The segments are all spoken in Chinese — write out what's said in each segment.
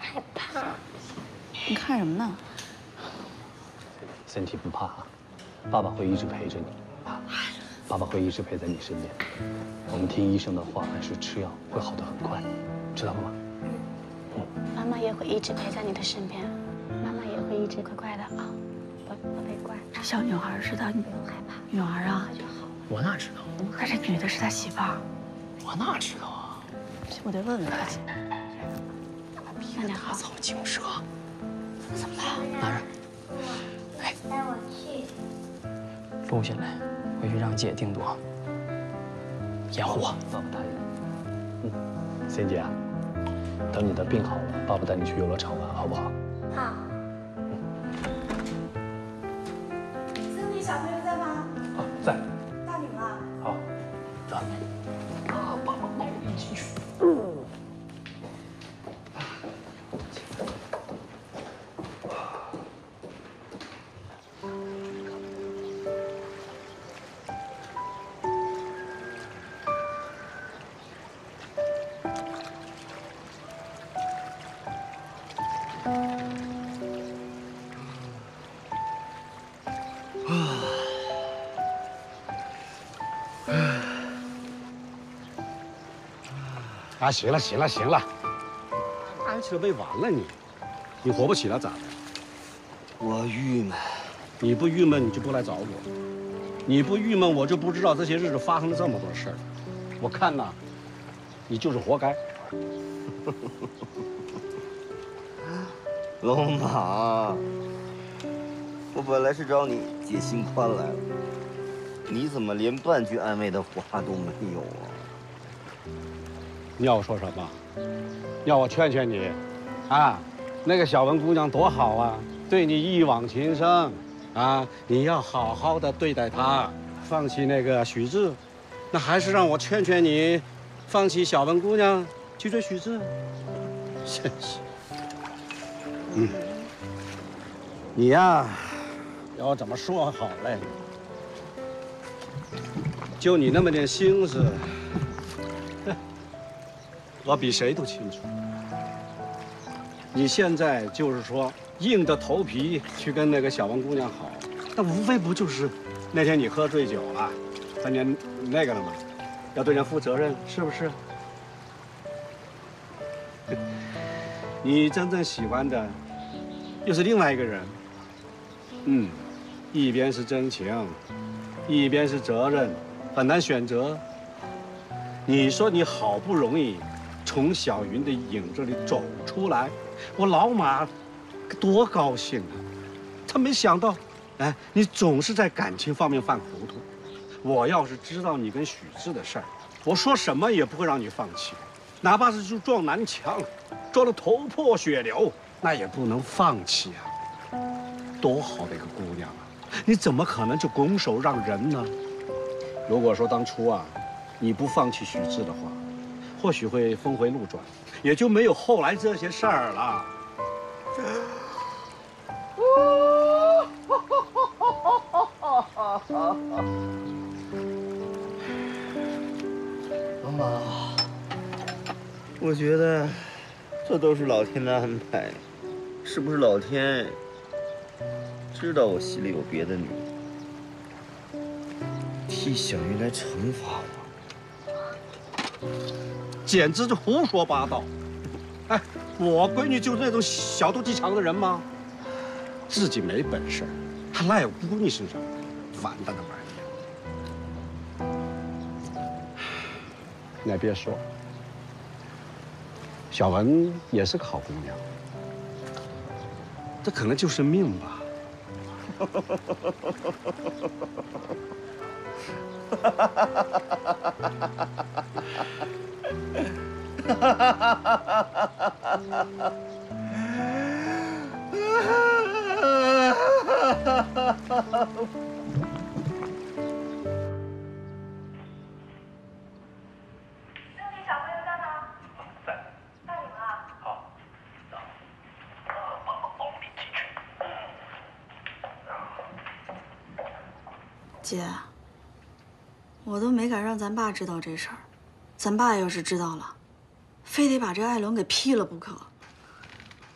害怕。 你看什么呢？ 身体不怕啊，爸爸会一直陪着你啊，爸爸会一直陪在你身边。我们听医生的话，按时吃药，会好得很快，知道了吗？ 妈妈也会一直陪在你的身边，妈妈也会一直乖乖的啊，宝贝乖。 这小女孩是他不用害怕， 女儿啊， 就好。 我哪知道？ 可这女的是他媳妇儿， 我哪知道啊？ 我得问问他去。 慢点好。 操精蛇！ 怎么了？ 拿着。哎，带我去。录下来，回去让姐定夺。掩护我。 爸爸答应。仙姐啊，等你的病好了，爸爸带你去游乐场玩，好不好？ 好。 森迪小朋友在吗？ 啊，在。 大女儿。 好，走。 爸爸抱你进去。 啊，行了行了行了，安起来没完了你活不起了咋的？ 我郁闷。 你不郁闷你就不来找我，你不郁闷我就不知道这些日子发生了这么多事儿。我看呐，你就是活该。 龙马，我本来是找你解心宽来了，你怎么连半句安慰的话都没有啊？ 你要我说什么？要我劝劝你，啊，那个小文姑娘多好啊，对你一往情深，啊，你要好好的对待她，放弃那个许志，那还是让我劝劝你，放弃小文姑娘去追许志。真是，你呀，要怎么说好嘞？就你那么点心思。我比谁都清楚，你现在就是说硬着头皮去跟那个小王姑娘好，那无非不就是那天你喝醉酒了，3年那个了吗？要对人负责任，是不是？你真正喜欢的又是另外一个人，一边是真情，一边是责任，很难选择。你说你好不容易从小云的影子里走出来，我老马多高兴啊！他没想到，哎，你总是在感情方面犯糊涂。我要是知道你跟许志的事儿，我说什么也不会让你放弃，哪怕是就撞南墙，撞得头破血流，那也不能放弃啊！多好的一个姑娘啊，你怎么可能就拱手让人呢？如果说当初啊，你不放弃许志的话，或许会峰回路转，也就没有后来这些事儿了。 老马，我觉得这都是老天的安排，是不是老天知道我心里有别的女人，替小云来惩罚我？ 简直就胡说八道！哎，我闺女就是那种小肚鸡肠的人吗？自己没本事，还赖我姑娘身上，完蛋的玩意儿！你还别说，小文也是个好姑娘，这可能就是命吧。 姐，我都没敢让咱爸知道这事儿，咱爸要是知道了，非得把这艾伦给劈了不可。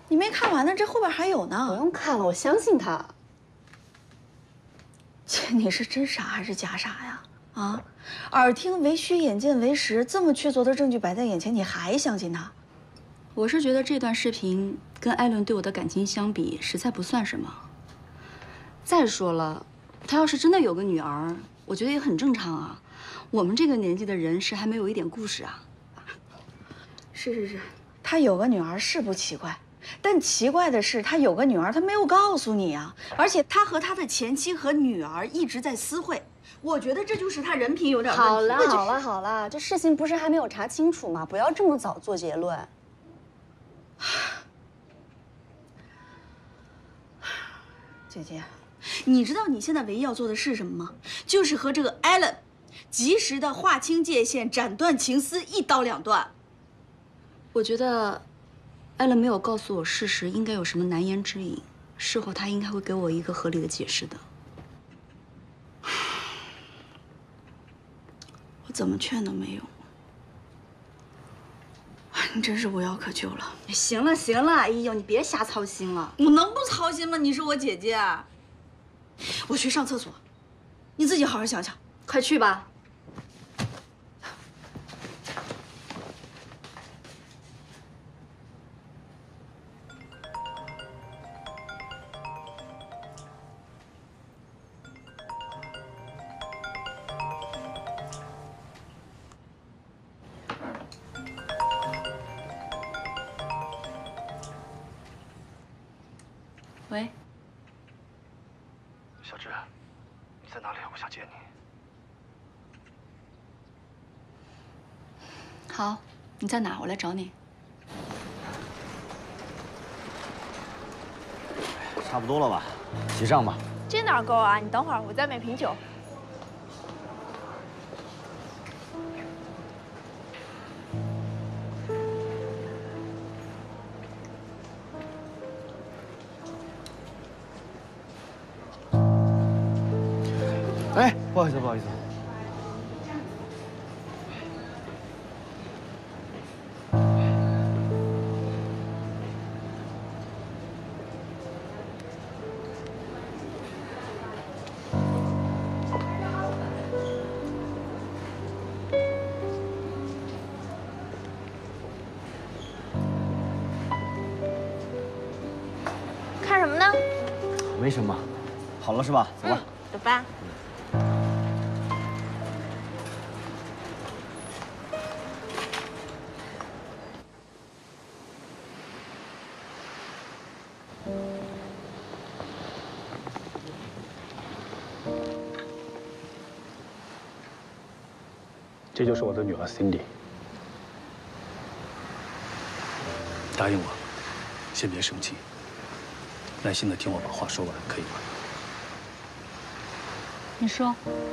你没看完呢，这后边还有不呢。 用看了，我相信他。 姐，你是真傻还是假傻呀？啊，耳听为虚，眼见为实，这么确凿的证据摆在眼前，你还相信他？ 我是觉得这段视频跟艾伦对我的感情相比，实在不算什么。再说了，他要是真的有个女儿，我觉得也很正常啊。我们这个年纪的人，谁还没有一点故事啊？ 是，他有个女儿是不奇怪，但奇怪的是，他有个女儿，他没有告诉你啊，而且他和他的前妻和女儿一直在私会，我觉得这就是他人品有点问题。 好了，这事情不是还没有查清楚吗？不要这么早做结论。 姐姐，你知道你现在唯一要做的是什么吗？就是和这个艾伦及时的划清界限，斩断情丝，一刀两断。 我觉得，艾伦没有告诉我事实，应该有什么难言之隐。事后他应该会给我一个合理的解释的。 我怎么劝都没用，你真是无药可救了。 行了，哎呦，你别瞎操心了。 我能不操心吗？你是我姐姐。我去上厕所，你自己好好想想。 快去吧。喂， 小芝，你在哪里？我想见你。 好，你在哪？我来找你。 差不多了吧，结账吧。 这哪够啊？你等会儿，我再买瓶酒。 哎，不好意思，不好意思。 看什么呢？ 没什么，好了是吧？走吧。 走吧。 这就是我的女儿 Cindy。答应我，先别生气，耐心的听我把话说完，可以吗？ 你说。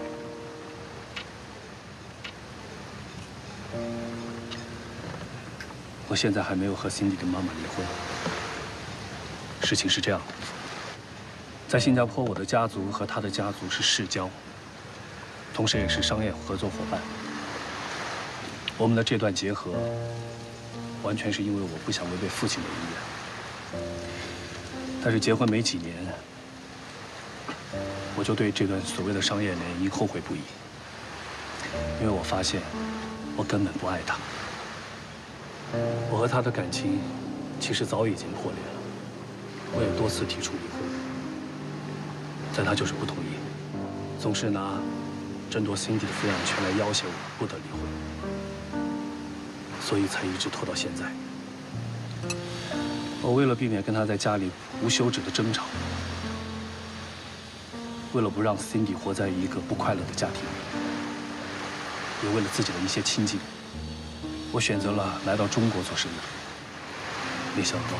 我现在还没有和 Cindy 的妈妈离婚。事情是这样的，在新加坡，我的家族和她的家族是世交，同时也是商业合作伙伴。我们的这段结合，完全是因为我不想违背父亲的意愿。但是结婚没几年，我就对这段所谓的商业联姻后悔不已，因为我发现我根本不爱她。我和她的感情其实早已经破裂了，我也多次提出离婚，但她就是不同意，总是拿争夺Cindy的抚养权来要挟我不得离婚。所以才一直拖到现在。我为了避免跟他在家里无休止的争吵，为了不让 Cindy 活在一个不快乐的家庭里，也为了自己的一些亲近，我选择了来到中国做生意。没想到，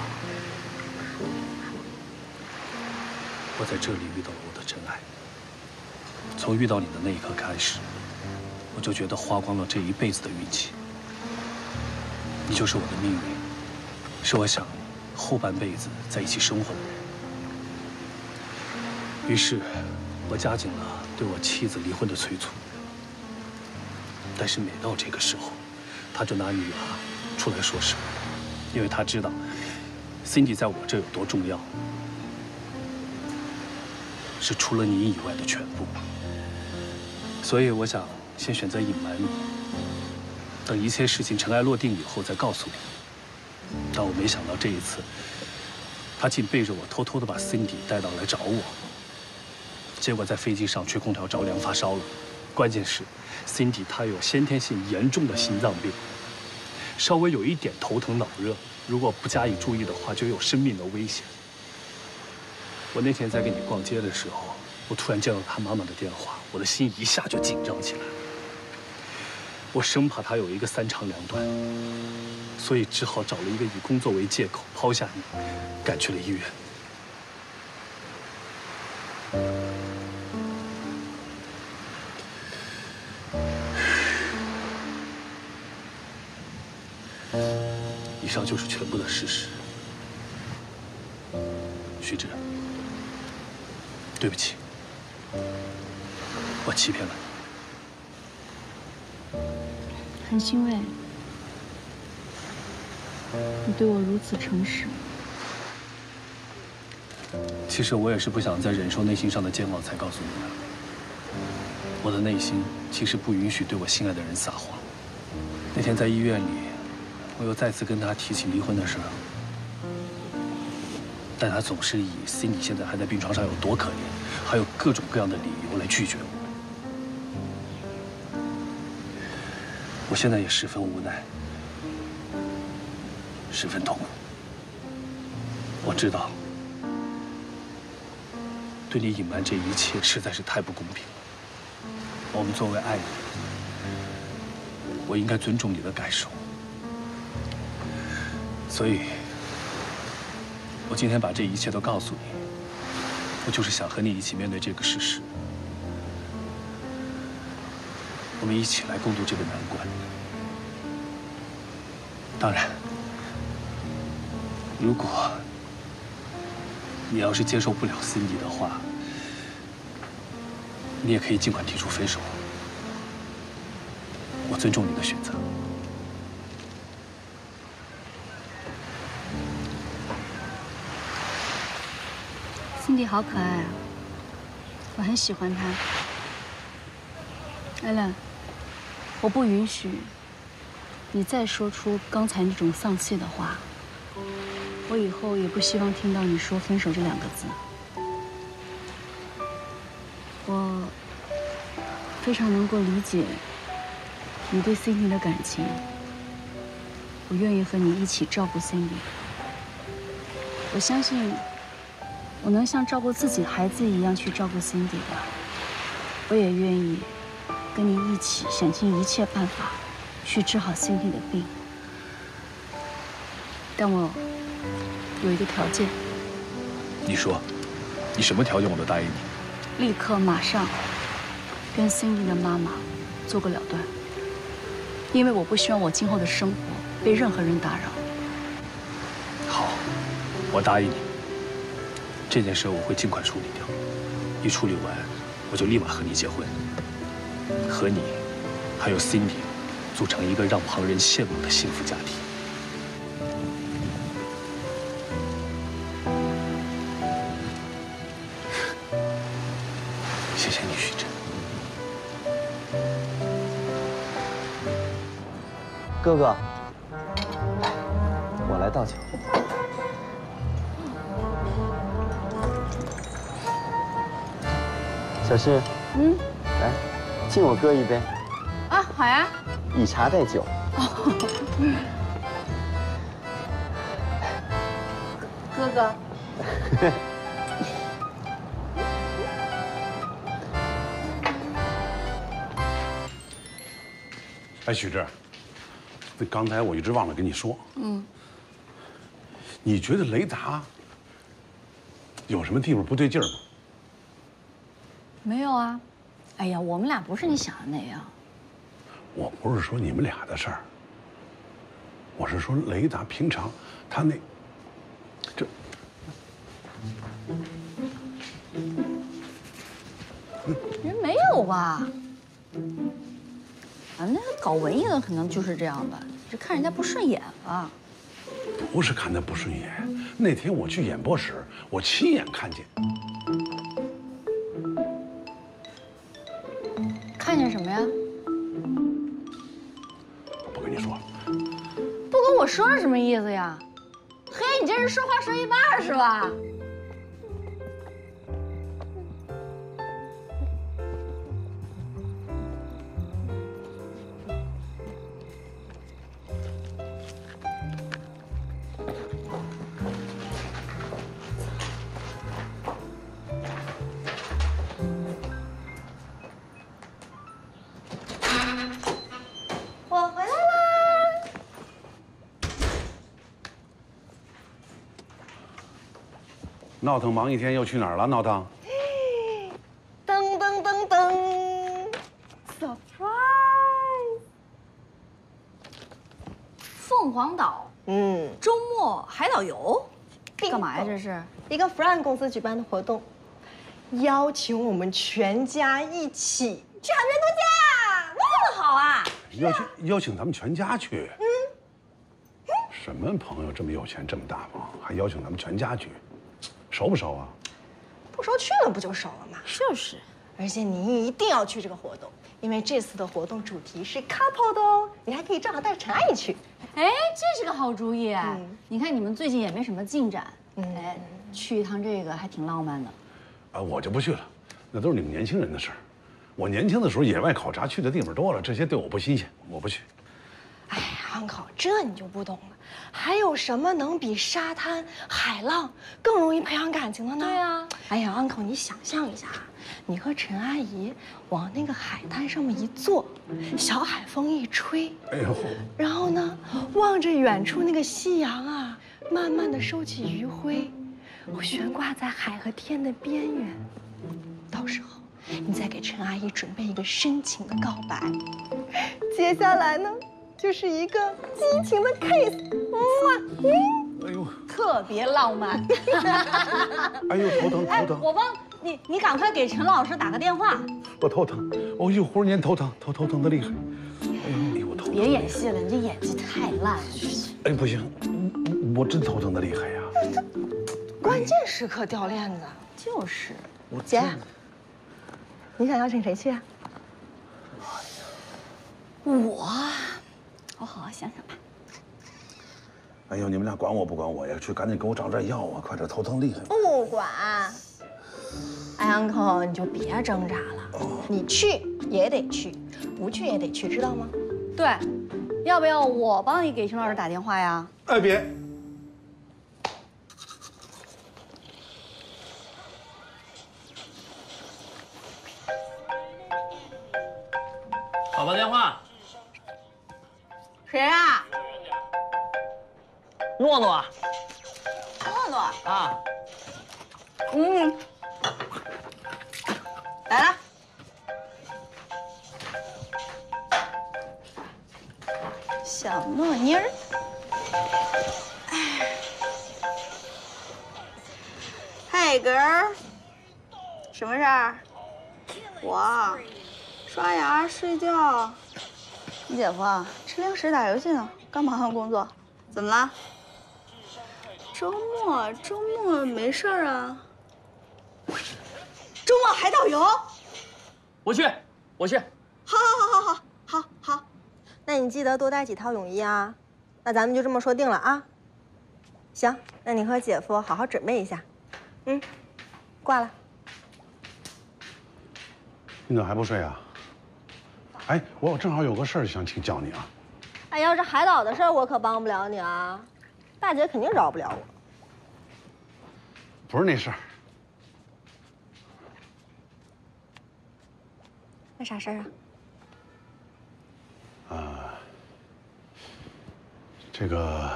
我在这里遇到了我的真爱。从遇到你的那一刻开始，我就觉得花光了这一辈子的运气。你就是我的命运，是我想后半辈子在一起生活的人。于是，我加紧了对我妻子离婚的催促。但是每到这个时候，他就拿女儿出来说事，因为他知道 Cindy 在我这有多重要，是除了你以外的全部。所以我想先选择隐瞒你，等一切事情尘埃落定以后再告诉你。但我没想到这一次，他竟背着我偷偷的把 Cindy 带到来找我，结果在飞机上吹空调着凉发烧了。关键是 ，Cindy 她有先天性严重的心脏病，稍微有一点头疼脑热，如果不加以注意的话，就有生命的危险。我那天在跟你逛街的时候，我突然接到她妈妈的电话，我的心一下就紧张起来。我生怕她有一个3长2短，所以只好找了一个以工作为借口抛下你，赶去了医院。以上就是全部的事实，徐志，对不起，我欺骗了你。 很欣慰，你对我如此诚实。 其实我也是不想再忍受内心上的煎熬才告诉你的。我的内心其实不允许对我心爱的人撒谎。那天在医院里，我又再次跟他提起离婚的事儿，但他总是以Cindy现在还在病床上有多可怜，还有各种各样的理由来拒绝我。我现在也十分无奈，十分痛苦。我知道，对你隐瞒这一切实在是太不公平了。我们作为爱人，我应该尊重你的感受。所以，我今天把这一切都告诉你，我就是想和你一起面对这个事实，我们一起来共度这个难关。当然，如果你要是接受不了Cindy的话，你也可以尽管提出分手，我尊重你的选择。 Cindy 好可爱啊，我很喜欢她。Alan，我不允许你再说出刚才那种丧气的话。我以后也不希望听到你说分手这2个字。我非常能够理解你对 Cindy 的感情，我愿意和你一起照顾 Cindy。我相信我能像照顾自己孩子一样去照顾 Cindy 的。我也愿意跟你一起想尽一切办法去治好 Cindy 的病。但我有一个条件。 你说，你什么条件我都答应你。 立刻马上跟 Cindy 的妈妈做个了断，因为我不希望我今后的生活被任何人打扰。 好，我答应你。这件事我会尽快处理掉，一处理完，我就立马和你结婚，和你，还有 Cindy， 组成一个让旁人羡慕的幸福家庭。谢谢你，徐真。 哥哥，来，我来倒酒。小诗，来，敬我哥一杯。 啊，好呀。 以茶代酒。 哥哥。 哎，许志，那刚才我一直忘了跟你说，你觉得雷达有什么地方不对劲儿吗？ 没有啊，哎呀，我们俩不是你想的那样。 我不是说你们俩的事儿，我是说雷达平常他那人没有吧？啊，那个搞文艺的可能就是这样吧，是看人家不顺眼了。 不是看他不顺眼， 那天我去演播室，我亲眼看见。 看见什么呀？ 不跟你说了。 不跟我说是什么意思呀？嘿，你这人说话说一半是吧？ 我回来啦！ 闹腾忙一天又去哪儿了？闹腾？ 噔噔噔噔 ，surprise！ 凤凰岛周末海岛游，干嘛呀？这是一个 Fran 公司举办的活动，邀请我们全家一起去海边度假，这么好啊！ 邀请咱们全家去。什么朋友这么有钱这么大方，还邀请咱们全家去？熟不熟啊？ 不熟去了不就熟了吗？ 就是， 而且你一定要去这个活动，因为这次的活动主题是 couple 的哦，你还可以正好带着陈阿姨去。 哎，这是个好主意。你看你们最近也没什么进展，哎，去一趟这个还挺浪漫的。 啊，我就不去了，那都是你们年轻人的事儿。我年轻的时候野外考察去的地方多了，这些对我不新鲜，我不去。 哎呀，uncle，这你就不懂了。还有什么能比沙滩、海浪更容易培养感情的呢？ 对啊。 哎呀，uncle，你想象一下，你和陈阿姨往那个海滩上面一坐，小海风一吹， 哎呦， 然后呢，望着远处那个夕阳啊，慢慢的收起余晖，悬挂在海和天的边缘。到时候，你再给陈阿姨准备一个深情的告白。接下来呢？就是一个激情的 kiss， 哎呦， 特别浪漫。 哎呦，头疼头疼！ 我帮你赶快给陈老师打个电话。 我头疼，我一会儿年头疼，头疼的厉害。哎呦，我头疼。 别演戏了，你这演技太烂了。 哎，不行，我真头疼的厉害呀。 关键时刻掉链子。 就是。 姐，你想邀请谁去啊？ 我好好想想吧。 哎呦，你们俩管我不管我呀？去赶紧给我找点药啊！快点，头疼厉害。 不管。哎，uncle，你就别挣扎了，你去也得去，不去也得去，知道吗？ 对，要不要我帮你给陈老师打电话呀？ 哎，别。 宝宝电话。 谁啊？ 诺诺。 诺诺啊。 来了。小糯妮儿。嘿，哥儿，什么事儿？我刷牙睡觉。你姐夫啊，吃零食打游戏呢，刚忙完工作。怎么了？周末没事儿啊。周末海岛游？ 我去。 好，那你记得多带几套泳衣啊。那咱们就这么说定了啊。行，那你和姐夫好好准备一下。挂了。 你咋还不睡啊？哎，我正好有个事儿想请教你啊。 哎，要是海岛的事儿，我可帮不了你啊。大姐肯定饶不了我。 不是那事儿。 那啥事儿啊？ 这个，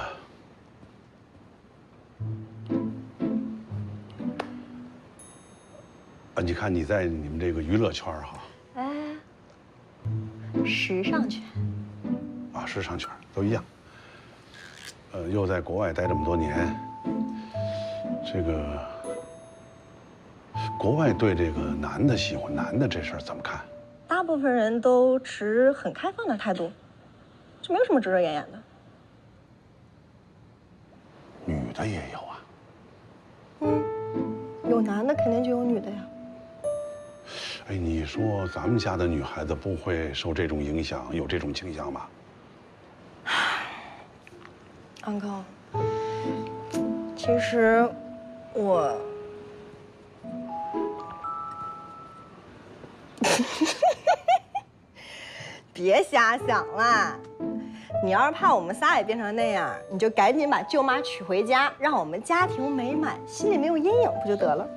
你看你在你们这个娱乐圈哈， 时尚圈啊，时尚圈都一样。又在国外待这么多年，这个国外对这个男的喜欢男的这事儿怎么看？ 大部分人都持很开放的态度，这没有什么遮遮掩掩的。 女的也有啊？ 有男的肯定就有女的呀。 哎，你说咱们家的女孩子不会受这种影响，有这种倾向吧 ？Uncle， 其实我别瞎想了。你要是怕我们仨也变成那样，你就赶紧把舅妈娶回家，让我们家庭美满，心里没有阴影，不就得了？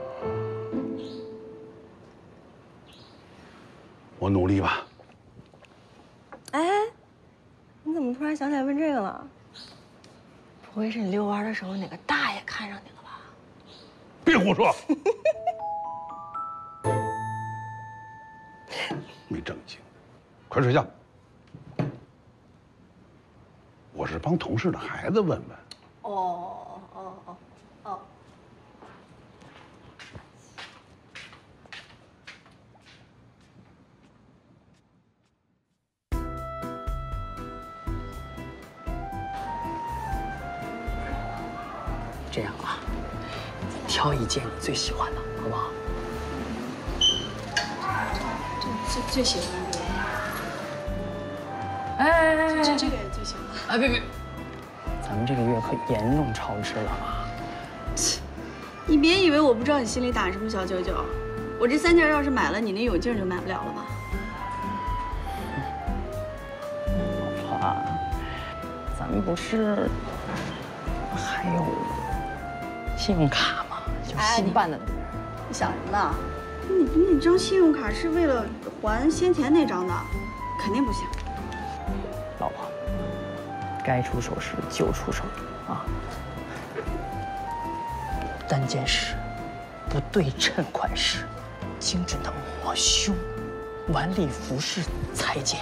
我努力吧。 哎，你怎么突然想起来问这个了？不会是你遛弯的时候哪个大爷看上你了吧？ 别胡说！没正经，快睡觉。我是帮同事的孩子问问。 哦。 这样啊，挑一件你最喜欢的，好不好？ 最喜欢的。 哎， 这个也最喜欢。 哎，别，咱们这个月可严重超支了啊！ 你别以为我不知道你心里打什么小九九，我这3件要是买了，你那泳镜就买不了了吧？ 老婆，咱们不是还有信用卡吗？就新办的。 你想什么呢？你那张信用卡是为了还先前那张的，肯定不行。 老婆，该出手时就出手啊！单件式、不对称款式、精准的抹胸、晚礼服式裁剪、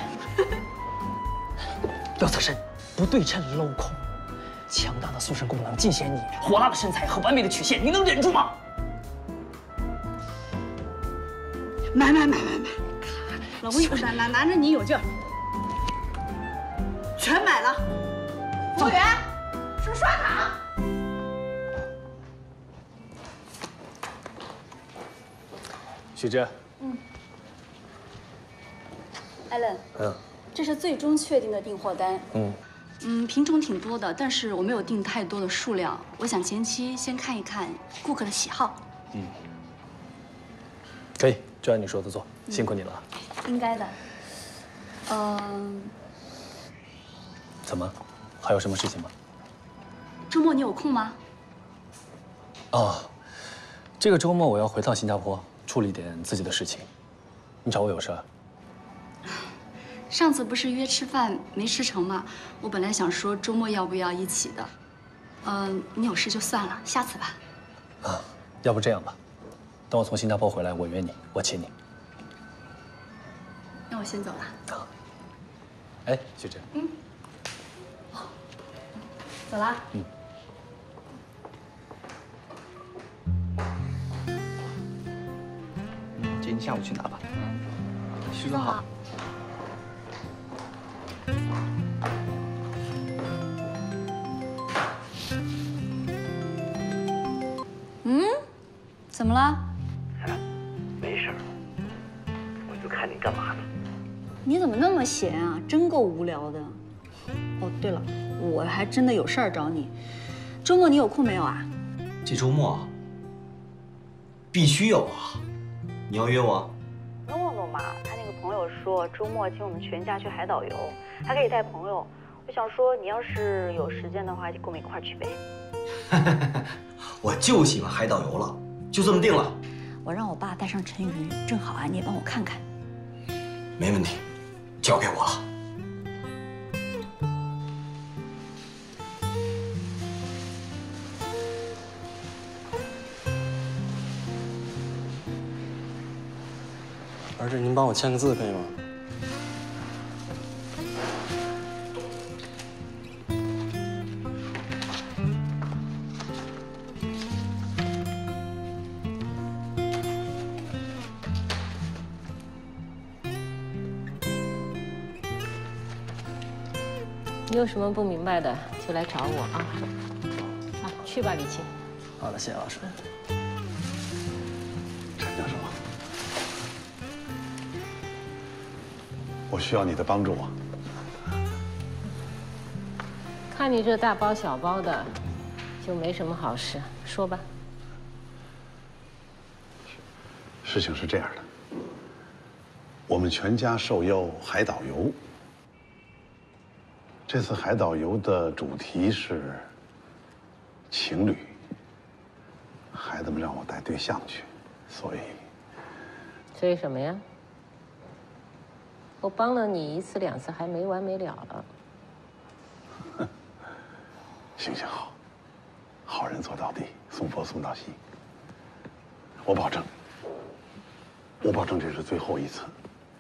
吊侧身、不对称镂空、强大的塑身功能尽显你火辣的身材和完美的曲线，你能忍住吗？ 买！老公，拿着你泳镜，全买了。服务员，是不是刷卡？ 许之。 Allen，这是最终确定的订货单。品种挺多的，但是我没有订太多的数量。我想前期先看一看顾客的喜好。 可以，就按你说的做，辛苦你了。 应该的。 怎么，还有什么事情吗？ 周末你有空吗？ 这个周末我要回趟新加坡，处理点自己的事情。你找我有事儿？ 上次不是约吃饭没吃成吗？我本来想说周末要不要一起的。你有事就算了，下次吧。 要不这样吧，等我从新加坡回来，我约你，我请你。 那我先走了。 哎，许之。 走了。 姐，你下午去拿吧。 徐总好。怎么了？ 没事儿，我就看你干嘛呢。 你怎么那么闲啊？真够无聊的。哦，对了，我还真的有事儿找你。周末你有空没有啊？ 这周末必须有啊！你要约我？ 诺诺嘛，他那个朋友说周末请我们全家去海岛游，还可以带朋友。我想说，你要是有时间的话，就跟我们一块儿去呗。 我就喜欢海岛游了，就这么定了。 我让我爸带上陈瑜，正好啊，你也帮我看看。 没问题，交给我了。 儿子，您帮我签个字可以吗？ 你有什么不明白的就来找我啊！去吧，李沁。 好的，谢谢老师。 我需要你的帮助啊。 看你这大包小包的，就没什么好事，说吧。 事情是这样的，我们全家受邀海岛游。这次海岛游的主题是情侣，孩子们让我带对象去，所以什么呀？我帮了你1次2次，还没完没了了。 行行好，好人做到底，送佛送到西。我保证这是最后一次。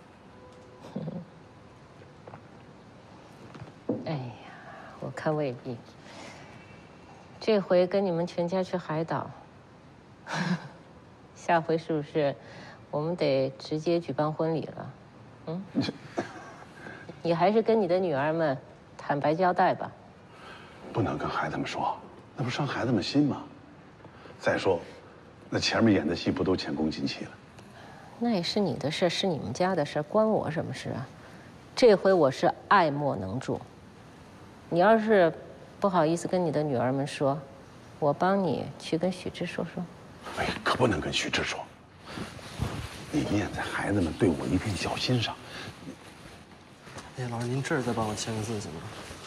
哎呀，我看未必。这回跟你们全家去海岛，下回是不是我们得直接举办婚礼了？嗯？你还是跟你的女儿们坦白交代吧。 不能跟孩子们说，那不伤孩子们心吗？再说，那前面演的戏不都前功尽弃了？ 那也是你的事，是你们家的事，关我什么事啊？这回我是爱莫能助。你要是不好意思跟你的女儿们说，我帮你去跟许志说说。 哎，可不能跟许志说。你念在孩子们对我一片小心上。 哎，老师，您这儿再帮我签个字行吗？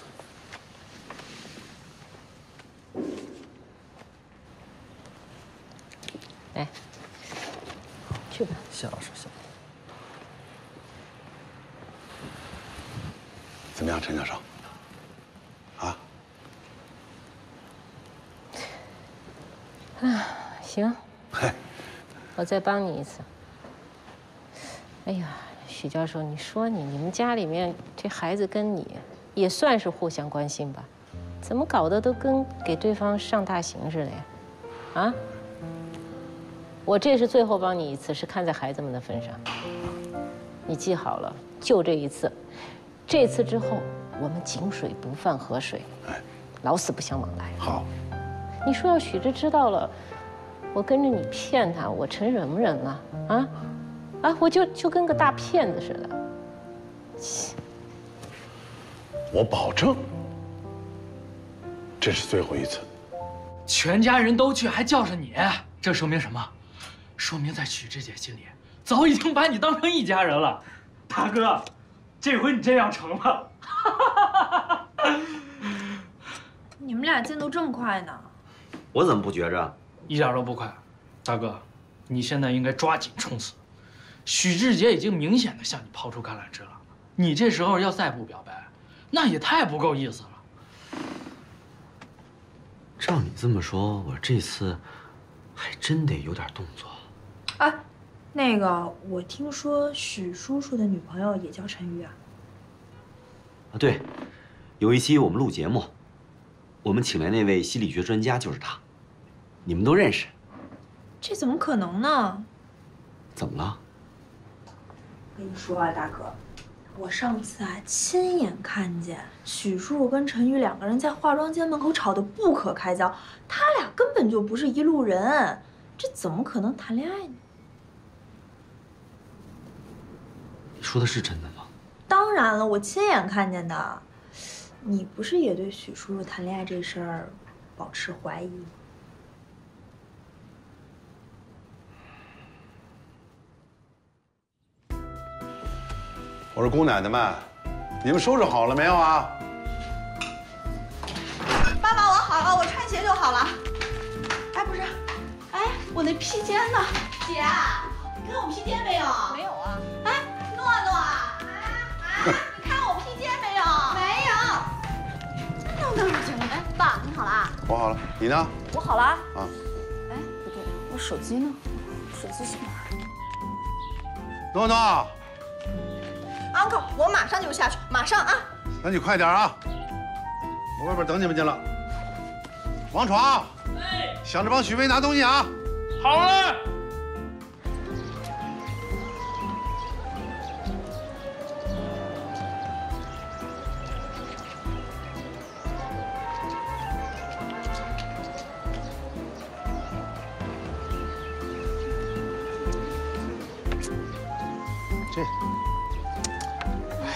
来，去吧。 谢老师，谢。 怎么样，陈教授？啊？ 啊，行。 嘿， 我再帮你1次。哎呀，许教授，你说你们家里面这孩子跟你也算是互相关心吧？怎么搞得都跟给对方上大刑似的呀？啊？我这是最后帮你1次，是看在孩子们的份上。你记好了，就这1次。这次之后，我们井水不犯河水，老死不相往来。 好。 你说要许志知道了，我跟着你骗他，我成什么人了？啊？啊！我就跟个大骗子似的。 我保证，这是最后1次。 全家人都去，还叫上你，这说明什么？说明在许志姐心里，早已经把你当成一家人了。大哥，这回你真要成了。 你们俩进度这么快呢？ 我怎么不觉着？ 一点都不快。大哥，你现在应该抓紧冲刺。许志杰已经明显的向你抛出橄榄枝了，你这时候要再不表白，那也太不够意思了。 照你这么说，我这次还真得有点动作。 哎，那个，我听说许叔叔的女朋友也叫陈瑜啊。 啊，对，有一期我们录节目，我们请来那位心理学专家就是他，你们都认识。 这怎么可能呢？ 怎么了？ 跟你说啊，大哥，我上次亲眼看见许叔叔跟陈瑜2个人在化妆间门口吵得不可开交，他俩根本就不是一路人，这怎么可能谈恋爱呢？ 你说的是真的吗？ 当然了，我亲眼看见的。你不是也对许叔叔谈恋爱这事儿保持怀疑吗？ 我说姑奶奶们，你们收拾好了没有啊？ 爸爸，我好了，我穿鞋就好了。哎，不是，哎，我那披肩呢？姐，你看我披肩没有？没有啊。哎，诺诺啊，你看我披肩没有？没有。那我哪儿去了？哎，爸，你好啦。 我好了，你呢？ 我好了。 啊。 哎，不对，我手机呢？手机去哪儿？ 诺诺。 uncle， 我马上就下去，马上啊！ 那你快点啊！我外边等你们去了。王闯，想着帮许巍拿东西啊！ 好嘞。 这。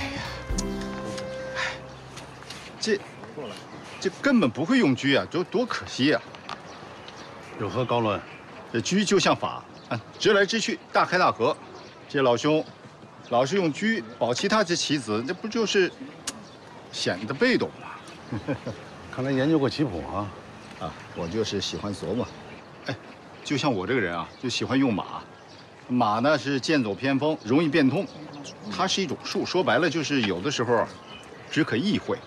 这根本不会用车啊，多可惜啊！ 有何高论？ 这车就像法啊，直来直去，大开大合。这老兄，老是用车保其他这棋子，这不就是显得被动吗？ 看来研究过棋谱啊！ 啊，我就是喜欢琢磨。哎，就像我这个人啊，就喜欢用马。马呢是剑走偏锋，容易变通。它是一种术，说白了就是有的时候只可意会。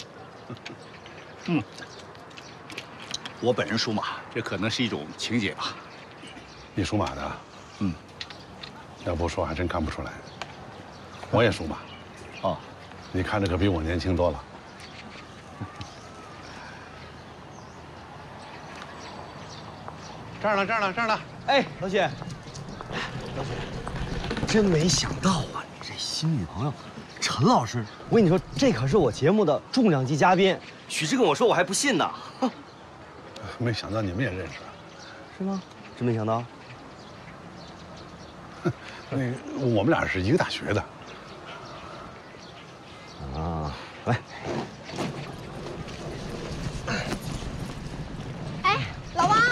我本人属马，这可能是一种情节吧。 你属马的？要不说还真看不出来。我也属马。 哦， 你看着可比我年轻多了。这儿呢，这儿呢，这儿呢。 哎，老许，老许，真没想到啊，你这新女朋友，陈老师，我跟你说，这可是我节目的重量级嘉宾。许志跟我说，我还不信呢。 没想到你们也认识， 是吗？真没想到。 我们俩是一个大学的。 啊，来。 哎，老王，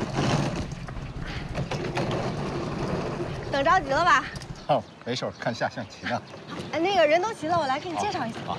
等着急了吧？ 哦，没事，看下象棋呢。 哎，那个人都齐了，我来给你介绍一下。 好。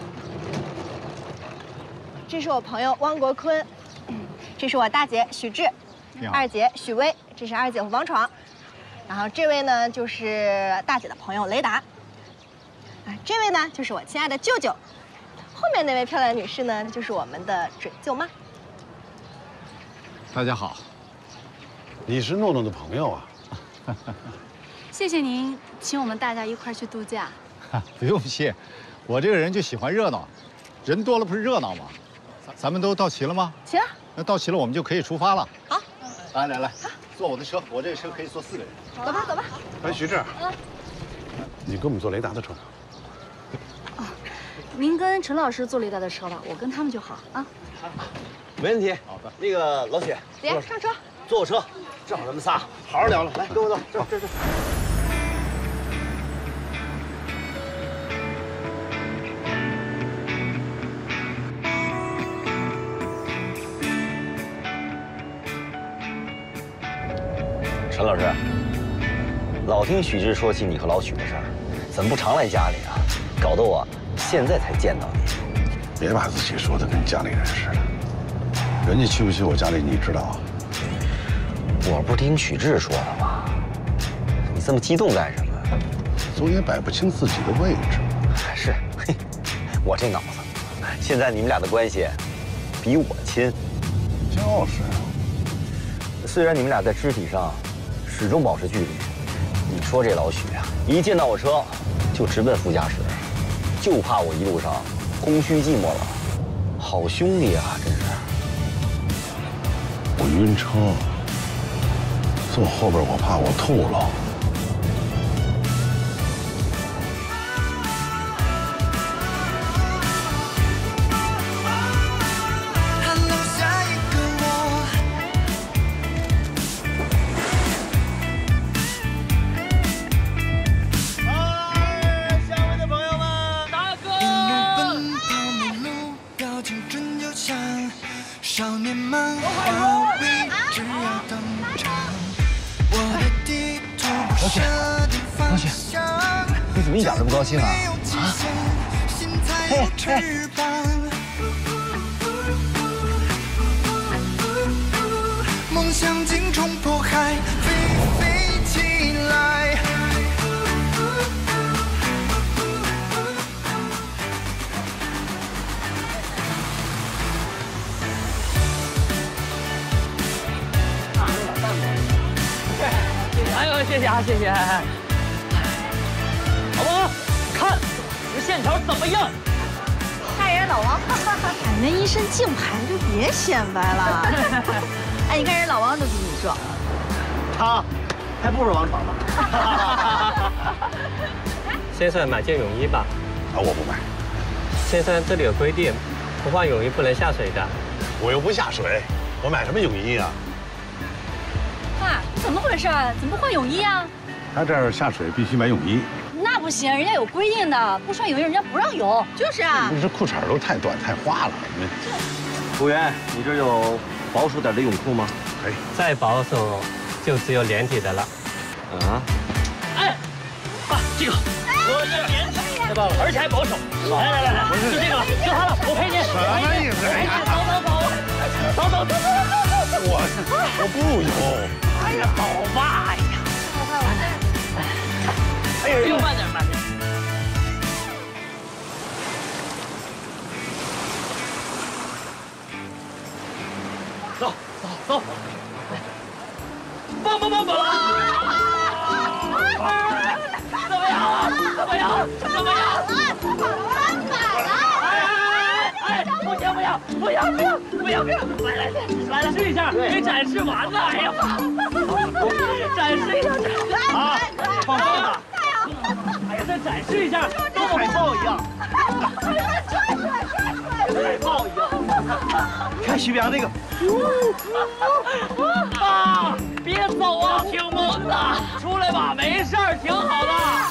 这是我朋友汪国坤，这是我大姐许志，二姐许薇，这是二姐夫王闯，然后这位呢就是大姐的朋友雷达，这位呢就是我亲爱的舅舅，后面那位漂亮的女士呢就是我们的准舅妈。 大家好， 你是诺诺的朋友啊？ 谢谢您请我们大家一块儿去度假。 不用谢，我这个人就喜欢热闹，人多了不是热闹吗？咱们都到齐了吗？ 齐了。 那到齐了，我们就可以出发了。 好， 来，坐我的车，我这个车可以坐4个人。 走吧，走吧。 哎，徐志，你跟我们坐雷达的车。 您跟陈老师坐雷达的车吧，我跟他们就好啊。 没问题。好的。那个老许， 姐上车， 坐我车，正好咱们仨好好聊聊。来，跟我走，这。陈老师，老听许志说起你和老许的事儿，怎么不常来家里啊？搞得我现在才见到你。 别把自己说的跟家里人似的，人家去不去我家里你知道啊？ 我不是听许志说的吗？你这么激动干什么？ 总也摆不清自己的位置。 是，嘿，我这脑子，现在你们俩的关系比我亲。 就是。 虽然你们俩在肢体上始终保持距离，你说这老许啊，一见到我车就直奔副驾驶，就怕我一路上空虚寂寞了。好兄弟啊，真是。 我晕车，坐后边我怕我吐了。 少年们话语只要登场，我的地图不舍的方向。 你怎么一点都不高兴啊？ 嘿，梦想精冲破海，飞起来。 哎呦，谢谢啊，谢谢。老王，看这线条怎么样？ 看人老王，你那一身净牌就别显摆了。哎，你看人老王都比你壮， 他还不如王闯呢。 先生买件泳衣吧。 啊，我不买。 先生，这里有规定，不换泳衣不能下水的。 我又不下水，我买什么泳衣啊？ 爸，怎么回事？怎么不换泳衣啊？ 他这儿下水必须买泳衣。 那不行，人家有规定的，不穿泳衣人家不让游。 就是啊， 你这裤衩都太短太花了。 服务员，你这有保守点的泳裤吗？ 可以。 再保守，就只有连体的了。 啊？ 哎，爸，这个我这连体，太棒了，而且还保守。来，就这个了，就它了，我陪你。 什么意思呀？ 走。 我不游。 哎呀，走吧，哎呀。哎呀，慢点。走，蹦！怎么样？哎，不要！来，试一下，给展示完了。哎呀，展示一下， 啊，放松了。 哎呀，再展示一下， 跟海豹一样。海豹一样。看徐阳那个。 爸，别走啊，挺萌的，出来吧，没事儿，挺好的。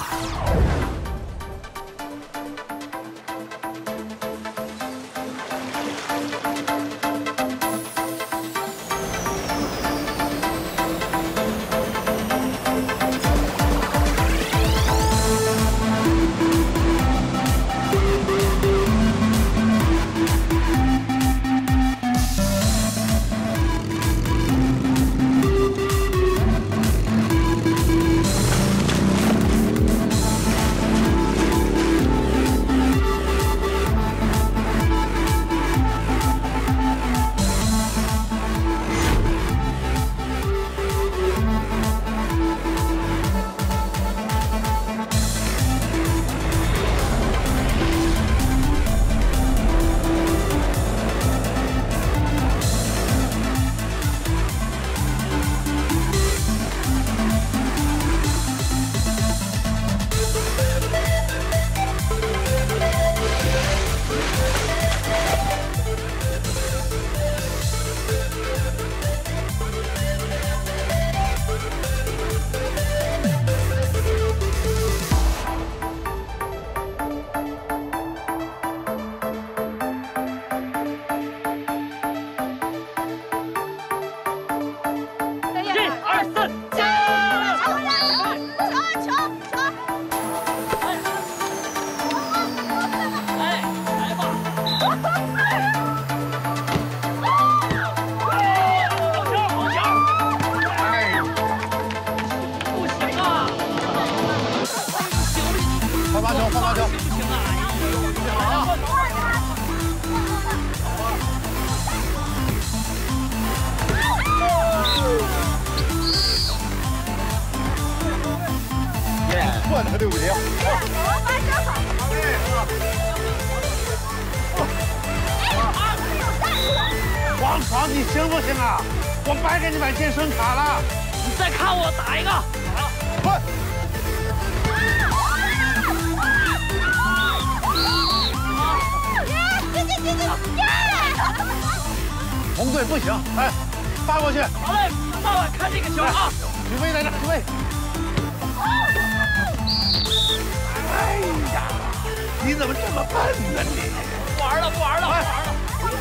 换他对不对？王闯，你行不行啊？我白给你买健身卡了， 你再看我打一个， 快！红队不行，哎，发过去。 好嘞，爸爸看这个球啊！ 许巍在这，许巍。哎呀，你怎么这么笨呢你？ 不玩了，不玩了，不玩了。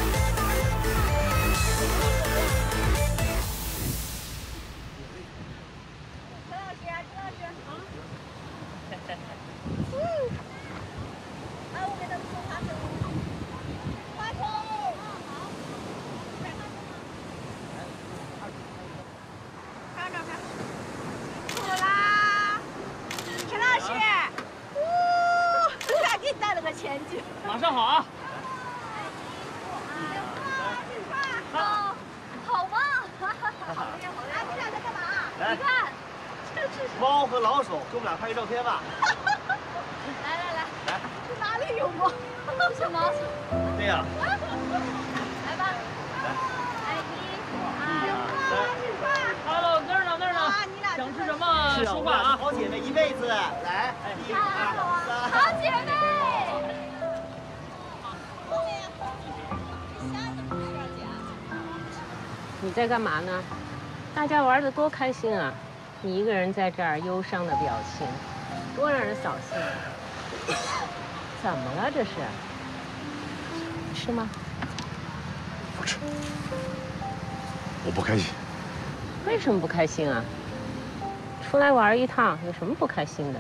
马上好啊！ 好吗？哎，你俩在干嘛？ 来， 你看，这是猫和老手，给我们俩拍个照片吧。 来，这哪里有猫？是猫。 对呀。 来吧。来，1、2、3。 Hello，那儿呢？想吃什么？说话啊！ 好姐妹一辈子。来，1、2、3。 好姐妹。 你在干嘛呢？大家玩得多开心啊！你一个人在这儿忧伤的表情。 多让人扫兴啊！怎么了这是？吃吗？ 不吃，我不开心。 为什么不开心啊？出来玩一趟，有什么不开心的？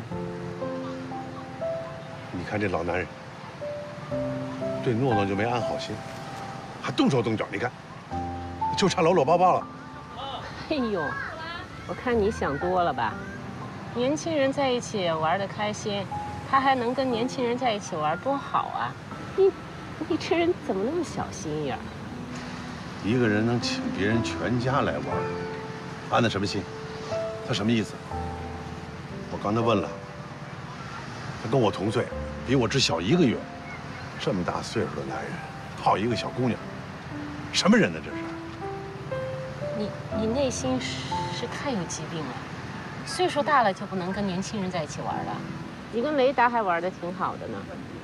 你看这老男人，对诺诺就没安好心，还动手动脚，你看，就差搂搂抱抱了。 哎呦，我看你想多了吧？年轻人在一起玩得开心，他还能跟年轻人在一起玩，多好啊！你这人怎么那么小心眼儿？ 一个人能请别人全家来玩，安的什么心？他什么意思？我刚才问了，他跟我同岁，比我只小1个月，这么大岁数的男人，泡一个小姑娘，什么人呢？这是？ 你内心是太有疾病了，岁数大了就不能跟年轻人在一起玩了。你跟雷达还玩得挺好的呢。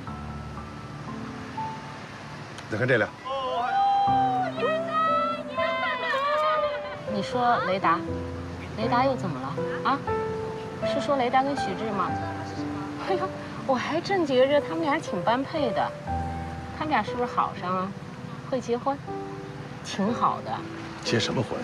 再看这俩， 你说雷达又怎么了啊？是说雷达跟许志吗？哎呦，我还真觉着他们俩挺般配的。他们俩是不是好上了？会结婚？挺好的。 结什么婚？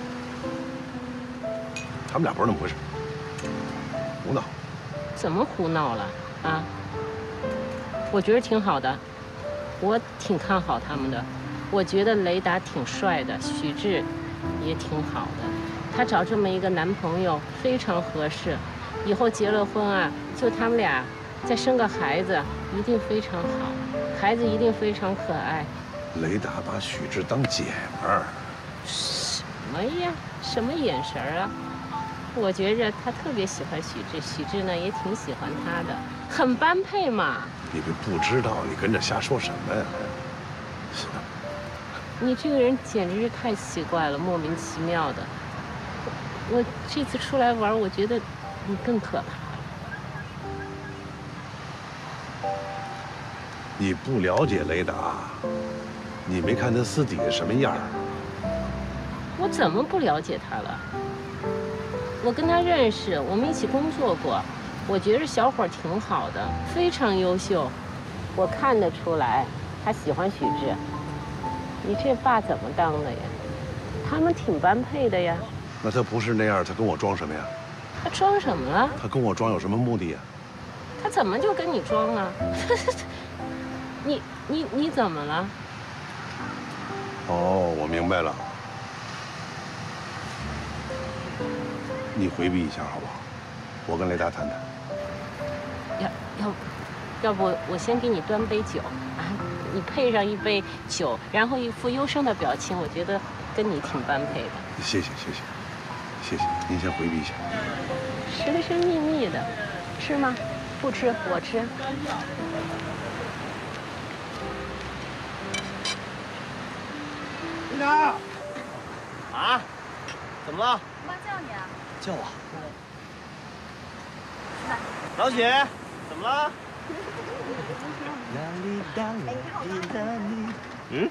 他们俩不是那么回事，胡闹。 怎么胡闹了啊？我觉得挺好的，我挺看好他们的。我觉得雷达挺帅的，许志也挺好的。他找这么一个男朋友非常合适，以后结了婚啊，就他们俩再生个孩子，一定非常好，孩子一定非常可爱。 雷达把许志当姐们儿。 什么呀？什么眼神啊？我觉着他特别喜欢许志，许志呢也挺喜欢他的，很般配嘛。 你不知道，你跟着瞎说什么呀？ 你这个人简直是太奇怪了，莫名其妙的。我这次出来玩，我觉得你更可怕。 你不了解雷达，你没看他私底下什么样。 我怎么不了解他了？我跟他认识，我们一起工作过，我觉得小伙挺好的，非常优秀。我看得出来，他喜欢许志。你这爸怎么当的呀？他们挺般配的呀。 那他不是那样，他跟我装什么呀？ 他装什么了？ 他跟我装有什么目的呀？ 他怎么就跟你装啊？你怎么了？ 哦，我明白了。你回避一下好不好？我跟雷达谈谈。 要不我先给你端杯酒啊，你配上一杯酒，然后一副忧伤的表情，我觉得跟你挺般配的。 谢谢，您先回避一下。 神神秘秘的，吃吗？不吃，我吃。 队长，啊，怎么了？ 妈叫你啊。 叫我。老许，怎么了？嗯？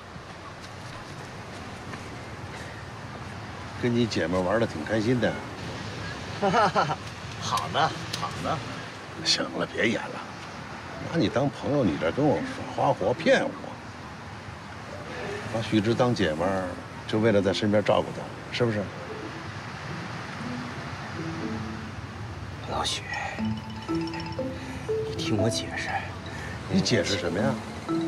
跟你姐妹玩的挺开心的。 哈哈哈，好呢，好呢。 行了，别演了，拿你当朋友，你这跟我耍花活骗我。把许志当姐们儿，就为了在身边照顾她，是不是？ 老许，你听我解释。 你解释什么呀？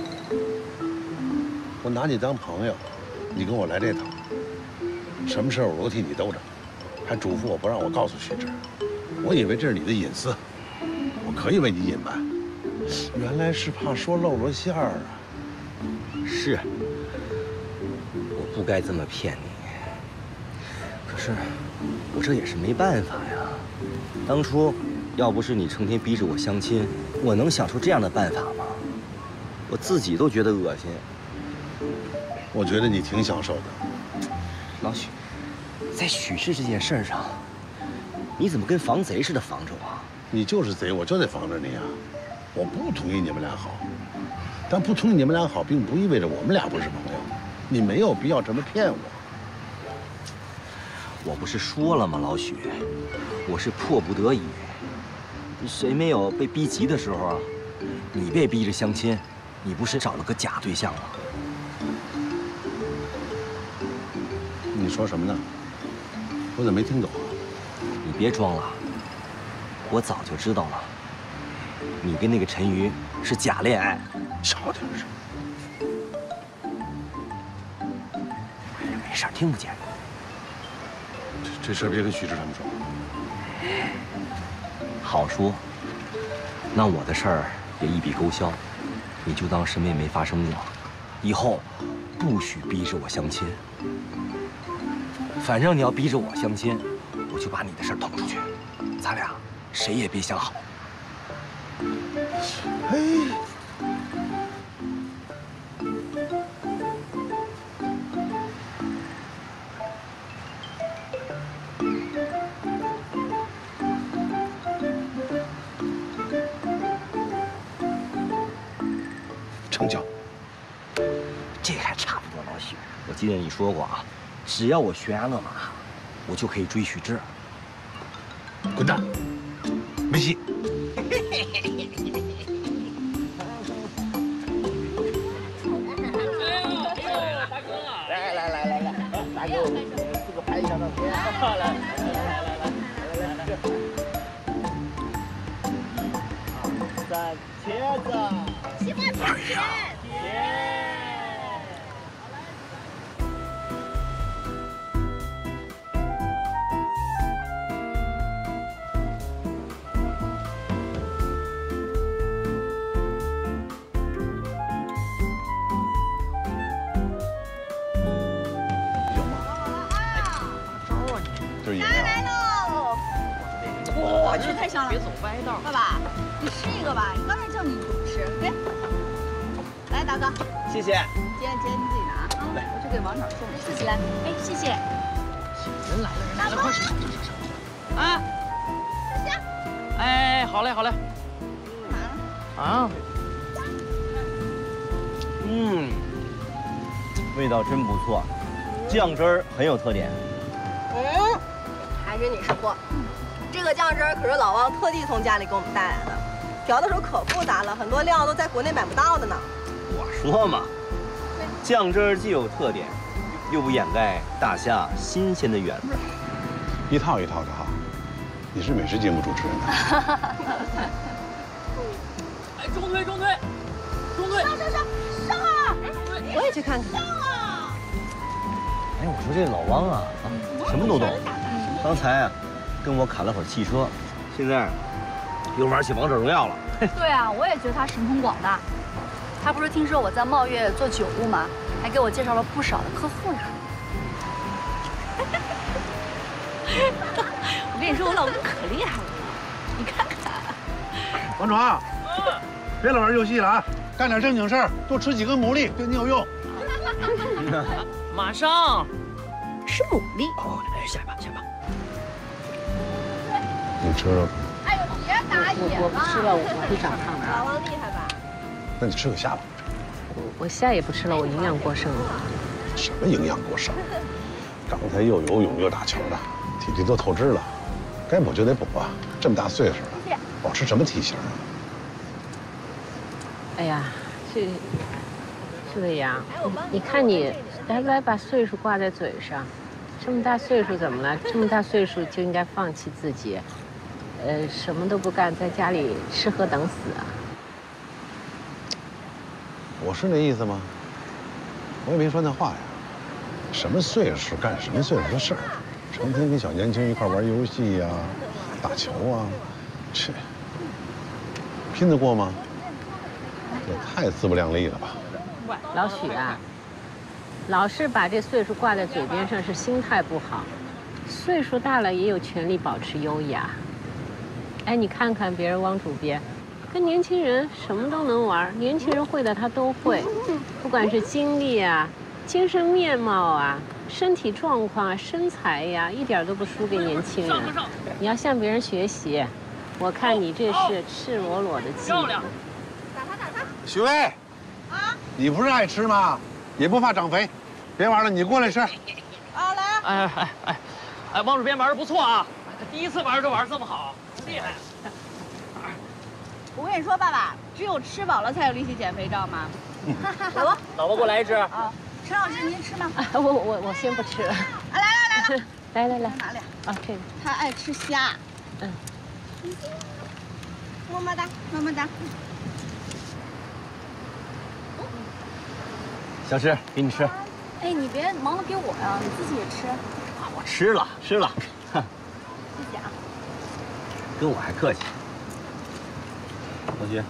我拿你当朋友，你跟我来这套，什么事儿我都替你兜着，还嘱咐我不让我告诉许志。我以为这是你的隐私，我可以为你隐瞒，原来是怕说露了馅儿啊。 是，我不该这么骗你。可是，我这也是没办法呀。当初要不是你成天逼着我相亲，我能想出这样的办法吗？我自己都觉得恶心。 我觉得你挺享受的。 老许，在许志这件事上，你怎么跟防贼似的防着我？ 你就是贼，我就得防着你啊！我不同意你们俩好，但不同意你们俩好，并不意味着我们俩不是朋友。你没有必要这么骗我。 我不是说了吗，老许，我是迫不得已。 谁没有被逼急的时候啊？你被逼着相亲，你不是找了个假对象吗？ 你说什么呢？我怎么没听懂？ 你别装了，我早就知道了。你跟那个陈瑜是假恋爱， 少点声。 没事，听不见。 这事别跟许志他们说。 好说。那我的事儿也一笔勾销，你就当什么也没发生过。以后不许逼着我相亲。反正你要逼着我相亲，我就把你的事儿捅出去，咱俩谁也别想好。 哎。成交。 这还差不多，老许。我记得你说过啊，只要我悬崖勒马，我就可以追许志。 滚蛋！没戏。 来，大哥，我们四个拍一张照片。来。3茄子，西瓜甜。 就是饮料。 来喽！哇，这太香了！别走歪道。爸爸，你吃一个吧，你刚才叫你就不吃。给，来，大哥， 谢谢。 姐你自己拿啊，我去给王厂送。自己来，哎，谢谢。 人来了，快上！ 啊，小香。 哎，好嘞。啊。 味道真不错，酱汁儿很有特点。 还是你识货。这个酱汁儿可是老王特地从家里给我们带来的，调的时候可复杂了，很多料都在国内买不到的呢。 我说嘛，酱汁儿既有特点，又不掩盖大虾新鲜的原味。 一套一套的哈。你是美食节目主持人呢？ 哎，中队！ 上啊！ 我也去看看。 哎，我说这老汪啊，什么都懂。刚才啊，跟我砍了会儿汽车，现在又玩起王者荣耀了。 对啊，我也觉得他神通广大。他不是听说我在茂业做酒务吗？还给我介绍了不少的客户呢。我跟你说，我老公可厉害了，你看看。 王闯，别老玩游戏了啊，干点正经事儿，多吃几个牡蛎对你有用。 马上吃牡蛎。 哦，哎，下吧。 你吃了？ 哎呦，别打野了！ 我不吃了，我会长胖的。 老王厉害吧？ 那你吃个虾吧。 我虾也不吃了，我营养过剩了。 什么营养过剩？刚才又游泳又打球的，体力都透支了，该补就得补啊！这么大岁数了，保持什么体型啊？ 哎呀，这样，你看你来不来把岁数挂在嘴上？这么大岁数怎么了？这么大岁数就应该放弃自己，什么都不干，在家里吃喝等死啊！ 我是那意思吗？我也没说那话呀。什么岁数干什么岁数的事儿，成天跟小年轻一块玩游戏呀、打球啊，这拼得过吗？也太自不量力了吧！ 老许啊，老是把这岁数挂在嘴边上是心态不好。岁数大了也有权利保持优雅。哎，你看看别人汪主编，跟年轻人什么都能玩，年轻人会的他都会，不管是精力啊、精神面貌啊、身体状况啊、身材呀，一点都不输给年轻人。你要向别人学习，我看你这是赤裸裸的嫉妒。 许巍，啊，你不是爱吃吗？也不怕长肥，别玩了，你过来吃。 啊，来。 哎，汪主编玩的不错啊，他第一次玩就玩这么好，厉害。 我跟你说，爸爸，只有吃饱了才有力气减肥，知道吗？ 老婆，老婆给我来一只。 啊，陈老师您吃吗？ 我先不吃了。 来了， 来， 哪里？ 啊，这个。 他爱吃虾。 嗯。 么么哒，么么哒。 小诗，给你吃。 哎，你别忙着给我呀，你自己也吃。 我吃了。 谢谢啊。 跟我还客气。同学。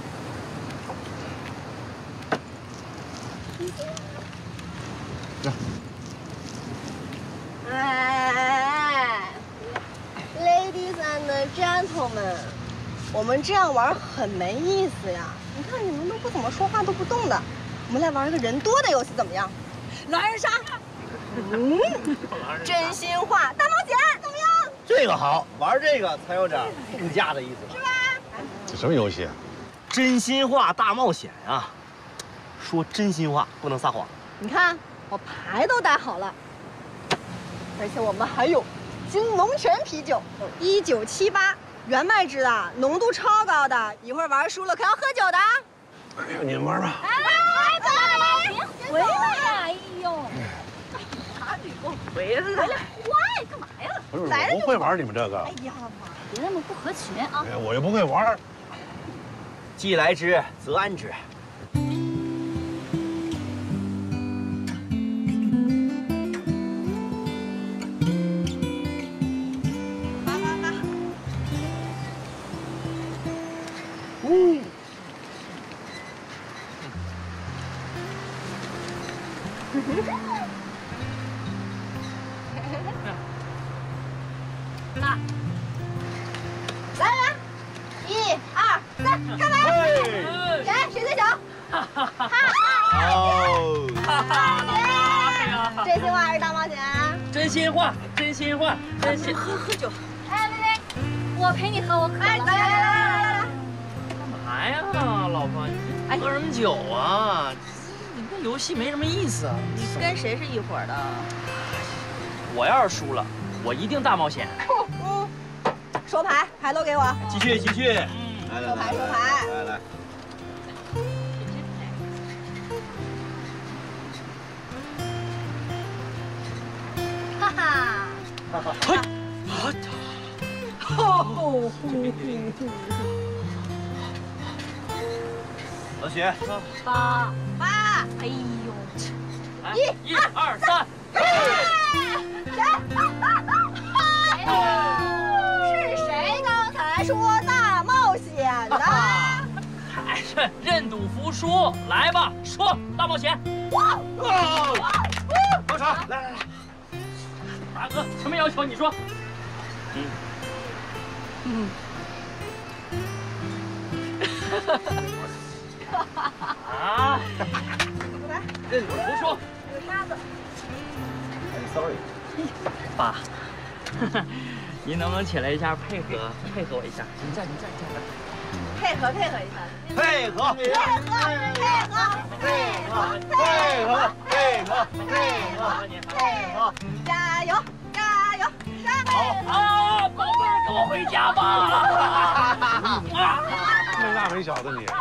哎 ，Ladies and gentlemen， 我们这样玩很没意思呀。你看你们都不怎么说话，都不动的。我们来玩一个人多的游戏怎么样？狼人杀。真心话大冒险怎么样？ 这个好玩，这个才有点度假的意思， 是吧？ 这什么游戏啊？ 真心话大冒险啊！说真心话，不能撒谎。 你看我牌都带好了，而且我们还有金龙泉啤酒，1978原麦汁的，浓度超高的，一会儿玩输了可要喝酒的。 哎呀，你们玩吧。 回来呀！哎呦， 回来， 坏干嘛呀？ 不是，我不会玩你们这个。 哎呀妈， 别那么不合群啊！ 哎呀，我又不会玩。 既来之，则安之。 来，1、2、3，开门！谁最小？真心话还是大冒险？ 真心话，真心话，真心。 喝酒。 哎，薇薇，我陪你喝，我渴了。来。 干嘛呀，老婆？你喝什么酒啊？你这游戏没什么意思啊。 你跟谁是一伙的？ 我要是输了，我一定大冒险。 收牌，牌都给我。 继续。 收牌。 来。 哈哈。 老许。 八。 哎呦 ，1、2、3。 是谁刚才说大冒险的？ 还是认赌服输，来吧，说大冒险。 高潮，来。 大哥，什么要求？你说。啊！认赌服输。 有沙子。 Sorry。 爸，您能不能起来一下，配合我一下？你站。 配合一下。 配合。 加油！ 好，宝贝儿，跟我回家吧。 没大没小的你。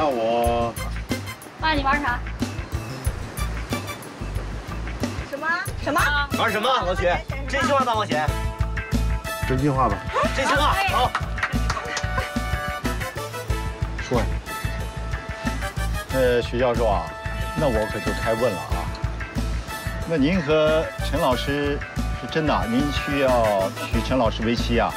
那我…… 爸，你玩啥？ 什么什么？ 玩什么？老许，真心话大冒险。 真心话吧。 真心话，好。 说呀。徐教授啊，那我可就开问了啊。那您和陈老师是真的？您需要娶陈老师为妻啊？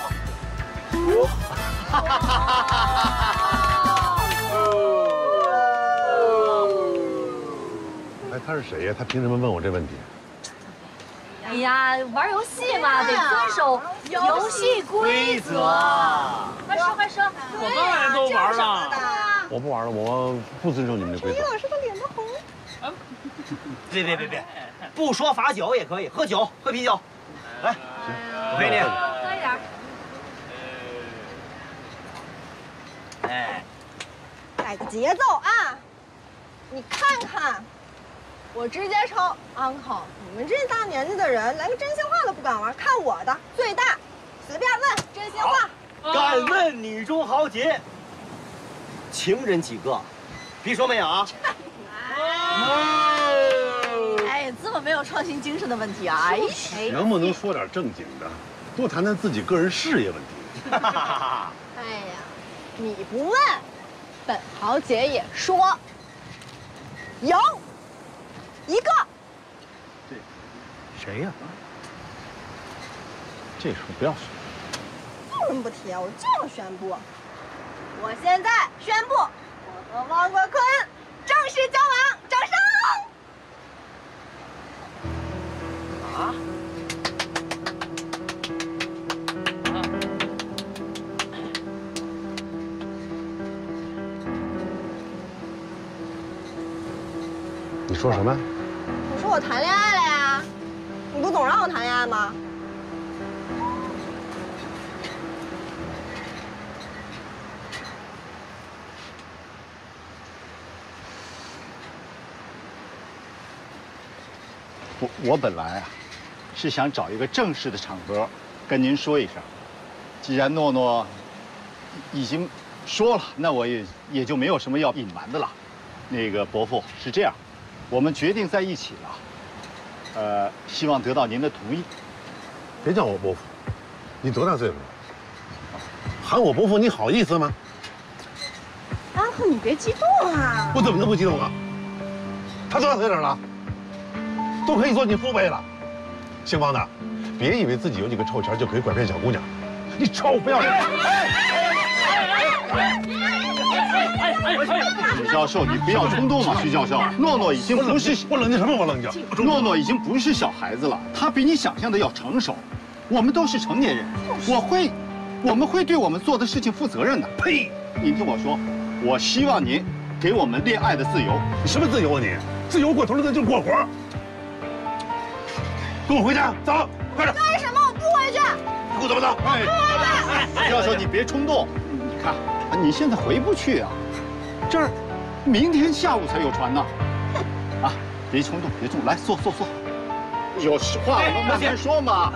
哎，他是谁呀？他凭什么问我这问题？ 哎呀，玩游戏嘛，得遵守游戏规则。快说快说， 我当然都玩了。 我不玩了，我不遵守你们的规则。 陈老师的脸都红。 别，不说罚酒也可以，喝酒，喝啤酒。来，我陪你。 喝一点。 哎， 改个节奏啊！你看看，我直接抽 uncle， 你们这大年纪的人连个真心话都不敢玩，看我的最大，随便问真心话。 敢问女中豪杰，情人几个？别说没有啊！ 哎，这么没有创新精神的问题啊！哎， 能不能说点正经的，多谈谈自己个人事业问题？ 哎呀，你不问，本豪杰也说，有一个。 谁呀？这时候不要说。 为什么不提啊？我就要宣布，我现在宣布，我和王国坤正式交往，掌声！ 啊？ 你说什么？ 你说我谈恋爱了呀？你不总让我谈恋爱吗？ 我本来啊，是想找一个正式的场合跟您说一声。既然诺诺已经说了，那我也就没有什么要隐瞒的了。那个伯父是这样，我们决定在一起了，希望得到您的同意。 别叫我伯父，你多大岁数了？喊我伯父，你好意思吗？ 安赫，你别激动啊！ 我怎么能不激动啊？他多大岁数了？都可以做你父辈了。姓方的，别以为自己有几个臭钱就可以拐骗小姑娘，你臭不要脸！ 徐教授，你不要冲动嘛！徐教授，诺诺已经不是我冷静什么？我冷静。 诺诺已经不是小孩子了，他比你想象的要成熟。我们都是成年人，我们会对我们做的事情负责任的。 呸！ 您听我说，我希望您给我们恋爱的自由。 你什么自由啊你？自由过头了那就是过火。跟我回家，走，快点！ 干什么？我不回去。 你给我怎么走？ 徐教授，你别冲动。你看，你现在回不去啊，这儿明天下午才有船呢。啊，别冲动，别冲动，来坐。有话我们慢慢说嘛。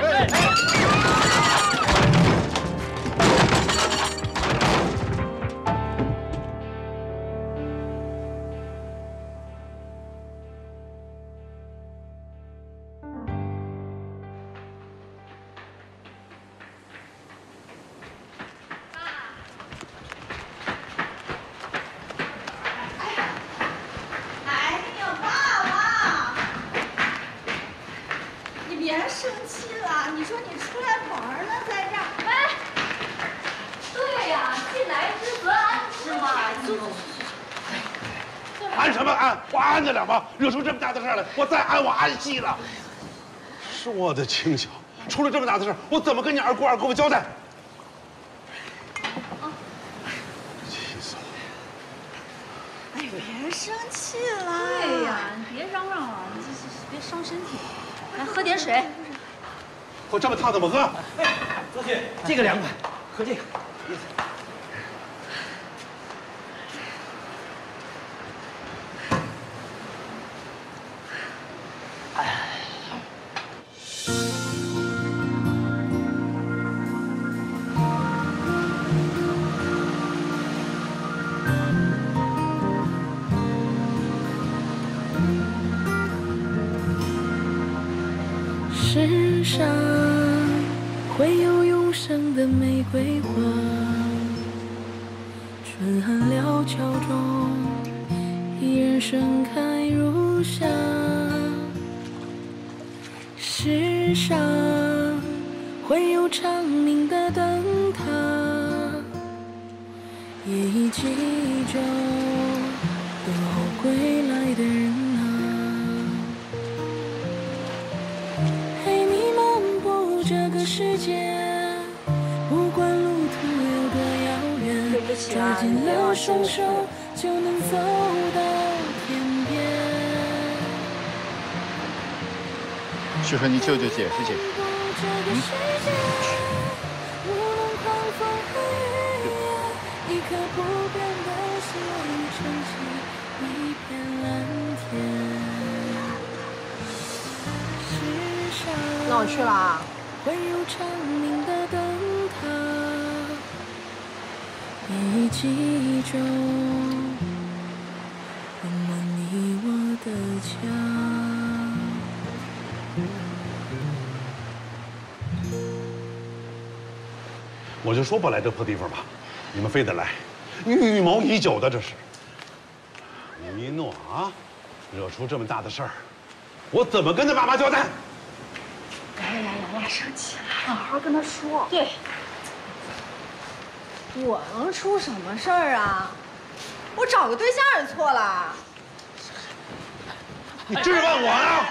安什么安？我安得了吗？惹出这么大的事来，我再安我安息了。说的轻巧，出了这么大的事，我怎么跟你二姑父交代？气死我！ 哎，别生气了。 对呀，你别嚷嚷了，你别伤身体。来，喝点水。 我这么烫怎么喝？ 哎，周旭，这个凉快，喝这个。 世上会有永生的玫瑰花，春寒料峭中依然盛开如夏。世上会有长鸣的灯塔，夜以继久等候归来的人啊。陪你漫步这个世界，不管路途有多遥远，抓紧了双手就能走到天边。 去和你舅舅解释解释。 一颗不变的心撑起一片蓝天。 那我去了啊。 会有长鸣的灯塔，夜以继久，温暖你我的家。 我就说不来这破地方吧，你们非得来，预谋已久的这是。吴一诺啊，惹出这么大的事儿，我怎么跟他爸妈交代？ 来，生气了，好好跟他说。对，我能出什么事儿啊？我找个对象也错了。 你质问我呢？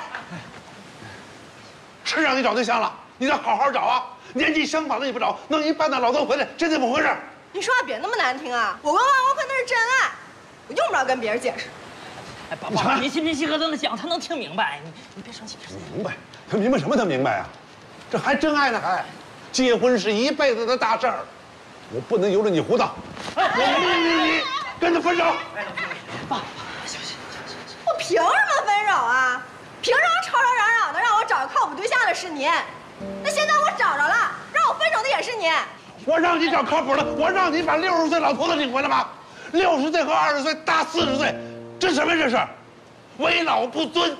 是让你找对象了，你得好好找啊！年纪相仿的你不找，弄一半大老头回来，这怎么回事？ 你说话别那么难听啊！我跟万国坤那是真爱，我用不着跟别人解释。 哎，爸，你心平气和的讲，他能听明白。你别生气，别生气。 明白？他明白什么？他明白啊！这还真爱呢，还结婚是一辈子的大事儿，我不能由着你胡闹。我命令你跟他分手。 爸，小心。 我凭什么分手啊？凭什么吵吵嚷嚷的让我找个靠谱对象的是你？那现在我找着了，让我分手的也是你。 我让你找靠谱的，我让你把60岁老头子领回来吧。60岁和20岁大40岁，这什么这是？为老不尊。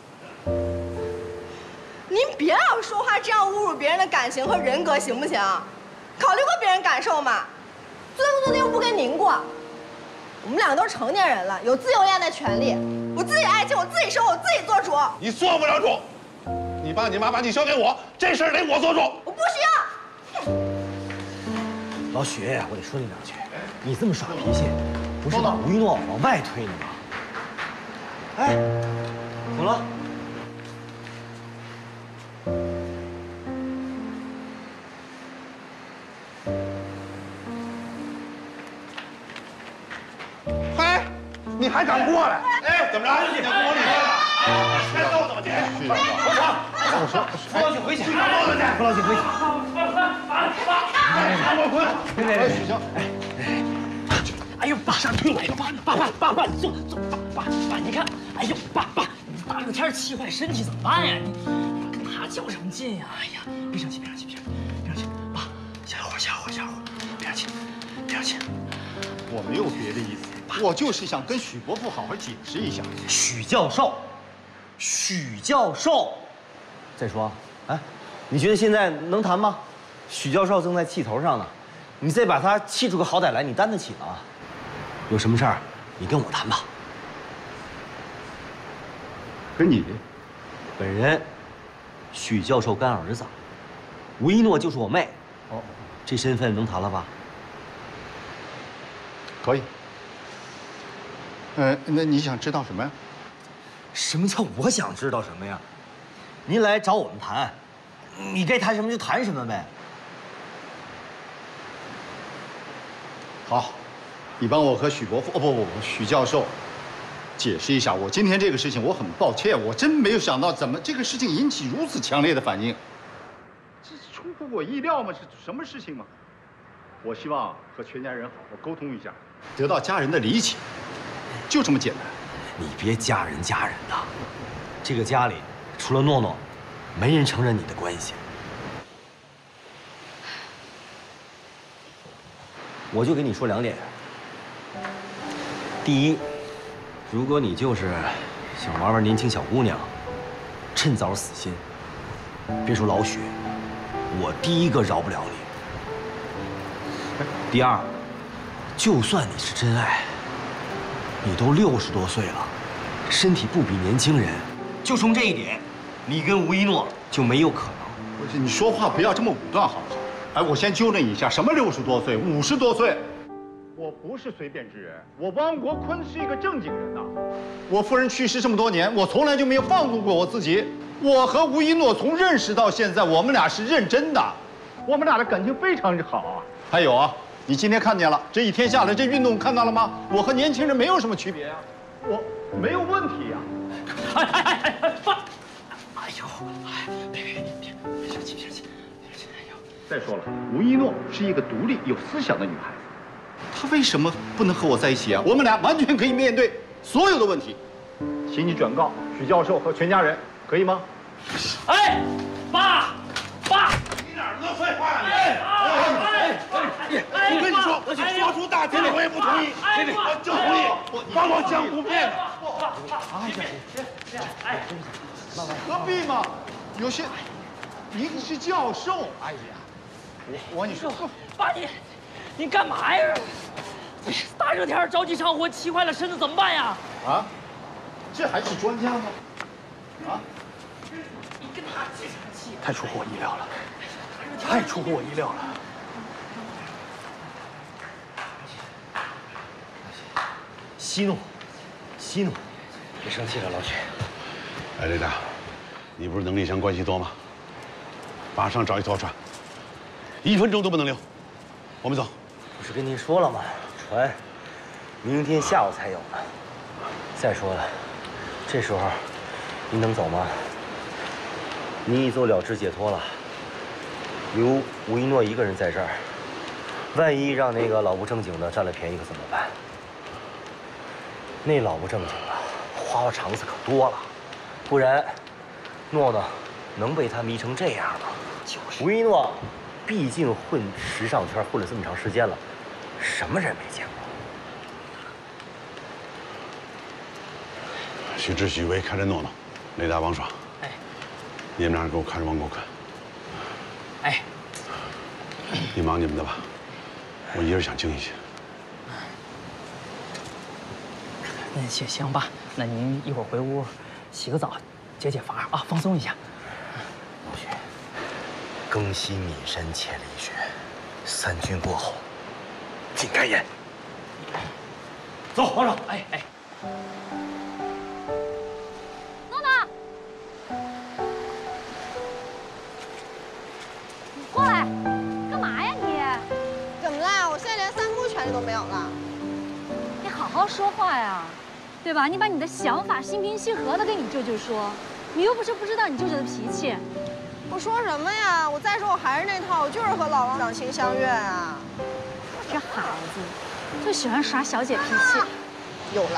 您别老说话这样侮辱别人的感情和人格，行不行？考虑过别人感受吗？最不尊又不跟您过。我们两个都是成年人了，有自由恋爱的权利。我自己爱情，我自己生活，我自己做主。 你做不了主，你爸你妈把你交给我，这事儿得我做主。 我不需要。 老许，我得说你两句，你这么耍脾气，不是把吴一诺往外推你吗？哎，怎么了？ 嘿，你还敢过来？哎，怎么着？你跟我理论了？该揍怎么结？我操！我说，付老许回去，付老许回去。我滚！别，许江， 哎呦，爸，退我！爸，你坐，爸，你看，哎呦，爸，你大热天气坏身体怎么办呀？你跟他较什么劲呀？哎呀，别生气，爸，下火，别生气。 我没有别的意思，我就是想跟许伯父好好解释一下。 许教授，再说，哎，你觉得现在能谈吗？许教授正在气头上呢，你再把他气出个好歹来，你担得起吗？有什么事儿，你跟我谈吧。 跟你？ 本人，许教授干儿子，吴一诺就是我妹。哦，这身份能谈了吧？ 可以。那你想知道什么呀？ 什么叫我想知道什么呀？您来找我们谈，你该谈什么就谈什么呗。 好，你帮我和许伯父，不，许教授解释一下。我今天这个事情，我很抱歉，我真没有想到怎么这个事情引起如此强烈的反应，这出乎我意料吗？是什么事情吗？我希望和全家人好好沟通一下，得到家人的理解，就这么简单。 你别家人的，这个家里除了诺诺，没人承认你的关系。我就跟你说2点。第一，如果你就是想玩年轻小姑娘，趁早死心。 别说老许，我第一个饶不了你。第二，就算你是真爱，你都60多岁了，身体不比年轻人，就冲这一点，你跟吴一诺就没有可能。 不是，你说话不要这么武断好不好？哎，我先纠正一下，什么60多岁、50多岁？我不是随便之人，我汪国坤是一个正经人呐。我夫人去世这么多年，我从来就没有放纵过我自己。我和吴一诺从认识到现在，我们俩是认真的，我们俩的感情非常之好啊。还有啊，你今天看见了，这一天下来，这运动看到了吗？我和年轻人没有什么区别啊，我没有问题呀。 爸，哎呦，别生气，别生气。哎呦， 再说了，吴一诺是一个独立有思想的女孩子。他为什么不能和我在一起啊？我们俩完全可以面对所有的问题。请你转告许教授和全家人，可以吗？ 哎，爸， 你哪儿那么废话呀你？ 我跟你说，说出大天我也不同意，我就同意，帮我江湖变。 何必嘛？有些，您是教授，哎呀，我跟你说， 爸你干嘛呀？大热天着急上火，气坏了身子怎么办呀？ 啊，这还是专家吗？啊， 你跟他气什么气？ 太出乎我意料了，太出乎我意料了。 息怒，别生气了，老许。 哎，雷达，你不是能力强关系多吗？马上找一条船，1分钟都不能留。我们走。 不是跟您说了吗？船明天下午才有呢。再说了，这时候您能走吗？您一走了之解脱了，留吴一诺一个人在这儿，万一让那个老不正经的占了便宜，可怎么办？那老不正经的花花肠子可多了，不然诺诺能被他迷成这样吗？吴一诺毕竟混时尚圈混了这么长时间了，什么人没见过？ 许志、许巍看着诺诺，雷达、王爽， 哎， 你们俩给我看着王国坤。 哎， 你忙你们的吧，我一人想静一静。 那行吧，那您一会儿回屋洗个澡，解解乏啊，放松一下。 更惜岷山千里雪，3军过后尽开颜。走，王爽。 哎。 诺诺，你过来，干嘛呀你？ 怎么了？我现在连3姑权利都没有了。 你好好说话呀，对吧？你把你的想法心平气和的跟你舅舅说，你又不是不知道你舅舅的脾气。 我说什么呀？我再说我还是那套，我就是和老王两情相悦啊。 这孩子就喜欢耍小姐脾气， 又来。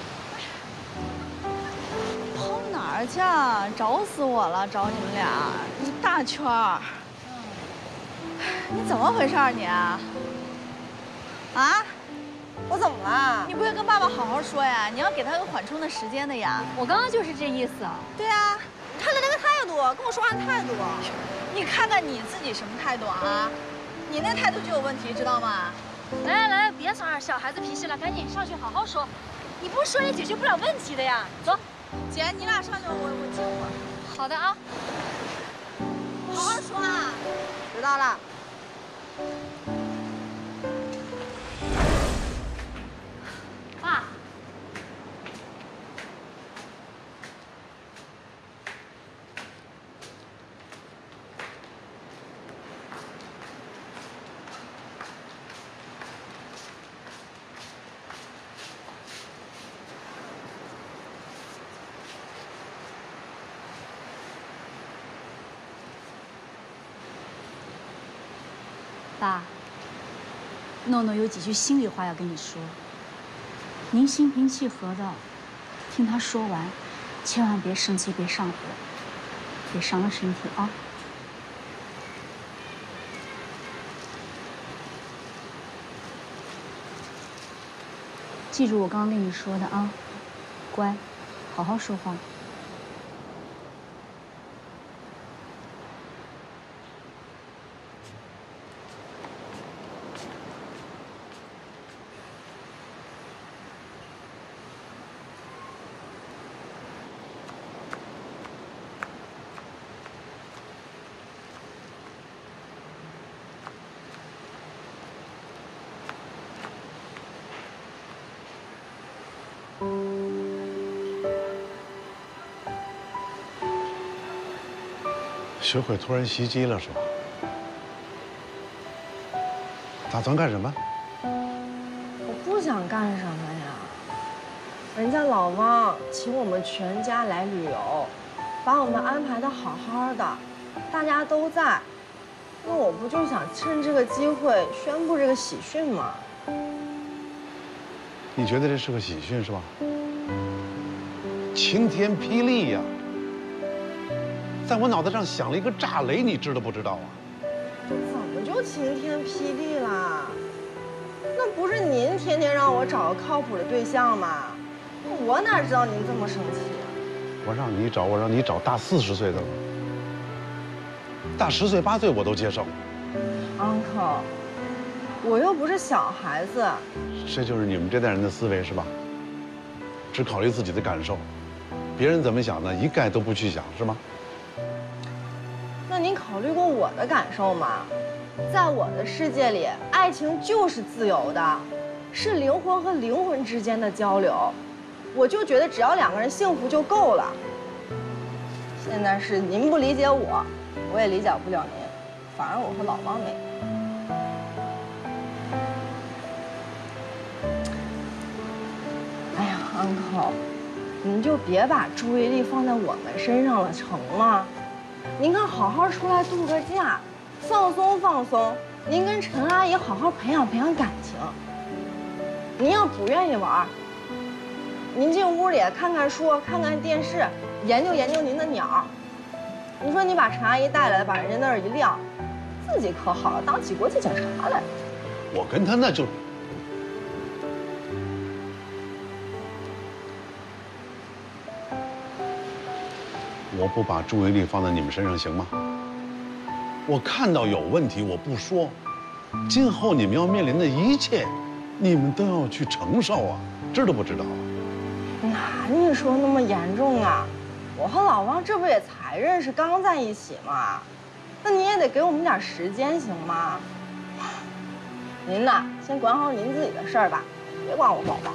跑哪儿去啊？找死我了！找你们俩一大圈儿。你怎么回事你啊？啊？我怎么了？你不会跟爸爸好好说呀？你要给他个缓冲的时间的呀。 我刚刚就是这意思。 对啊，他的那个态度，跟我说话的态度，你看看你自己什么态度啊？你那态度就有问题，知道吗？ 来，别耍小孩子脾气了，赶紧上去好好说。你不说也解决不了问题的呀。走， 姐，你俩上去，我静会儿。 好的啊。 好好说啊。知道了。 爸。爸，诺诺有几句心里话要跟你说，您心平气和的听他说完，千万别生气，别上火，别伤了身体啊。记住我刚刚跟你说的啊，乖，好好说话。 学会突然袭击了是吧？打算干什么？ 我不想干什么呀。人家老汪请我们全家来旅游，把我们安排的好好的，大家都在。那我不就想趁这个机会宣布这个喜讯吗？ 你觉得这是个喜讯是吧？晴天霹雳呀！在我脑袋上响了一个炸雷，你知道不知道啊？ 怎么就晴天霹雳啦？那不是您天天让我找个靠谱的对象吗？我哪知道您这么生气啊？ 我让你找大40岁的了，大10岁8岁我都接受。 uncle， 我又不是小孩子。 这就是你们这代人的思维是吧？只考虑自己的感受，别人怎么想呢，一概都不去想，是吗？ 那您考虑过我的感受吗？在我的世界里，爱情就是自由的，是灵魂和灵魂之间的交流。我就觉得只要2个人幸福就够了。现在是您不理解我，我也理解不了您，反而我和老汪没。哎呀 ，uncle， 您就别把注意力放在我们身上了，成吗？您看，好好出来度个假，放松放松。您跟陈阿姨好好培养培养感情。您要不愿意玩，您进屋里看看书，看看电视，研究研究您的鸟。你说你把陈阿姨带来，把人家那儿一晾，自己可好了，当起国际警察来。 我跟他那就……我不把注意力放在你们身上行吗？我看到有问题我不说，今后你们要面临的一切，你们都要去承受啊，知道不知道啊？ 哪你说那么严重啊？我和老汪这不也才认识，刚在一起嘛，那你也得给我们点时间行吗？您呐，先管好您自己的事儿吧，别管我老汪。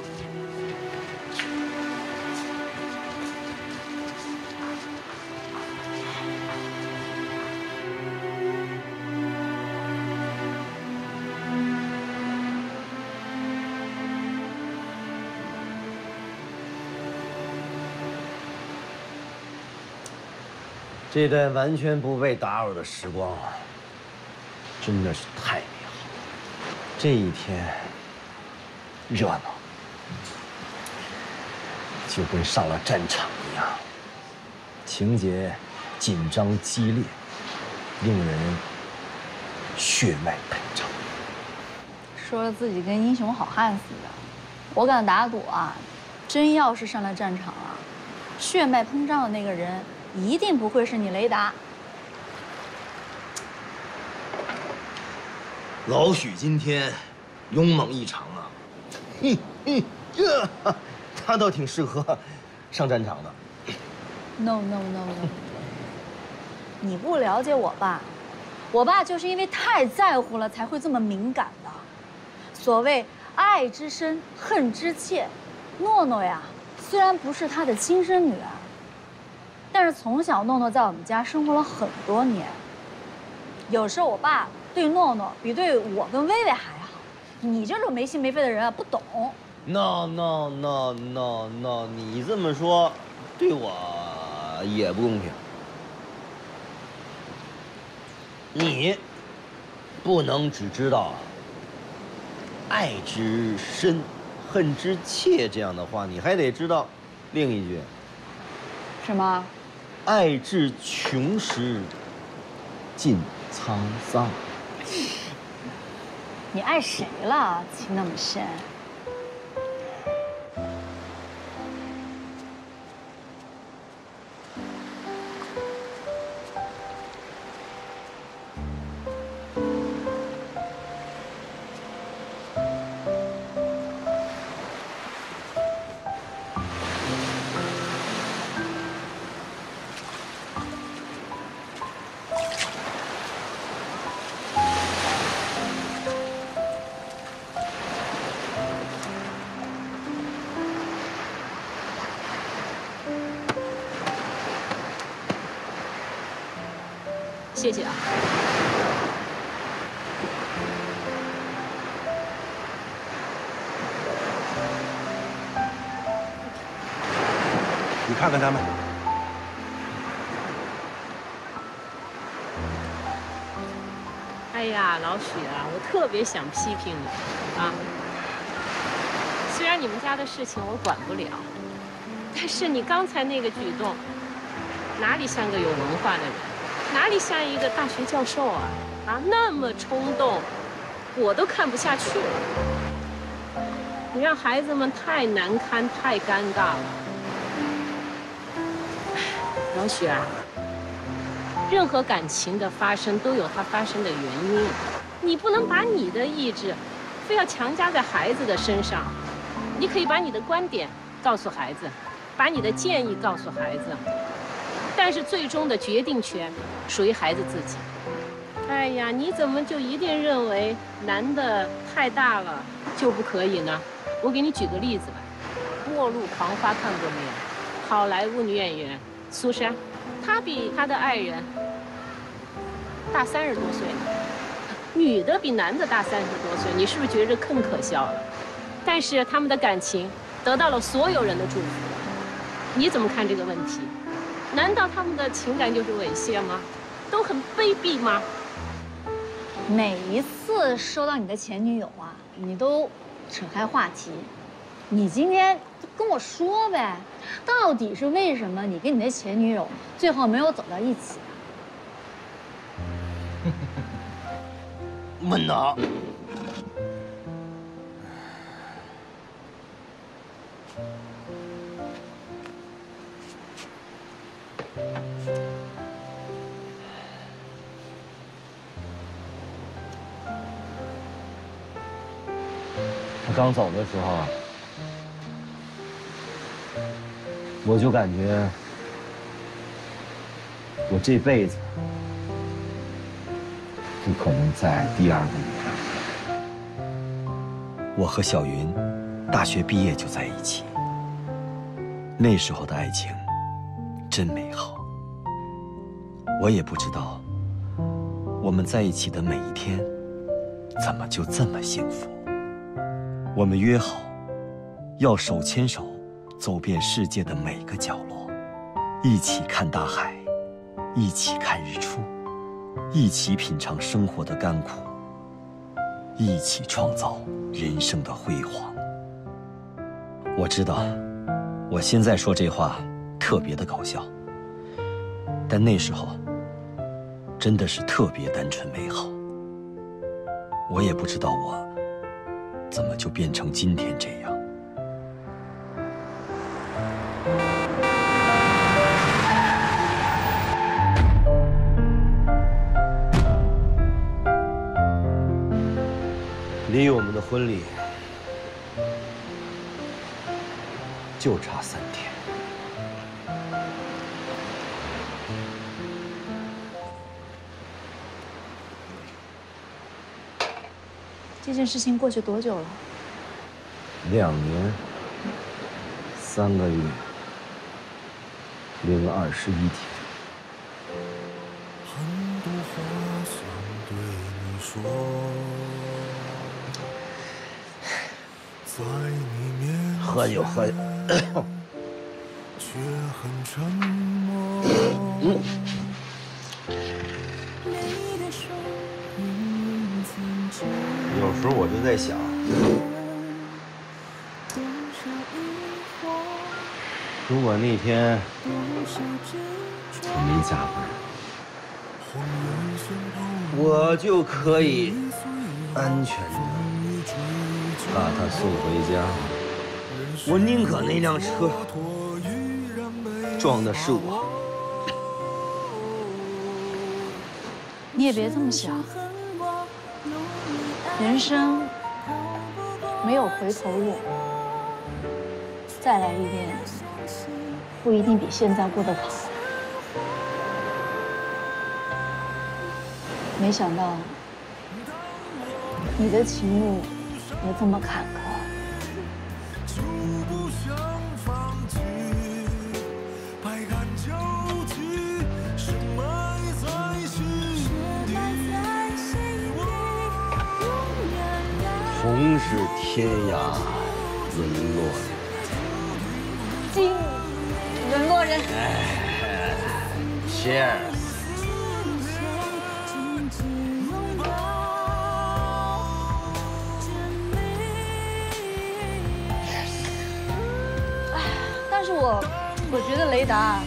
这段完全不被打扰的时光，真的是太美好了。这一天热闹，就跟上了战场一样，情节紧张激烈，令人血脉喷张。 说了自己跟英雄好汉似的，我敢打赌啊，真要是上了战场了，血脉膨胀的那个人一定不会是你雷达。 老许今天勇猛异常啊！他倒挺适合上战场的。 No， 你不了解我爸，我爸就是因为太在乎了才会这么敏感的。所谓爱之深，恨之切。诺诺呀，虽然不是他的亲生女儿，但是从小诺诺在我们家生活了很多年。有时候我爸对诺诺比对我跟薇薇还好。你这种没心没肺的人啊，不懂。 No， 你这么说，对我也不公平。你不能只知道爱之深，恨之切这样的话，你还得知道另一句。 什么？ 爱至穷时，尽沧桑。 你爱谁了？情那么深。 谢谢啊。 你看看他们。 哎呀，老许啊，我特别想批评你啊。虽然你们家的事情我管不了，但是你刚才那个举动，哪里像个有文化的人，哪里像一个大学教授啊？啊，那么冲动，我都看不下去了。你让孩子们太难堪，太尴尬了。老许啊，任何感情的发生都有它发生的原因，你不能把你的意志非要强加在孩子的身上。你可以把你的观点告诉孩子，把你的建议告诉孩子，但是最终的决定权属于孩子自己。哎呀，你怎么就一定认为男的太大了就不可以呢？我给你举个例子吧，《末路狂花》看过没有？好莱坞女演员苏珊，她比她的爱人大30多岁呢。女的比男的大30多岁，你是不是觉着更可笑了？但是他们的感情得到了所有人的祝福，你怎么看这个问题？难道他们的情感就是猥亵吗？都很卑鄙吗？ 每一次说到你的前女友啊，你都扯开话题。你今天跟我说呗，到底是为什么你跟你的前女友最后没有走到一起啊？ 闷呐！他刚走的时候，我就感觉我这辈子不可能再爱第二个女人。我和小云大学毕业就在一起，那时候的爱情真美好。我也不知道我们在一起的每一天怎么就这么幸福。我们约好要手牵手走遍世界的每个角落，一起看大海，一起看日出，一起品尝生活的甘苦，一起创造人生的辉煌。我知道我现在说这话特别的搞笑，但那时候真的是特别单纯美好。我也不知道我怎么就变成今天这样。离我们的婚礼就差3天。 这件事情过去多久了 2年3个月021天。 很多话想对你说，在你面喝酒喝酒。 却很沉默。 有时候我就在想，如果那天我没加班，我就可以安全的把她送回家。我宁可那辆车撞的是我。 你也别这么想，人生没有回头路，再来一遍不一定比现在过得好。没想到你的情路也这么坎坷。 曾是天涯沦落人。 今沦落人。 Cheers。 但是我觉得雷达，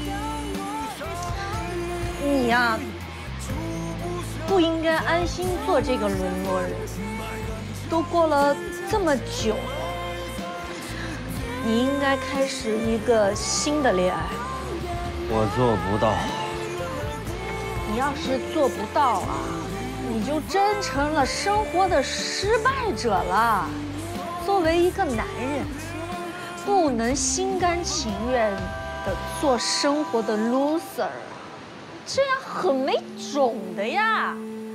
你呀，不应该安心做这个沦落人。都过了这么久了，你应该开始一个新的恋爱。 我做不到。 你要是做不到啊，你就真成了生活的失败者了。作为一个男人，不能心甘情愿的做生活的 loser 啊，这样很没种的呀。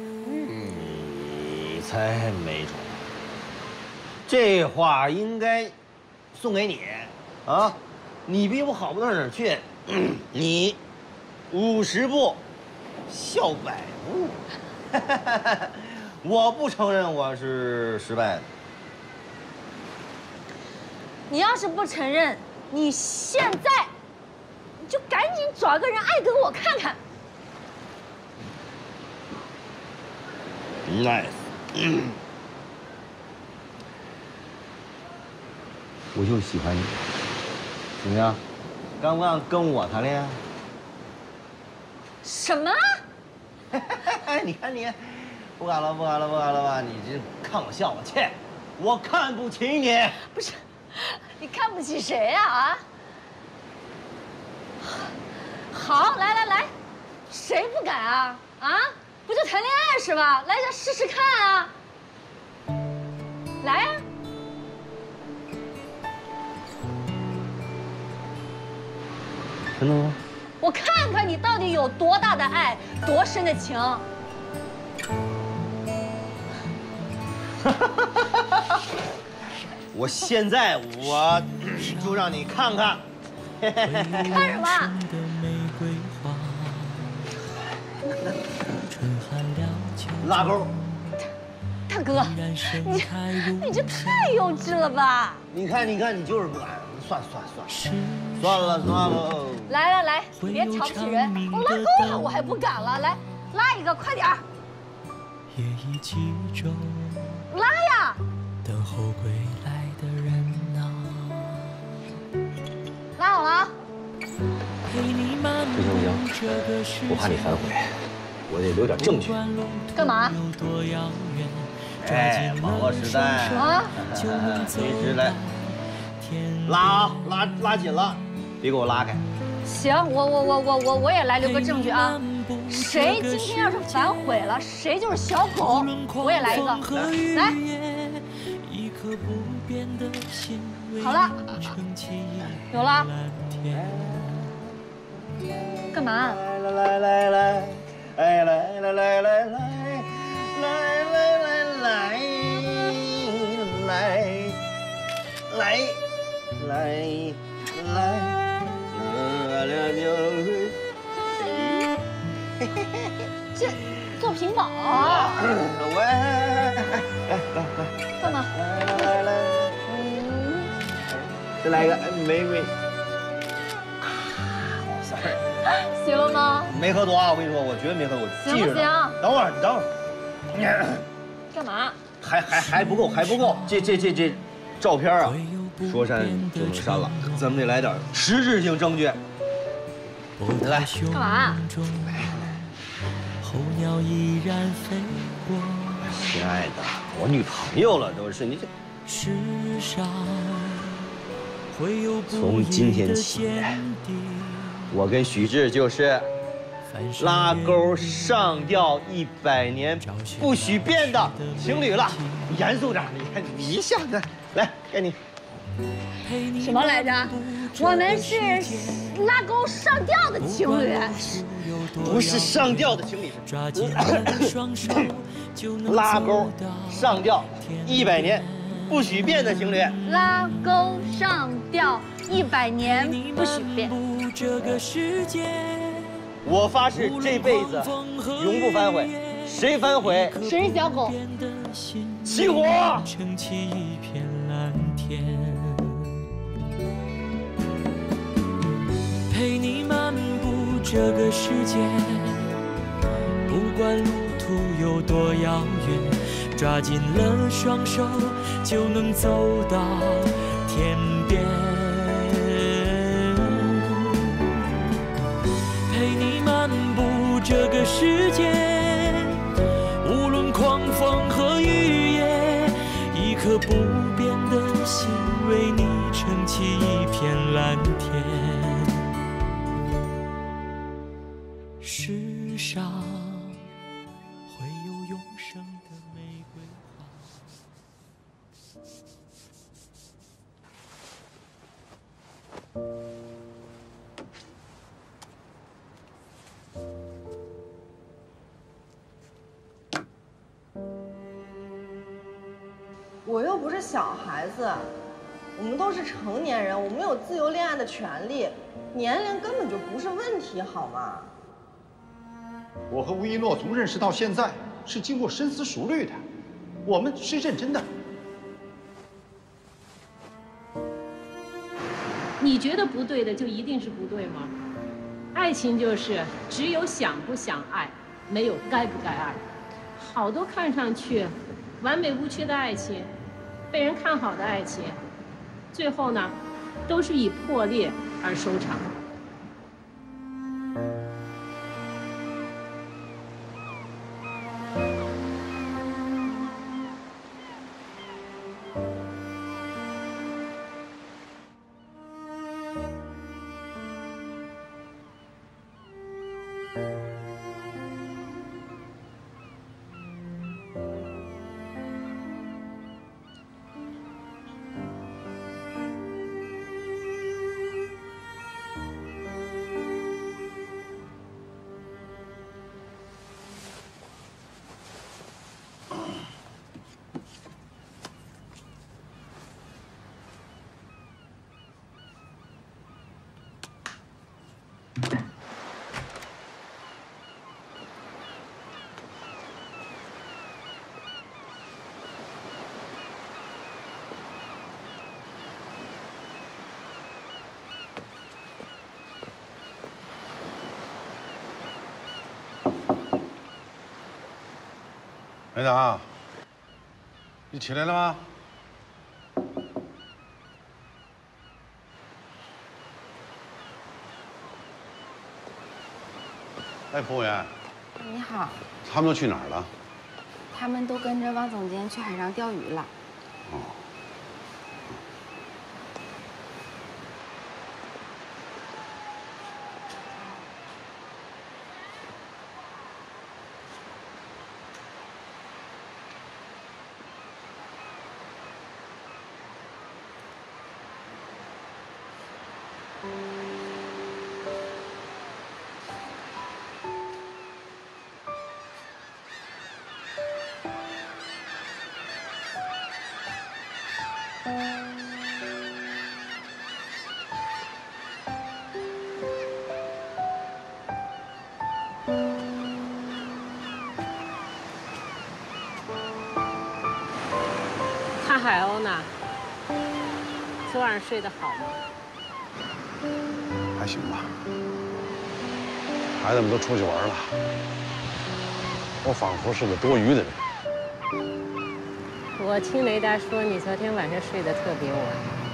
你才没种。这话应该送给你啊！你比我好不到哪儿去。你50步笑100步。我不承认我是失败的。 你要是不承认，你现在你就赶紧找个人爱给我看看。 Nice。我就喜欢你，怎么样？敢不敢跟我谈恋爱？ 什么？ 你看你，不敢了吧？你这看我笑话，切！我看不起你。 不是，你看不起谁呀？啊？好，来，谁不敢啊？啊？不就谈恋爱是吧？来，咱试试看啊！来呀！ 真的吗？ 我看看你到底有多大的爱，多深的情。 我现在就让你看看。 看什么？ 拉钩。 大哥，你这太幼稚了吧？ 你看，你就是不敢。算了。 来，别瞧不起人，我拉钩了，我还不敢了。来，拉一个，快点儿。拉呀！拉好了啊！ 不行，我怕你反悔，我得留点证据。 干嘛？ 哎，网络时代啊！ 随时来。拉紧了，别给我拉开。 行，我也来留个证据啊！谁今天要是反悔了，谁就是小狗。我也来一个，来。好了，有了。干嘛？这做屏保啊！干嘛？ 再来一个美。 行了吗？ 没喝多啊！我跟你说，我绝对没喝过。 行不行？ 等会儿，你等会儿。 干嘛？ 还不够。这照片啊，说删就能删了，咱们得来点实质性证据。来， 干嘛？ 亲爱的，我女朋友了都是你这。从今天起，我跟许志就是拉钩上吊100年不许变的情侣了。严肃点，你看你一笑，来，该你。 什么来着？我们是拉钩上吊的情侣。 不是上吊的情侣，拉钩上吊100年不许变的情侣。 拉钩上吊100年不许变。 我发誓这辈子永不反悔，谁反悔谁是小狗？ 切！ 熄火！ 撑起一片蓝天，陪你漫步这个世界，不管路途有多遥远，抓紧了双手就能走到天边。陪你漫步这个世界，无论狂风和雨夜，一颗不变的心为你撑起一片蓝天。世上会有永生的玫瑰花。 我又不是小孩子，我们都是成年人，我们有自由恋爱的权利，年龄根本就不是问题，好吗？ 我和吴一诺从认识到现在是经过深思熟虑的，我们是认真的。 你觉得不对的就一定是不对吗？爱情就是只有想不想爱，没有该不该爱。好多看上去完美无缺的爱情，被人看好的爱情，最后呢，都是以破裂而收场。 梅达，你起来了吗？哎，服务员， 你好， 他们都去哪儿了？ 他们都跟着王总监去海上钓鱼了。 哦。 看海鸥呢？昨晚上睡得好吗？ 还行吧。孩子们都出去玩了，我仿佛是个多余的人。 我听雷达说你昨天晚上睡得特别晚。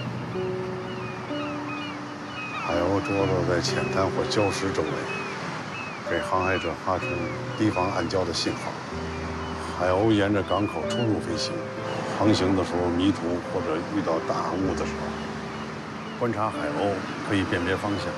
海鸥着落在浅滩或礁石周围，给航海者发出提防暗礁的信号。海鸥沿着港口出入飞行，航行的时候迷途或者遇到大雾的时候，观察海鸥可以辨别方向。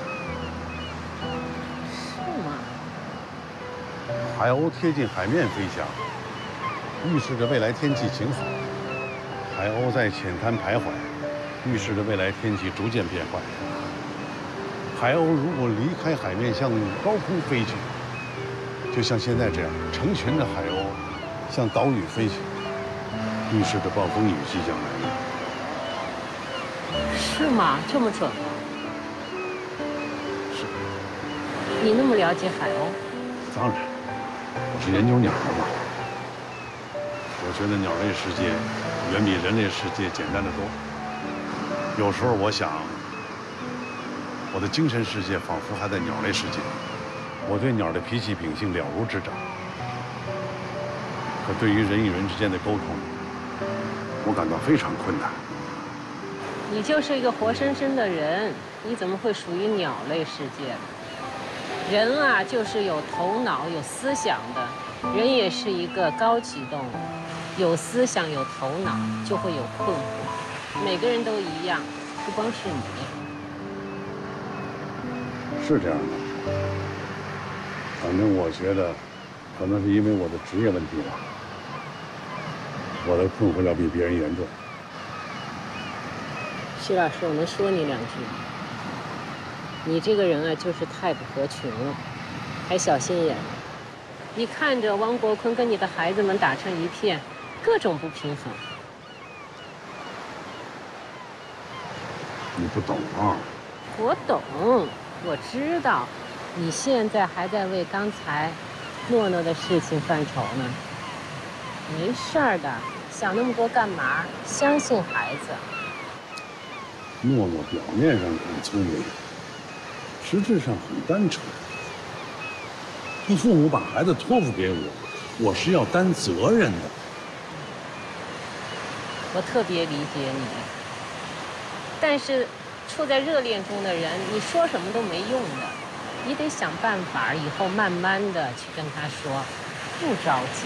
是吗？ 海鸥贴近海面飞翔，预示着未来天气晴好；海鸥在浅滩徘徊，预示着未来天气逐渐变坏。海鸥如果离开海面向高空飞去，就像现在这样，成群的海鸥向岛屿飞去，预示着暴风雨即将来临。 是吗？这么准吗？ 是。 你那么了解海鸥？ 当然，我是研究鸟的嘛。我觉得鸟类世界远比人类世界简单得多。有时候我想，我的精神世界仿佛还在鸟类世界，我对鸟的脾气秉性了如指掌。可对于人与人之间的沟通，我感到非常困难。 你就是一个活生生的人，你怎么会属于鸟类世界呢？人啊，就是有头脑、有思想的。人也是一个高级动物，有思想、有头脑，就会有困惑。每个人都一样，不光是你。 是这样的，反正我觉得，可能是因为我的职业问题吧，我的困惑要比别人严重。 徐老师，我能说你两句吗？你这个人啊，就是太不合群了，还小心眼。你看着汪国坤跟你的孩子们打成一片，各种不平衡。 你不懂啊。 我懂，我知道，你现在还在为刚才诺诺的事情犯愁呢。没事儿的，想那么多干嘛？相信孩子。 诺诺表面上很聪明，实质上很单纯。他父母把孩子托付给我，我是要担责任的。 我特别理解你，但是处在热恋中的人，你说什么都没用的，你得想办法，以后慢慢的去跟他说，不着急。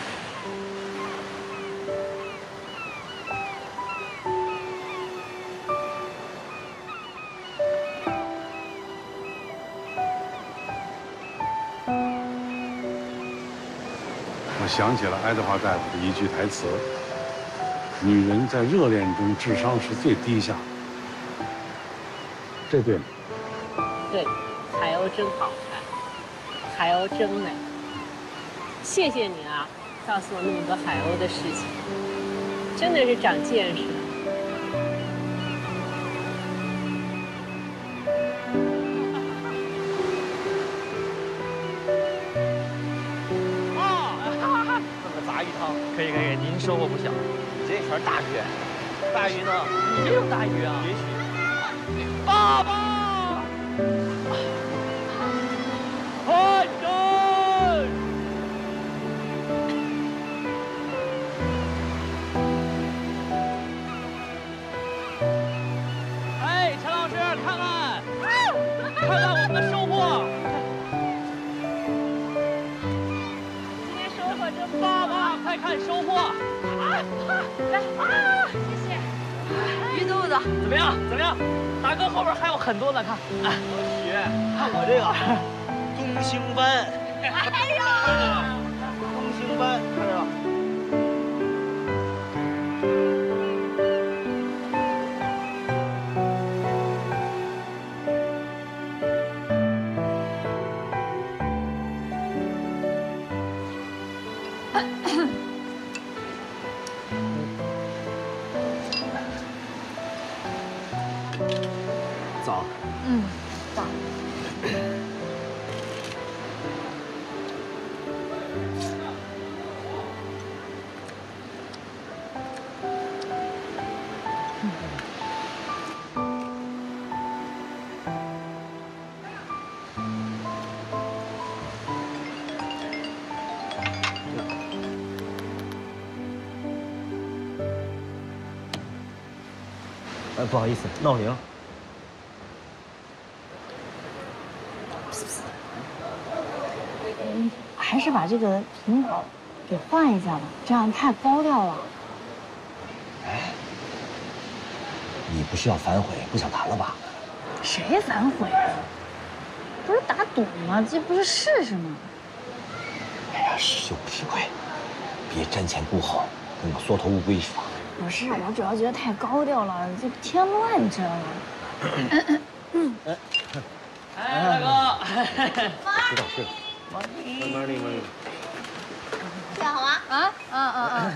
我想起了爱德华大夫的一句台词：女人在热恋中智商是最低下的。这对吗？ 对，海鸥真好看，海鸥真美。谢谢你啊，告诉我那么多海鸥的事情，真的是长见识。 杂鱼汤可以，您收获不小。你这全是大鱼，大鱼呢？你也有大鱼啊？也许。爸爸，快点！哎，陈老师，看看，看看我们的收获。爸爸，快看收获！来啊，谢谢。鱼肚子怎么样？怎么样？大哥后边还有很多呢，看。老许，看我这个东星斑。哎呀，东星斑，看这个。 早。 早。 不好意思，闹铃。 还是把这个频道给换一下吧，这样太高调了。 哎，你不是要反悔，不想谈了吧？ 谁反悔啊？不是打赌吗？这不是试试吗？ 哎呀，是羞不吃亏，别瞻前顾后，跟个缩头乌龟似的。 不是，我主要觉得太高调了，这添乱，你知道吗？ 哎，大哥， 知道知道。慢慢的，慢慢的。 这样好吗？啊。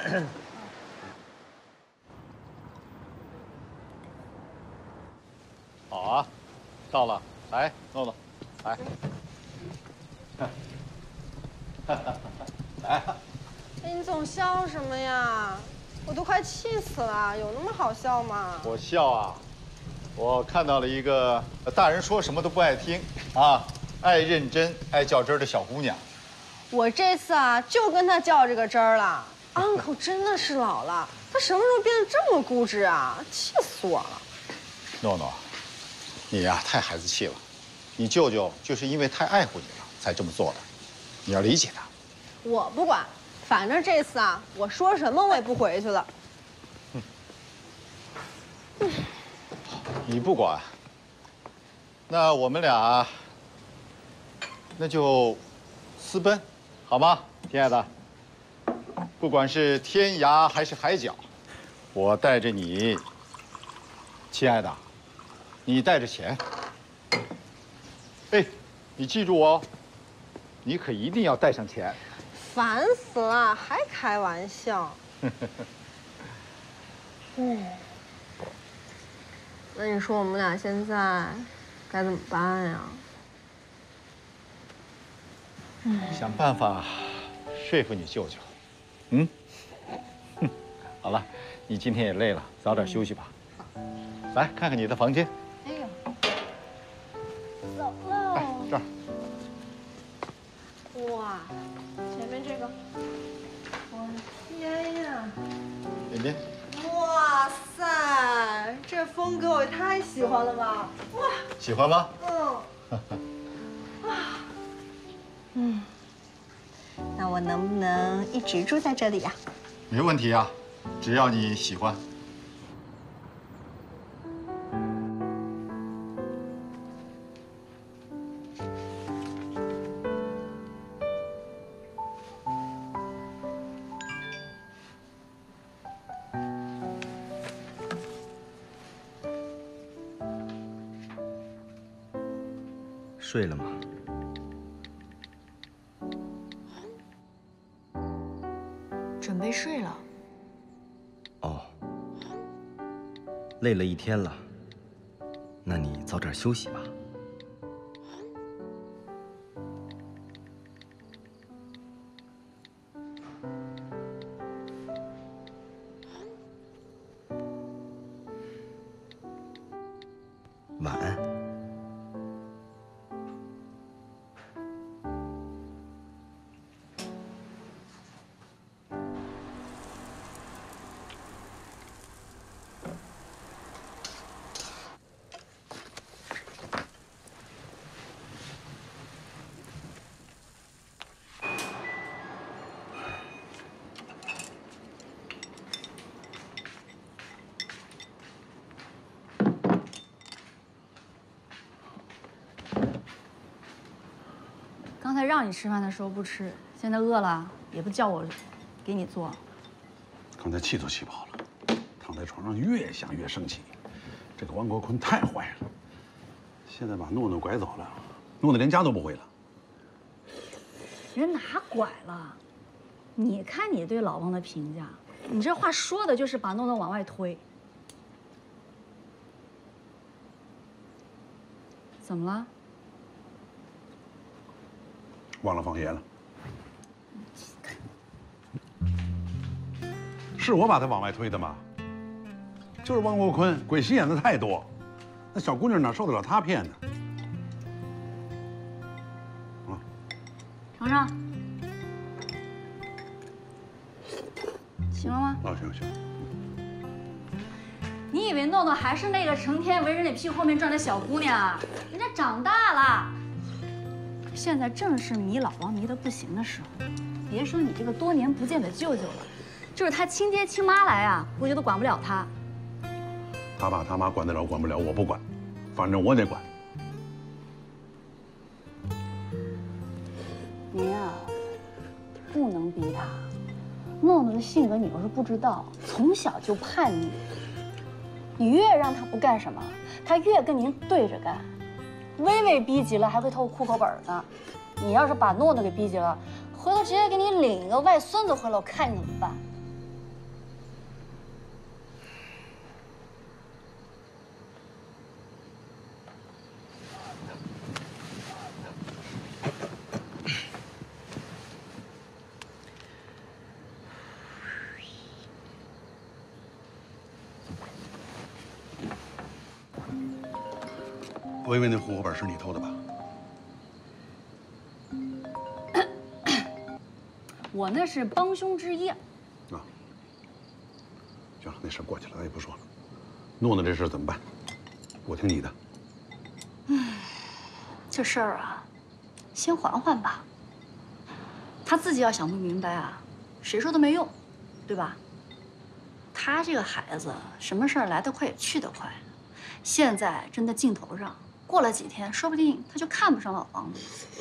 好啊，到了，来，诺诺，来，来， 哎，你总笑什么呀？我都快气死了，有那么好笑吗？ 我笑啊，我看到了一个大人说什么都不爱听啊，爱认真、爱较真的小姑娘。 我这次啊，就跟他较这个真儿了。uncle 真的是老了，他什么时候变得这么固执啊？气死我了！ 诺诺，你呀太孩子气了，你舅舅就是因为太爱护你了才这么做的，你要理解他。 我不管，反正这次啊，我说什么我也不回去了。 你不管，那我们俩那就私奔，好吗，亲爱的？不管是天涯还是海角，我带着你，亲爱的，你带着钱。哎，你记住哦，你可一定要带上钱。 烦死了，还开玩笑。那你说我们俩现在该怎么办呀？ 想办法说服你舅舅。嗯，好了，你今天也累了，早点休息吧。来看看你的房间。 哎呦，走喽。 来这儿。 哇，前面这个，我的天呀！ 点点。 哇塞，这风格我也太喜欢了吧！哇， 喜欢吗？ 那我能不能一直住在这里呀？ 没问题啊，只要你喜欢。 睡了吗？ 准备睡了。 哦，累了一天了，那你早点休息吧。晚安。 刚才让你吃饭的时候不吃，现在饿了也不叫我给你做。 刚才气都气跑了，躺在床上越想越生气。这个王国坤太坏了，现在把诺诺拐走了，诺诺连家都不回了。 人哪拐了？你看你对老王的评价，你这话说的就是把诺诺往外推。怎么了？ 忘了放盐了。是我把他往外推的吗？就是王国坤鬼心眼子太多，那小姑娘哪受得了他骗呢？ 尝尝，行了吗？ 行。 你以为诺诺还是那个成天围人脸屁股后面转的小姑娘？人家长大了，现在正是迷老王迷得不行的时候。别说你这个多年不见的舅舅了，就是他亲爹亲妈来啊，估计都管不了他。 他爸他妈管得了管不了，我不管，反正我得管。 您啊，不能逼他。诺诺的性格你要是不知道，从小就叛逆。你越让他不干什么，他越跟您对着干。微微逼急了还会偷户口本呢。你要是把诺诺给逼急了，回头直接给你领一个外孙子回来，我看你怎么办。 我以为那户口本是你偷的吧？ 我那是帮凶之一。 行了，那事过去了，咱也不说了。诺诺这事怎么办？我听你的。 这事儿啊，先缓缓吧。他自己要想不明白啊，谁说都没用，对吧？他这个孩子，什么事儿来得快也去得快，现在正在劲头上，过了几天，说不定他就看不上老房子。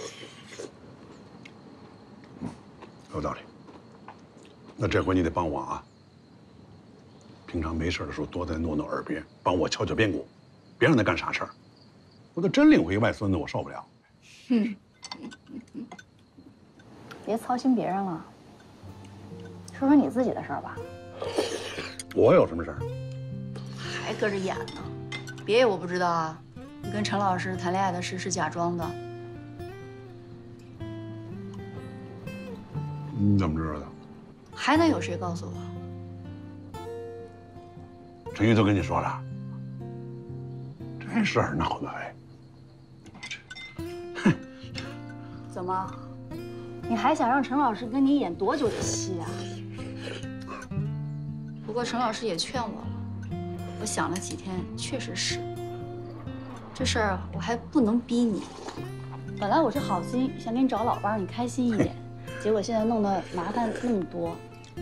有道理。那这回你得帮我啊。平常没事的时候多在诺诺耳边帮我敲敲边鼓，别让他干傻事儿。我都真领回一外孙子，我受不了。 别操心别人了，说说你自己的事儿吧。 我有什么事儿？ 还搁着演呢？别以为我不知道啊！你跟陈老师谈恋爱的事是假装的。 你怎么知道的？ 还能有谁告诉我？ 陈玉都跟你说了，这事儿闹的还…… 怎么？你还想让陈老师跟你演多久的戏啊？不过陈老师也劝我了，我想了几天，确实是。这事儿我还不能逼你。本来我是好心想给你找老伴儿，你开心一点，结果现在弄得麻烦那么多。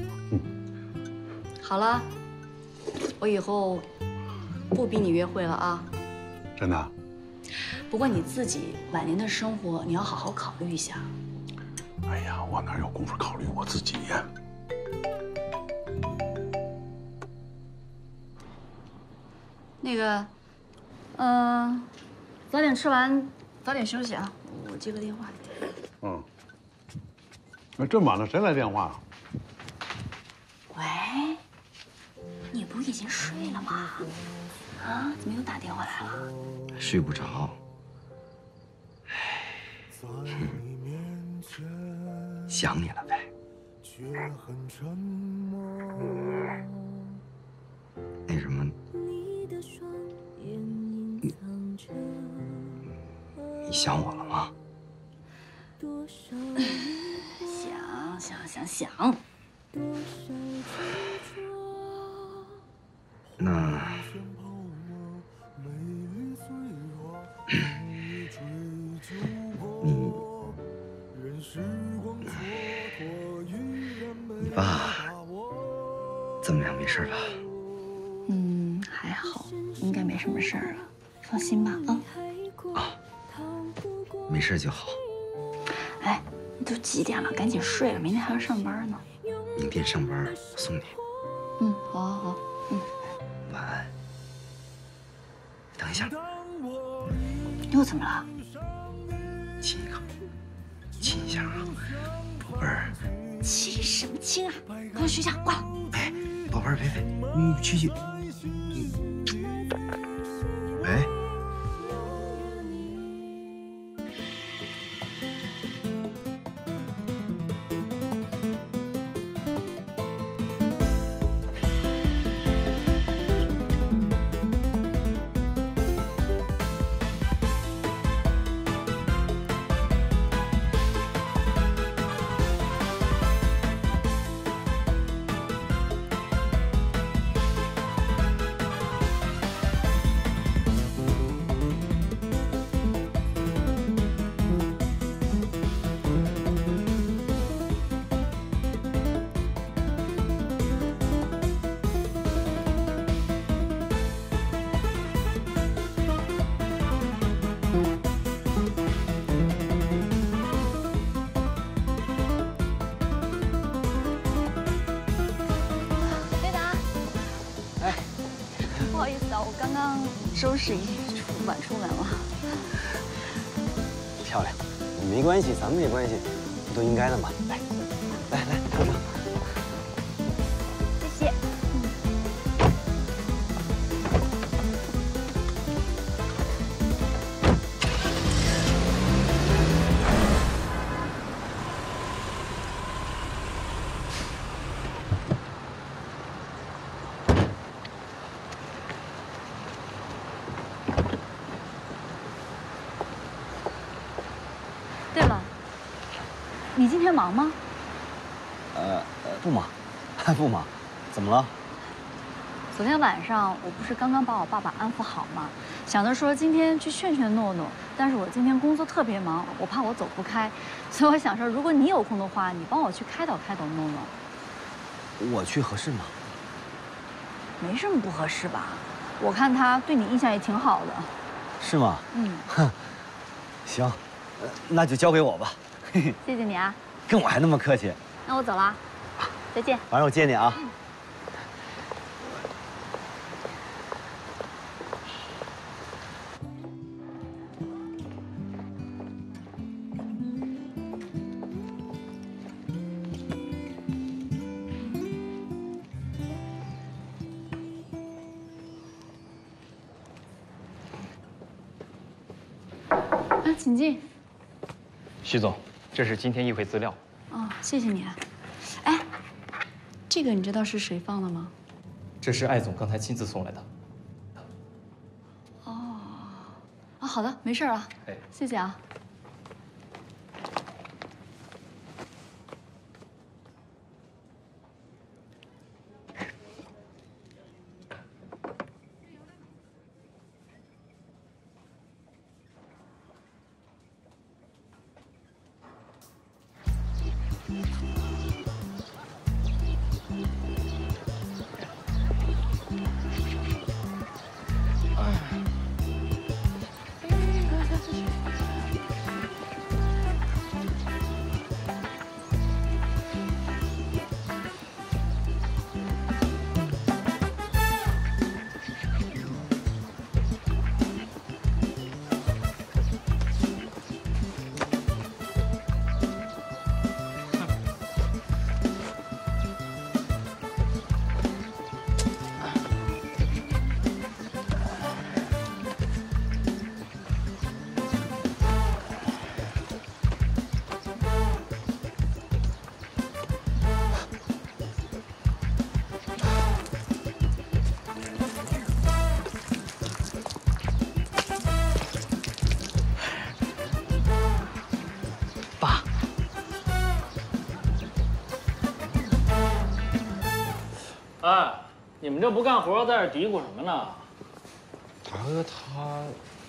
好了，我以后不逼你约会了啊。 真的？ 不过你自己晚年的生活，你要好好考虑一下。 哎呀，我哪有功夫考虑我自己呀？ 那个，早点吃完，早点休息啊。我接个电话。 那这么晚了，谁来电话啊？ 喂，你不已经睡了吗？啊，怎么又打电话来了？ 睡不着。想你了呗。那什么，你想我了吗？ 想。 那你爸怎么样？没事吧？ 还好，应该没什么事儿了，放心吧啊。 没事就好。 哎，都几点了？赶紧睡了，明天还要上班呢。 明天上班，我送你。 好。 晚安。等一下。 又怎么了？ 亲一口，亲一下啊，宝贝儿。 亲什么亲啊？快睡觉，挂了。 哎，宝贝儿，别，你去。喂。 收拾晚出门了， 漂亮，没关系，咱们没关系，都应该的嘛。来，尝尝。 谢谢。 你今天忙吗？ 不忙，不忙。怎么了？ 昨天晚上我不是刚刚把我爸爸安抚好吗？想着说今天去劝劝诺诺，但是我今天工作特别忙，我怕我走不开，所以我想说，如果你有空的话，你帮我去开导开导诺诺。 我去合适吗？ 没什么不合适吧？我看他对你印象也挺好的。 是吗？ 嗯， 哼，行，那就交给我吧。 谢谢你啊。 跟我还那么客气。 那我走了，再见。 晚上我接你啊。 请进。 徐总，这是今天议会资料。 哦，谢谢你啊。哎，这个你知道是谁放的吗？ 这是艾总刚才亲自送来的。 哦，啊，好的，没事了。 哎， 谢谢啊。 哎，你们这不干活，在这嘀咕什么呢？ 大哥他，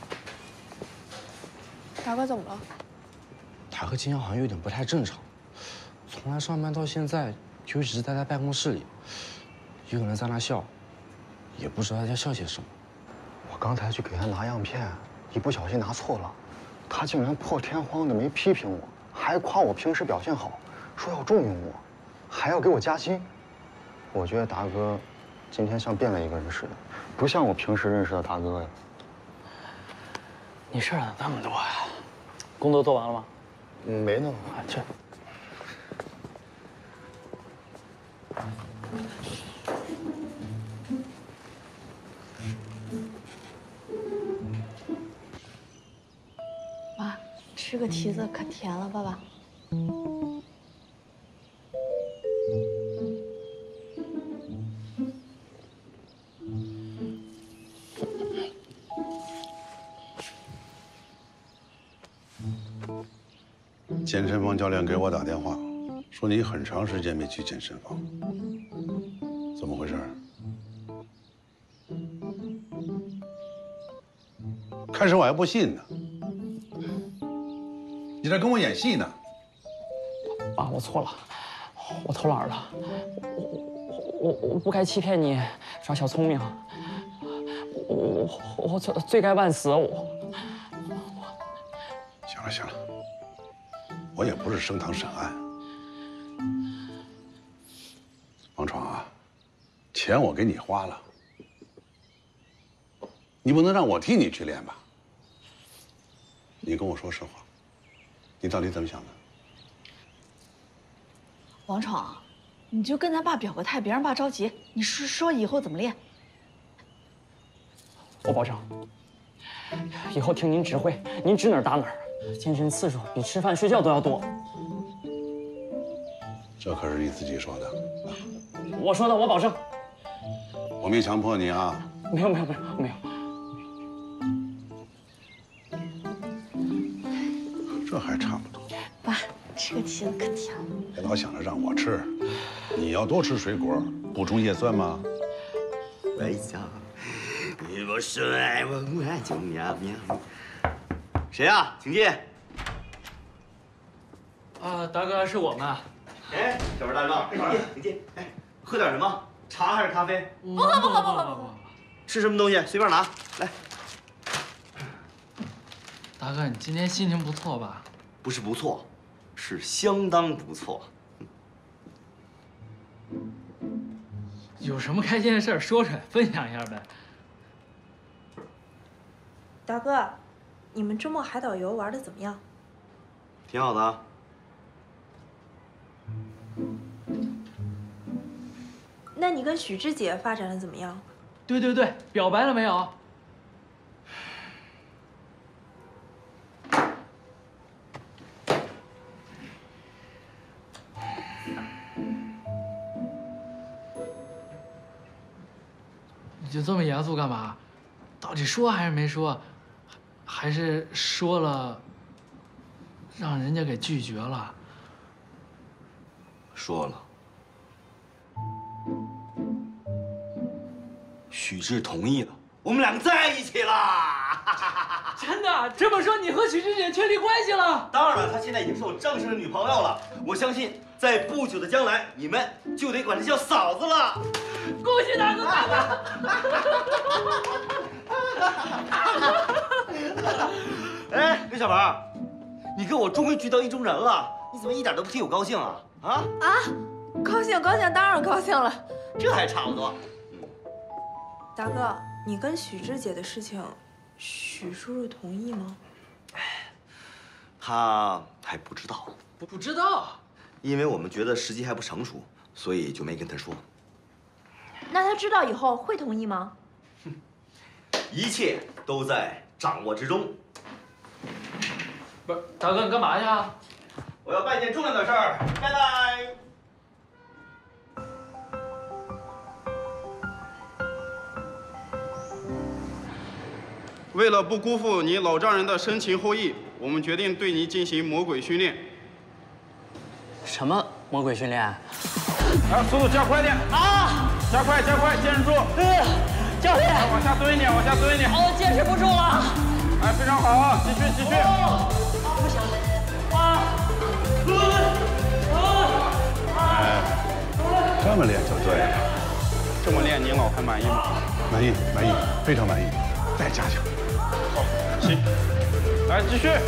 大哥怎么了？ 大哥今天好像有点不太正常，从来上班到现在就一直待在办公室里，一个人在那笑，也不知道他在笑些什么。 我刚才去给他拿样片，一不小心拿错了，他竟然破天荒的没批评我，还夸我平时表现好，说要重用我，还要给我加薪。我觉得达哥今天像变了一个人似的，不像我平时认识的达哥呀。 你事儿咋那么多呀？工作做完了吗？ 没呢。 去。 妈，吃个提子可甜了，爸爸。 健身房教练给我打电话，说你很长时间没去健身房，怎么回事？开始我还不信呢，你这跟我演戏呢？ 爸，我错了，我偷懒了，我不该欺骗你，耍小聪明，我罪该万死，我。 行了行了。我也不是升堂审案，王闯啊，钱我给你花了，你不能让我替你去练吧？你跟我说实话，你到底怎么想的？ 王闯，你就跟咱爸表个态，别让爸着急。你说以后怎么练？ 我保证，以后听您指挥，您指哪儿打哪儿。健身次数比吃饭睡觉都要多， 这可是你自己说的。 我说的，我保证。 我没强迫你啊。 没有。 这还差不多。 爸， 这个提的可甜了。 别老想着让我吃，你要多吃水果，补充叶酸吗？ 微笑，你不是爱我，我就喵喵。谁呀？请进。 啊，大哥，是我们。 哎，小门大壮，请进。哎，喝点什么？茶还是咖啡？ 不。 吃什么东西随便拿。来。 大哥，你今天心情不错吧？ 不是不错，是相当不错。 有什么开心的事儿说出来，分享一下呗。 大哥，你们周末海岛游玩的怎么样？ 挺好的。 那你跟许志姐发展的怎么样？ 对，表白了没有？你就这么严肃干嘛？到底说还是没说？还是说了，让人家给拒绝了？ 说了。许志同意了，我们两个在一起了。 真的？这么说你和许志姐确立关系了？ 当然了，她现在已经是我正式的女朋友了。我相信，在不久的将来，你们就得管她叫嫂子了。 恭喜大哥！ 哎，刘小宝，你跟我终于聚到意中人了，你怎么一点都不替我高兴啊？啊！ 高兴，当然高兴了。 这还差不多。 大哥，你跟许志姐的事情，许叔叔同意吗？ 他还不知道。 不知道？ 因为我们觉得时机还不成熟，所以就没跟他说。 那他知道以后会同意吗？ 一切都在掌握之中。 不是，大哥，你干嘛去啊？ 我要办一件重要的事儿，拜拜。 为了不辜负你老丈人的深情厚谊，我们决定对你进行魔鬼训练。 什么魔鬼训练？ 来，速度加快点啊！加快，坚持住。 教练， 往下蹲一点， 我坚持不住了。 哎，非常好啊，继续。 不行。 哎，这么练就对了。 这么练，您老还满意吗？ 满意，非常满意。再加强。 好，行。来，继续。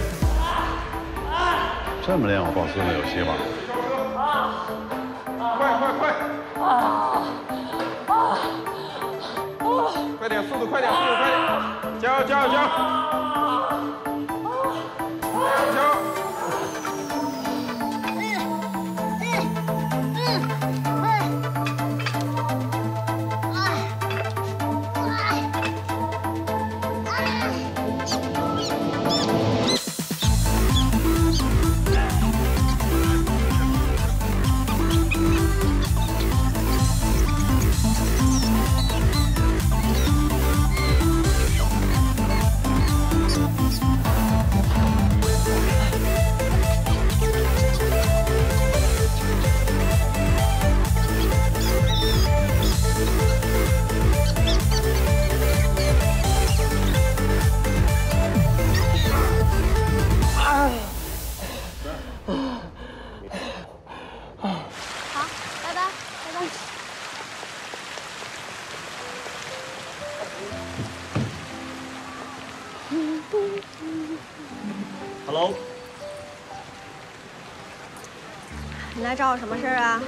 这么练，我抱孙子有希望。 快！快点，速度快点！加油！加油！ Hello， 你来找我什么事儿啊？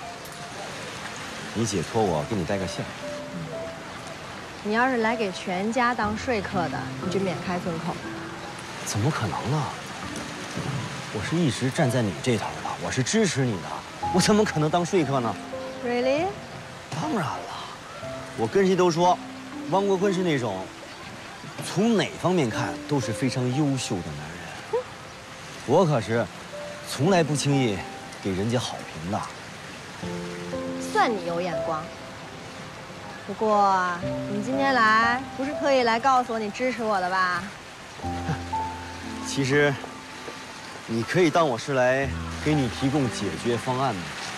你姐托我给你带个信。 你要是来给全家当说客的，你就免开尊口。 怎么可能呢？我是一直站在你这头的，我是支持你的，我怎么可能当说客呢 ？Really？ 当然了，我跟谁都说，汪国坤是那种从哪方面看都是非常优秀的男人。我可是从来不轻易给人家好评的。 算你有眼光。不过你今天来不是特意来告诉我你支持我的吧？ 其实你可以当我是来给你提供解决方案的。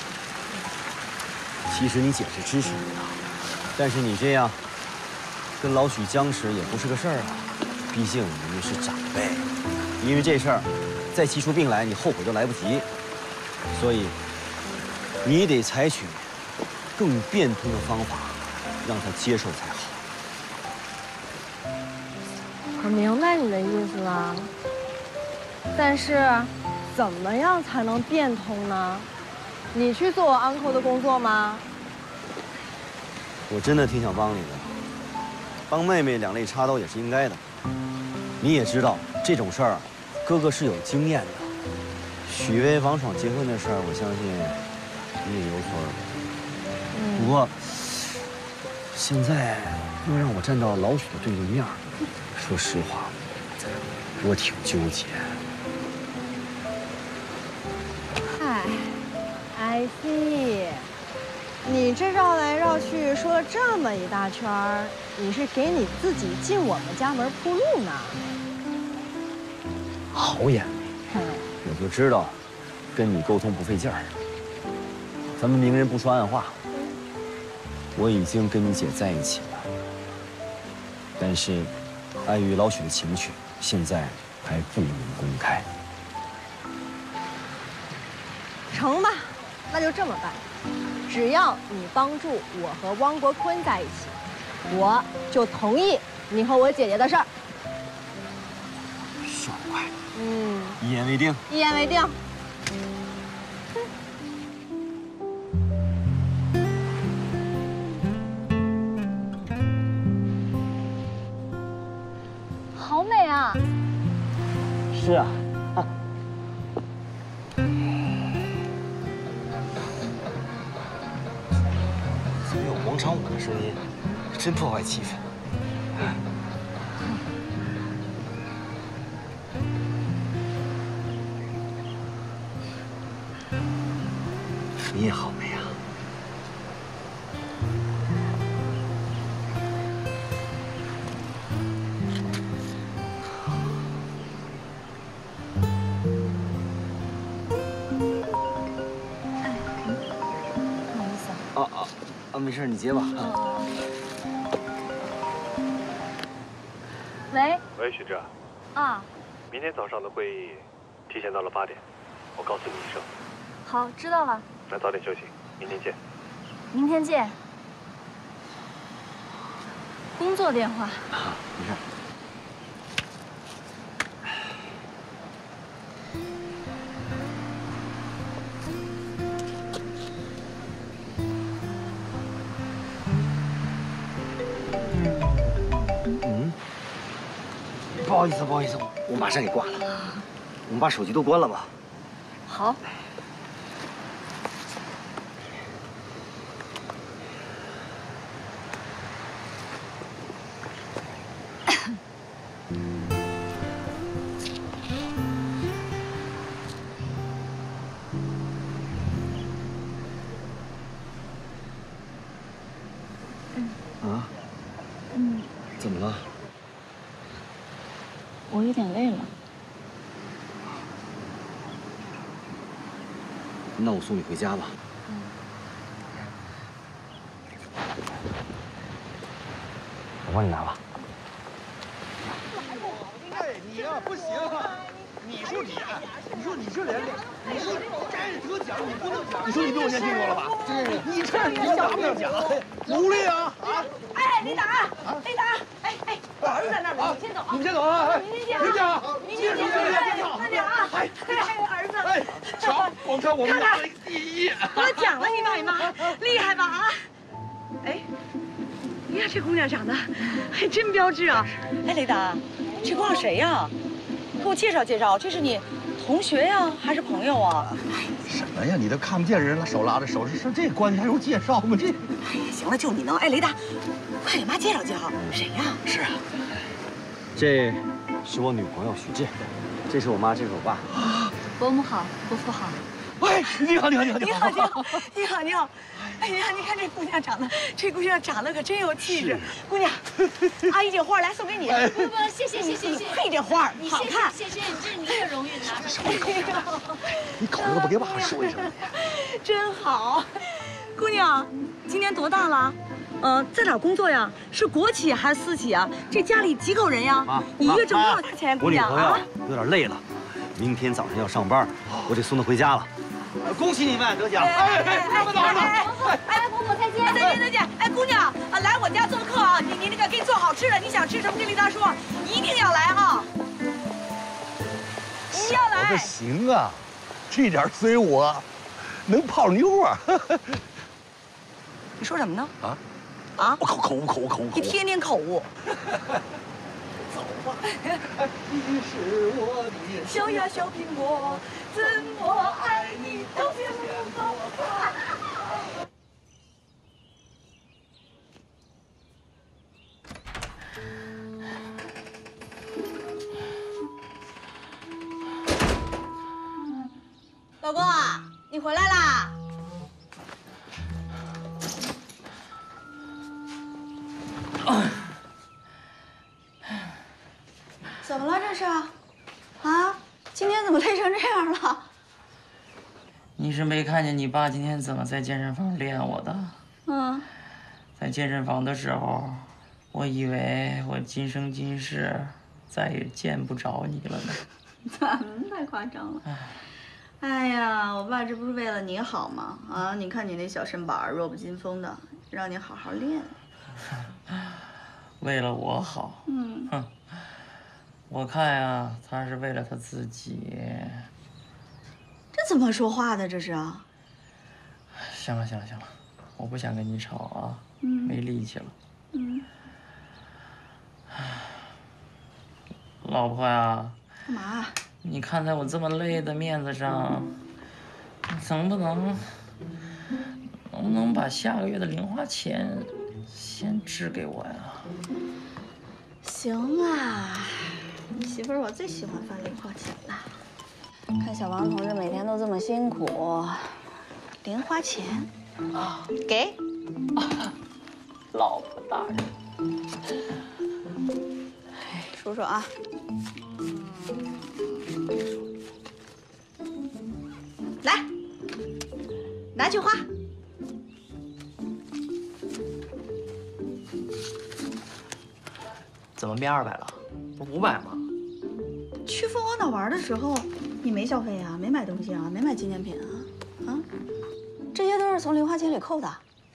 其实你姐是支持你的，但是你这样跟老许僵持也不是个事儿啊。毕竟你们是长辈，因为这事儿再气出病来，你后悔都来不及。所以你得采取更变通的方法，让他接受才好。 我明白你的意思了，但是怎么样才能变通呢？你去做我 uncle 的工作吗？ 我真的挺想帮你的，帮妹妹两肋插刀也是应该的。你也知道这种事儿，哥哥是有经验的。许巍、王爽结婚的事儿，我相信你也有所耳闻。不过现在又让我站到老许的对立面，说实话，我挺纠结。 嗨，I see。你这绕来绕去说了这么一大圈儿，你是给你自己进我们家门铺路呢？ 好眼力，我就知道跟你沟通不费劲儿。咱们明人不说暗话，我已经跟你姐在一起了，但是碍于老许的情绪，现在还不能公开。 成吧，那就这么办。只要你帮助我和汪国坤在一起，我就同意你和我姐姐的事儿。 爽快，一言为定。 一言为定。 好美啊！ 是啊。广场舞的声音真破坏气氛。你也好美啊！ 不好意思啊。 没事，你接吧。 喂。 喂，许志。 啊。 明天早上的会议提前到了8点，我告诉你一声。 好，知道了。 那早点休息，明天见。 明天见。工作电话。 没事。不好意思，不好意思，我马上给挂了。我们把手机都关了吧。 好。 啊？怎么了？ 我有点累了。 那我送你回家吧。我帮你拿吧。 哎，你呀不行啊！你说你这脸，你说该得奖你不能奖，你说你比我年轻多了吧？你这你拿不了奖，努力啊！ 哎，李达，我儿子在那儿，你先走啊！ 你先走啊！ 明天见， 明天啊！ 明天见，慢点啊！哎，儿子， 哎，瞧，光看我们拿了第一， 得奖了，你妈，厉害吧啊！哎，你看这姑娘长得还真标致啊！哎，雷达，这姑娘谁呀？给我介绍介绍，这是你同学呀，还是朋友啊？ 什么呀？你都看不见人了，手拉着手，是这关系还用介绍吗？这…… 哎呀，行了，就你能。哎，雷达，快给妈介绍介绍，谁呀？ 是啊，这是我女朋友许志，这是我妈，这是我爸。 伯母好，伯父好。 哎，你好。 你好。 哎呀，你看这姑娘长得可真有气质。姑娘，阿姨这花来送给你。 不，谢谢。 配这花好看。 谢谢，这是你的荣誉，拿着。 你口都不给爸说一声。 真好，姑娘，今年多大了？在哪儿工作呀？是国企还是私企啊？这家里几口人呀？你一月挣多少钱？姑娘啊， 有点累了，明天早上要上班，我得送她回家了。恭喜你们得奖！ 婆婆再见！再见！哎，姑娘来我家做客啊！你那个给你做好吃的，你想吃什么跟领导说，一定要来啊！一定要来！ 这行啊，这点随我，能泡妞啊！ 你说什么呢？ 我口误。 你天天口误。 走吧，你是我的小呀小苹果，怎么爱你都别不走。老公啊，你回来啦！怎么了这是？啊，今天怎么累成这样了？ 你是没看见你爸今天怎么在健身房练我的？在健身房的时候，我以为我今生今世再也见不着你了呢。 怎么太夸张了？哎呀，我爸这不是为了你好吗？啊，你看你那小身板弱不禁风的，让你好好练。 为了我好，哼，我看呀，他是为了他自己。 这怎么说话的？这是啊！ 行了，我不想跟你吵啊，没力气了。老婆呀， 干嘛？ 你看在我这么累的面子上，你能不能把下个月的零花钱先支给我呀？ 行啊，媳妇儿，我最喜欢发零花钱了。看小王同志每天都这么辛苦，零花钱啊，给。 老婆大人， 数数啊。来，拿去花。 怎么变200了？不是500吗？ 去凤凰岛玩的时候，你没消费啊，没买东西啊，没买纪念品啊，这些都是从零花钱里扣的。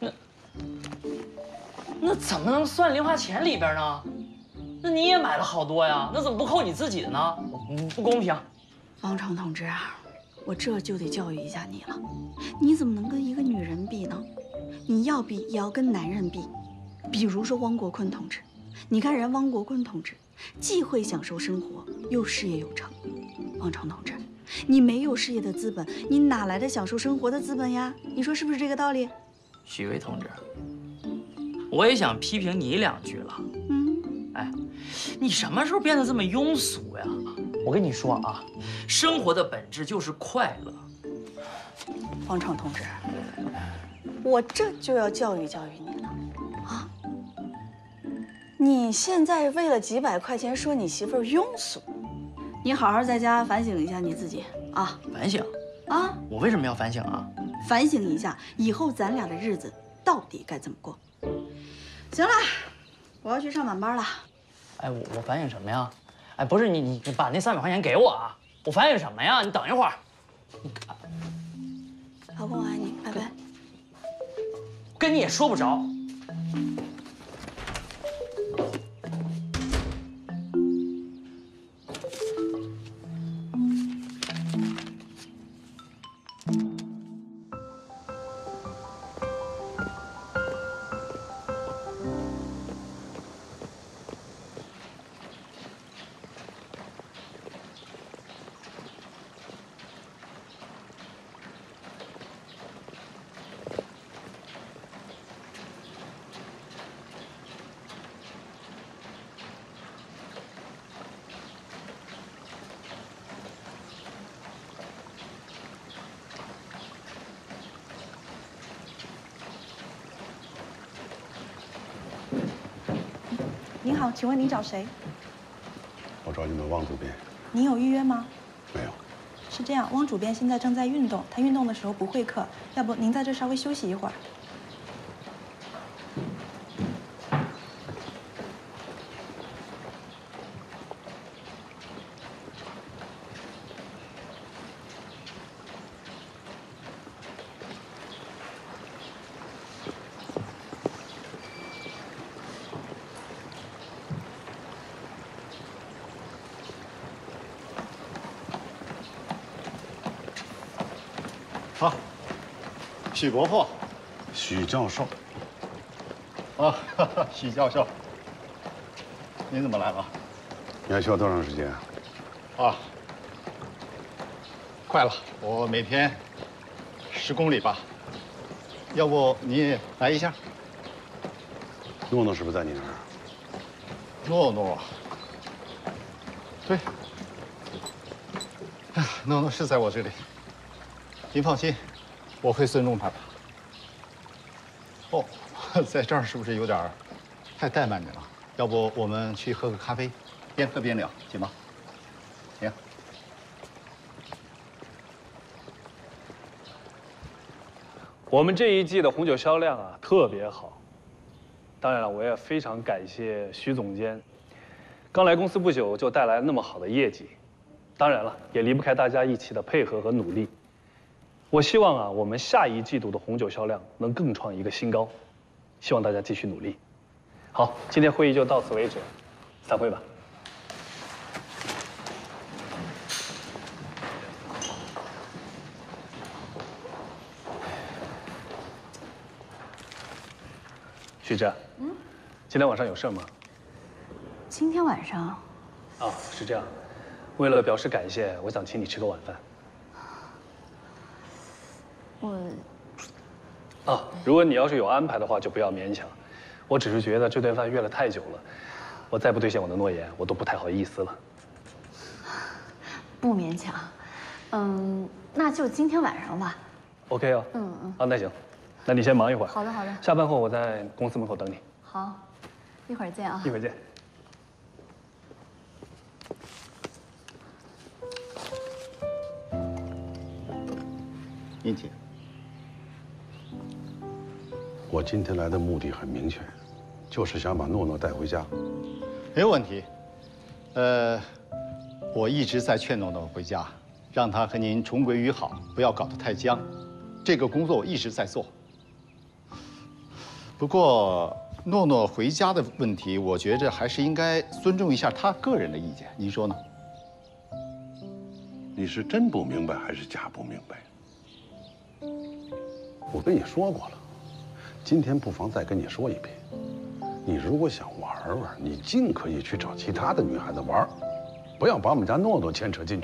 那怎么能算零花钱里边呢？那你也买了好多呀，那怎么不扣你自己的呢？不公平！ 王成同志啊，我这就得教育一下你了，你怎么能跟一个女人比呢？你要比也要跟男人比，比如说汪国坤同志。你看人汪国坤同志，既会享受生活，又事业有成。王成同志，你没有事业的资本，你哪来的享受生活的资本呀？你说是不是这个道理？ 许巍同志，我也想批评你2句了。哎，你什么时候变得这么庸俗呀？我跟你说啊，生活的本质就是快乐。 王成同志，我这就要教育教育你了啊！你现在为了几百块钱说你媳妇儿庸俗，你好好在家反省一下你自己啊！ 反省啊！ 我为什么要反省啊？ 反省一下，以后咱俩的日子到底该怎么过？行了，我要去上晚班了。 哎，我反省什么呀？哎，不是你把那300块钱给我啊！我反省什么呀？你等一会儿。 老公，我爱你，拜拜。 跟你也说不着。 好，请问您找谁？ 我找你们汪主编。 您有预约吗？ 没有。 是这样，汪主编现在正在运动，他运动的时候不会客，要不您在这稍微休息一会儿。 好，许伯父， 许教授。 啊，许教授，您怎么来了？ 你还需要多长时间啊？ 啊，快了，我每天10公里吧。要不你也来一下？ 诺诺是不是在你那儿？ 诺诺，对，诺诺是在我这里。您放心，我会尊重他的。哦，在这儿是不是有点太怠慢你了？要不我们去喝个咖啡，边喝边聊，行吗？行。 我们这一季的红酒销量啊特别好，当然了，我也非常感谢徐总监，刚来公司不久就带来那么好的业绩，当然了，也离不开大家一起的配合和努力。我希望啊，我们下一季度的红酒销量能更创一个新高，希望大家继续努力。好，今天会议就到此为止，散会吧。徐哲，今天晚上有事吗？ 今天晚上？ 哦，是这样，为了表示感谢，我想请你吃个晚饭。如果你要是有安排的话，就不要勉强。我只是觉得这顿饭约了太久了，我再不兑现我的诺言，我都不太好意思了。 不勉强，那就今天晚上吧。 OK 哦。啊，那行，那你先忙一会儿。 好的，好的。 下班后我在公司门口等你。 好，一会儿见啊。 一会儿见。 英姐。 我今天来的目的很明确，就是想把诺诺带回家。 没有问题。我一直在劝诺诺回家，让他和您重归于好，不要搞得太僵。这个工作我一直在做。不过，诺诺回家的问题，我觉着还是应该尊重一下他个人的意见，您说呢？ 你是真不明白还是假不明白？我跟你说过了。今天不妨再跟你说一遍，你如果想玩玩，你尽可以去找其他的女孩子玩，不要把我们家诺诺牵扯进去。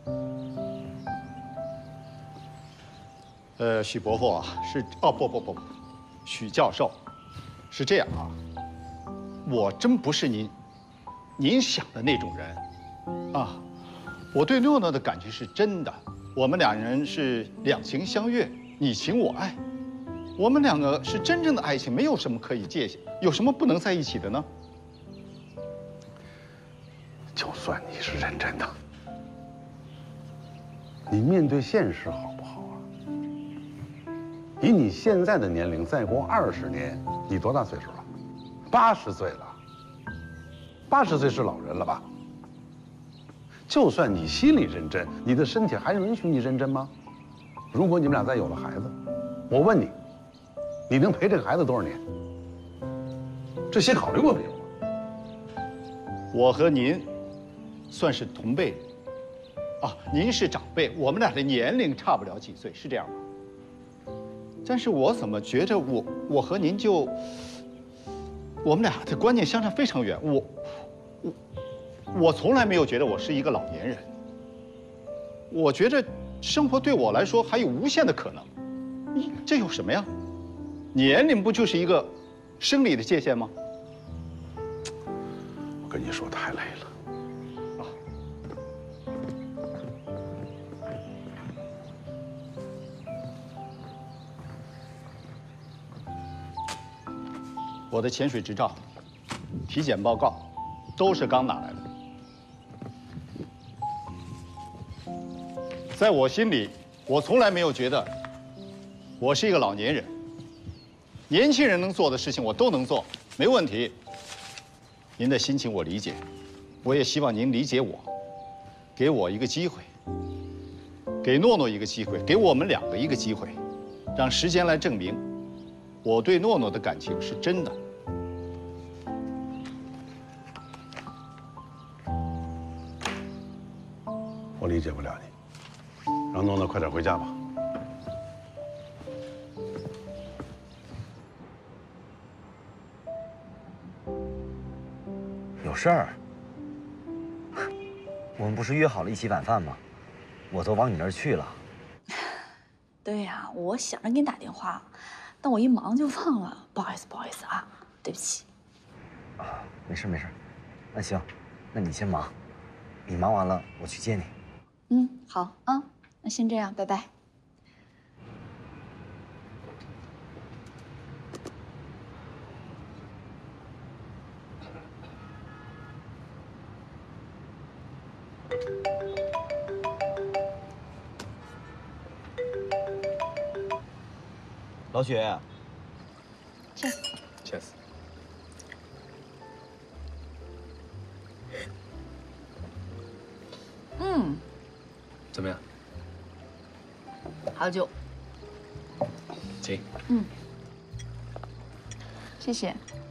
许伯父啊，不，许教授，是这样啊，我真不是您想的那种人，啊，我对诺诺的感情是真的，我们两人是两情相悦，你情我爱。我们两个是真正的爱情，没有什么可以界限，有什么不能在一起的呢？ 就算你是认真的，你面对现实好不好啊？以你现在的年龄，再过20年，你多大岁数了？80岁了。80岁是老人了吧？就算你心里认真，你的身体还允许你认真吗？如果你们俩再有了孩子，我问你。你能陪这个孩子多少年？这些考虑过没有？ 我和您算是同辈人，啊，您是长辈，我们俩的年龄差不了几岁，是这样吗？但是我怎么觉着我和您就，我们俩的观念相差非常远。我从来没有觉得我是一个老年人。我觉着生活对我来说还有无限的可能，这有什么呀？年龄不就是一个生理的界限吗？ 我跟你说，太累了。 我的潜水执照、体检报告， 都是刚拿来的。在我心里，我从来没有觉得我是一个老年人。年轻人能做的事情我都能做，没问题。您的心情我理解，我也希望您理解我，给我一个机会，给诺诺一个机会，给我们两个一个机会，让时间来证明我对诺诺的感情是真的。 我理解不了你，让诺诺快点回家吧。 有事儿？我们不是约好了一起晚饭吗？我都往你那儿去了。 对呀，我想着给你打电话，但我一忙就忘了，不好意思，不好意思啊，对不起。 啊，没事没事。那行，那你先忙，你忙完了我去接你。 嗯，好啊，那先这样，拜拜。 老雪 ，Cheers。 嗯， 怎么样？ 好酒。 请。 嗯，谢谢。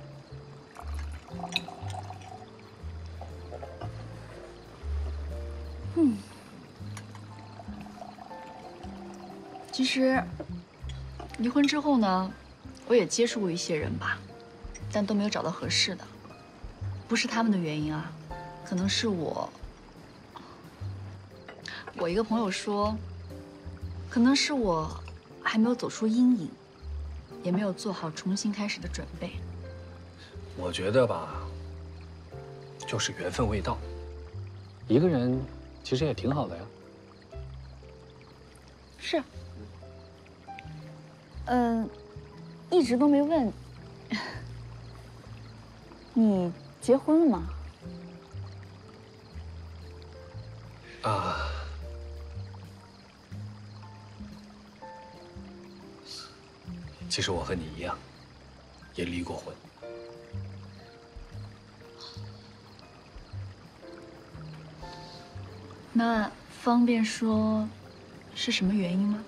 嗯，其实离婚之后呢，我也接触过一些人吧，但都没有找到合适的。不是他们的原因啊，可能是我一个朋友说，可能是我还没有走出阴影，也没有做好重新开始的准备。 我觉得吧，就是缘分未到。一个人其实也挺好的呀。 是。一直都没问，你结婚了吗？ 啊。其实我和你一样，也离过婚。 那方便说是什么原因吗？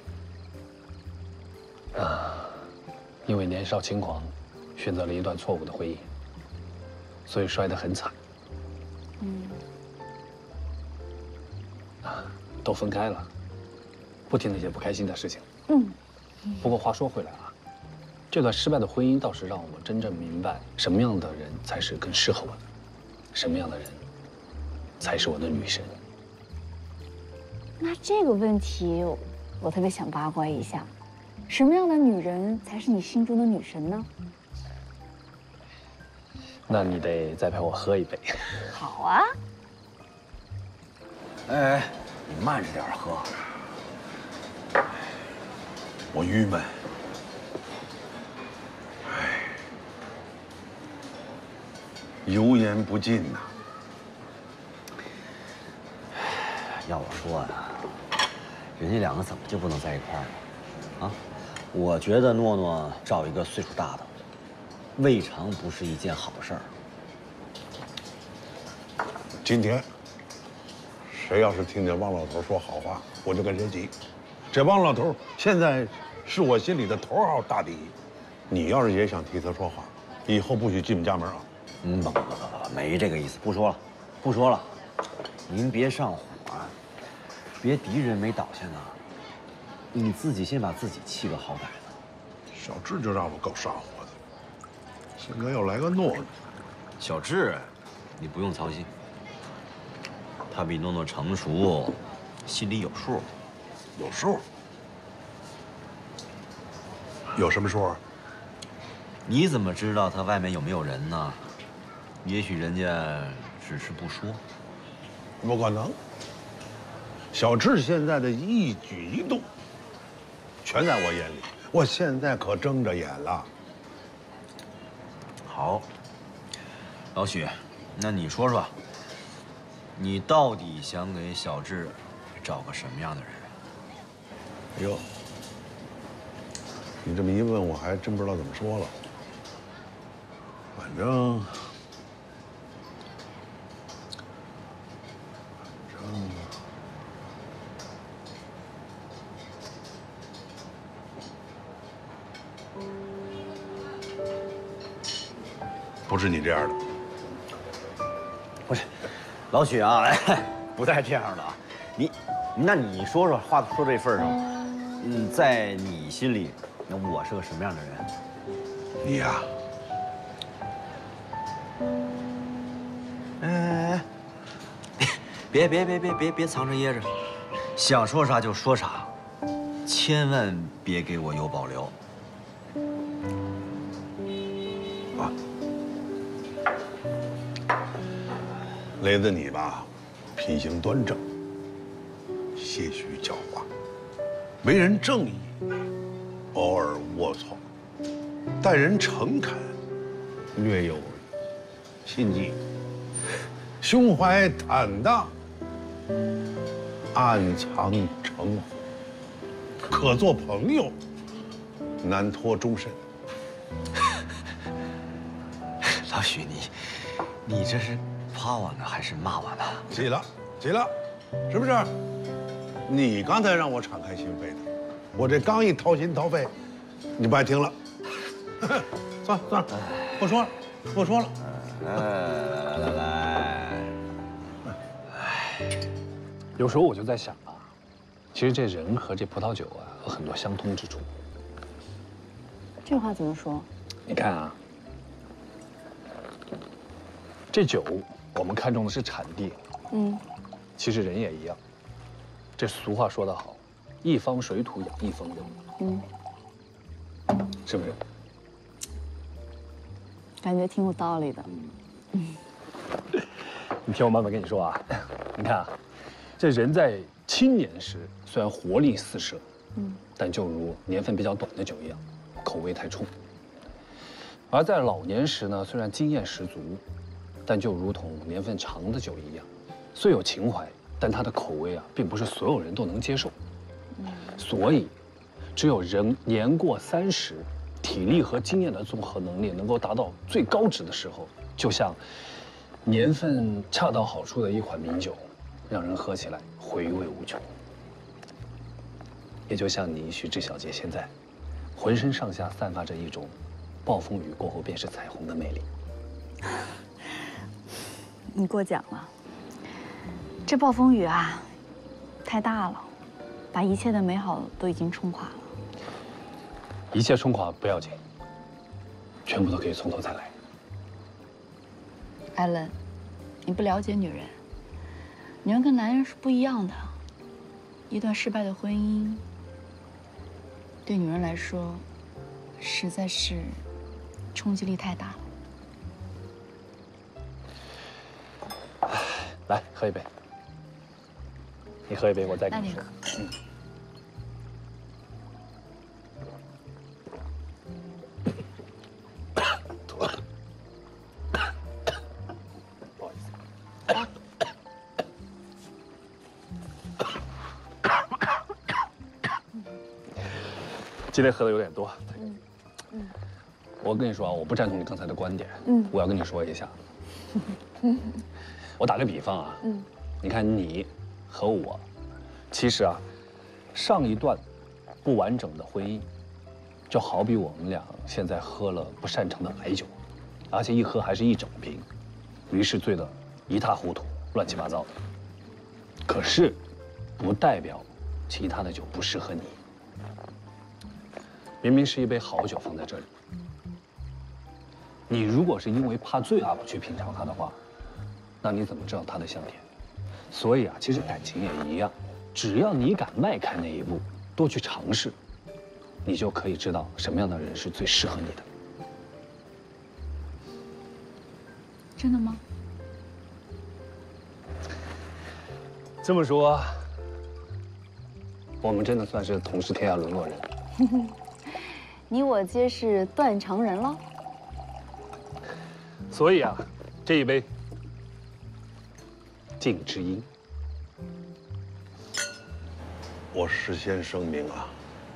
因为年少轻狂，选择了一段错误的婚姻，所以摔得很惨。都分开了，不提那些不开心的事情。不过话说回来啊，这段失败的婚姻倒是让我真正明白什么样的人才是更适合我的，什么样的人才是我的女神。 那这个问题，我特别想八卦一下，什么样的女人才是你心中的女神呢？ 那你得再陪我喝一杯。 好啊。 哎，你慢着点喝。我郁闷。哎，油盐不进呐。 要我说呀，人家两个怎么就不能在一块儿呢？啊，我觉得诺诺找一个岁数大的，未尝不是一件好事儿。 今天，谁要是听见汪老头说好话，我就跟谁急。这汪老头现在是我心里的头号大敌，你要是也想替他说话，以后不许进我们家门啊！ 不，没这个意思，不说了，不说了。您别上火啊，别敌人没倒下呢，你自己先把自己气个好歹呢。 小智就让我够上火的，现在又来个诺诺。 小智，你不用操心，他比诺诺成熟，心里有数。 有数？有什么数啊？ 你怎么知道他外面有没有人呢？也许人家只是不说。 不可能。小智现在的一举一动，全在我眼里。我现在可睁着眼了。 好，老许， 那你说说，你到底想给小智找个什么样的人？ 哎呦，你这么一问，我还真不知道怎么说了。反正不是你这样的。 不是，老许啊，哎，不带这样的啊。那你说说，话说这份上，在你心里，那我是个什么样的人？ 你呀， 哎，别藏着掖着，想说啥就说啥，千万别给我有保留。 啊，雷子你吧，品行端正，些许狡猾，为人正义，偶尔龌龊，待人诚恳，略有心机，胸怀坦荡，暗藏城府，可做朋友，难托终身。 老许，你这是夸我呢，还是骂我呢？ 急了，是不是？你刚才让我敞开心扉的，我这刚一掏心掏肺，你不爱听了。算了，不说了。 来， 有时候我就在想啊，其实这人和这葡萄酒啊有很多相通之处。 这话怎么说？ 你看啊，这酒我们看重的是产地，其实人也一样。这俗话说得好，一方水土养一方人，是不是？ 感觉挺有道理的。 你听我慢慢跟你说啊，你看啊，这人在青年时虽然活力四射，但就如年份比较短的酒一样，口味太冲；而在老年时呢，虽然经验十足，但就如同年份长的酒一样，虽有情怀，但它的口味啊，并不是所有人都能接受。所以，只有人年过30，体力和经验的综合能力能够达到最高值的时候，就像年份恰到好处的一款名酒，让人喝起来回味无穷。也就像你许志小姐现在，浑身上下散发着一种暴风雨过后便是彩虹的魅力。 你过奖了。这暴风雨啊，太大了，把一切的美好都已经冲垮了。 一切冲垮不要紧，全部都可以从头再来。 艾伦，你不了解女人，女人跟男人是不一样的。一段失败的婚姻，对女人来说，实在是冲击力太大了。 来，喝一杯。你喝一杯，我再给你说。吐了。不好意思。今天喝的有点多。我跟你说啊，我不赞同你刚才的观点。我要跟你说一下。我打个比方啊。你看你和我，其实啊，上一段不完整的婚姻，就好比我们俩现在喝了不擅长的白酒，而且一喝还是一整瓶，于是醉得一塌糊涂、乱七八糟的。可是，不代表其他的酒不适合你。明明是一杯好酒放在这里，你如果是因为怕醉而不去品尝它的话，那你怎么知道它的香甜？所以啊，其实感情也一样，只要你敢迈开那一步，多去尝试，你就可以知道什么样的人是最适合你的。 真的吗？ 这么说，我们真的算是同是天涯沦落人。 你我皆是断肠人了。 所以啊，这一杯， 境之音。 我事先声明啊，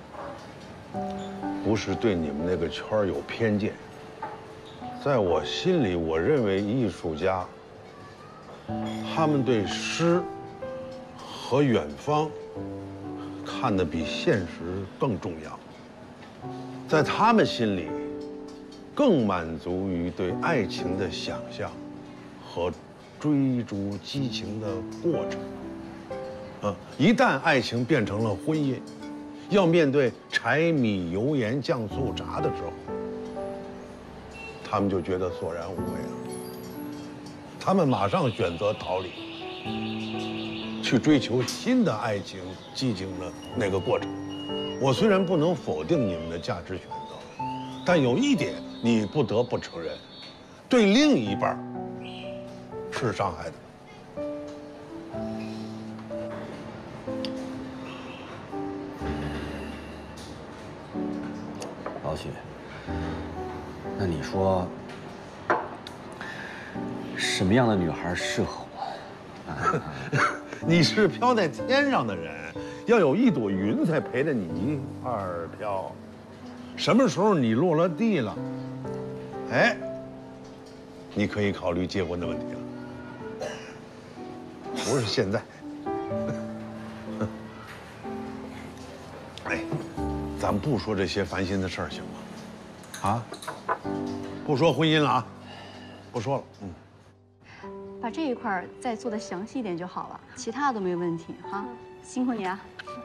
不是对你们那个圈儿有偏见，在我心里，我认为艺术家他们对诗和远方看得比现实更重要，在他们心里更满足于对爱情的想象和追逐激情的过程。一旦爱情变成了婚姻，要面对柴米油盐酱醋茶的时候，他们就觉得索然无味了。他们马上选择逃离，去追求新的爱情激情的那个过程。我虽然不能否定你们的价值选择，但有一点你不得不承认，对另一半是伤害的。 老许，那你说什么样的女孩适合我？ 你是飘在天上的人，要有一朵云才陪着你一块儿飘。什么时候你落了地了，哎，你可以考虑结婚的问题了。不是现在。哎，咱不说这些烦心的事儿，行吗？啊，不说婚姻了啊，不说了。 把这一块再做的详细一点就好了，其他都没问题哈。辛苦你啊。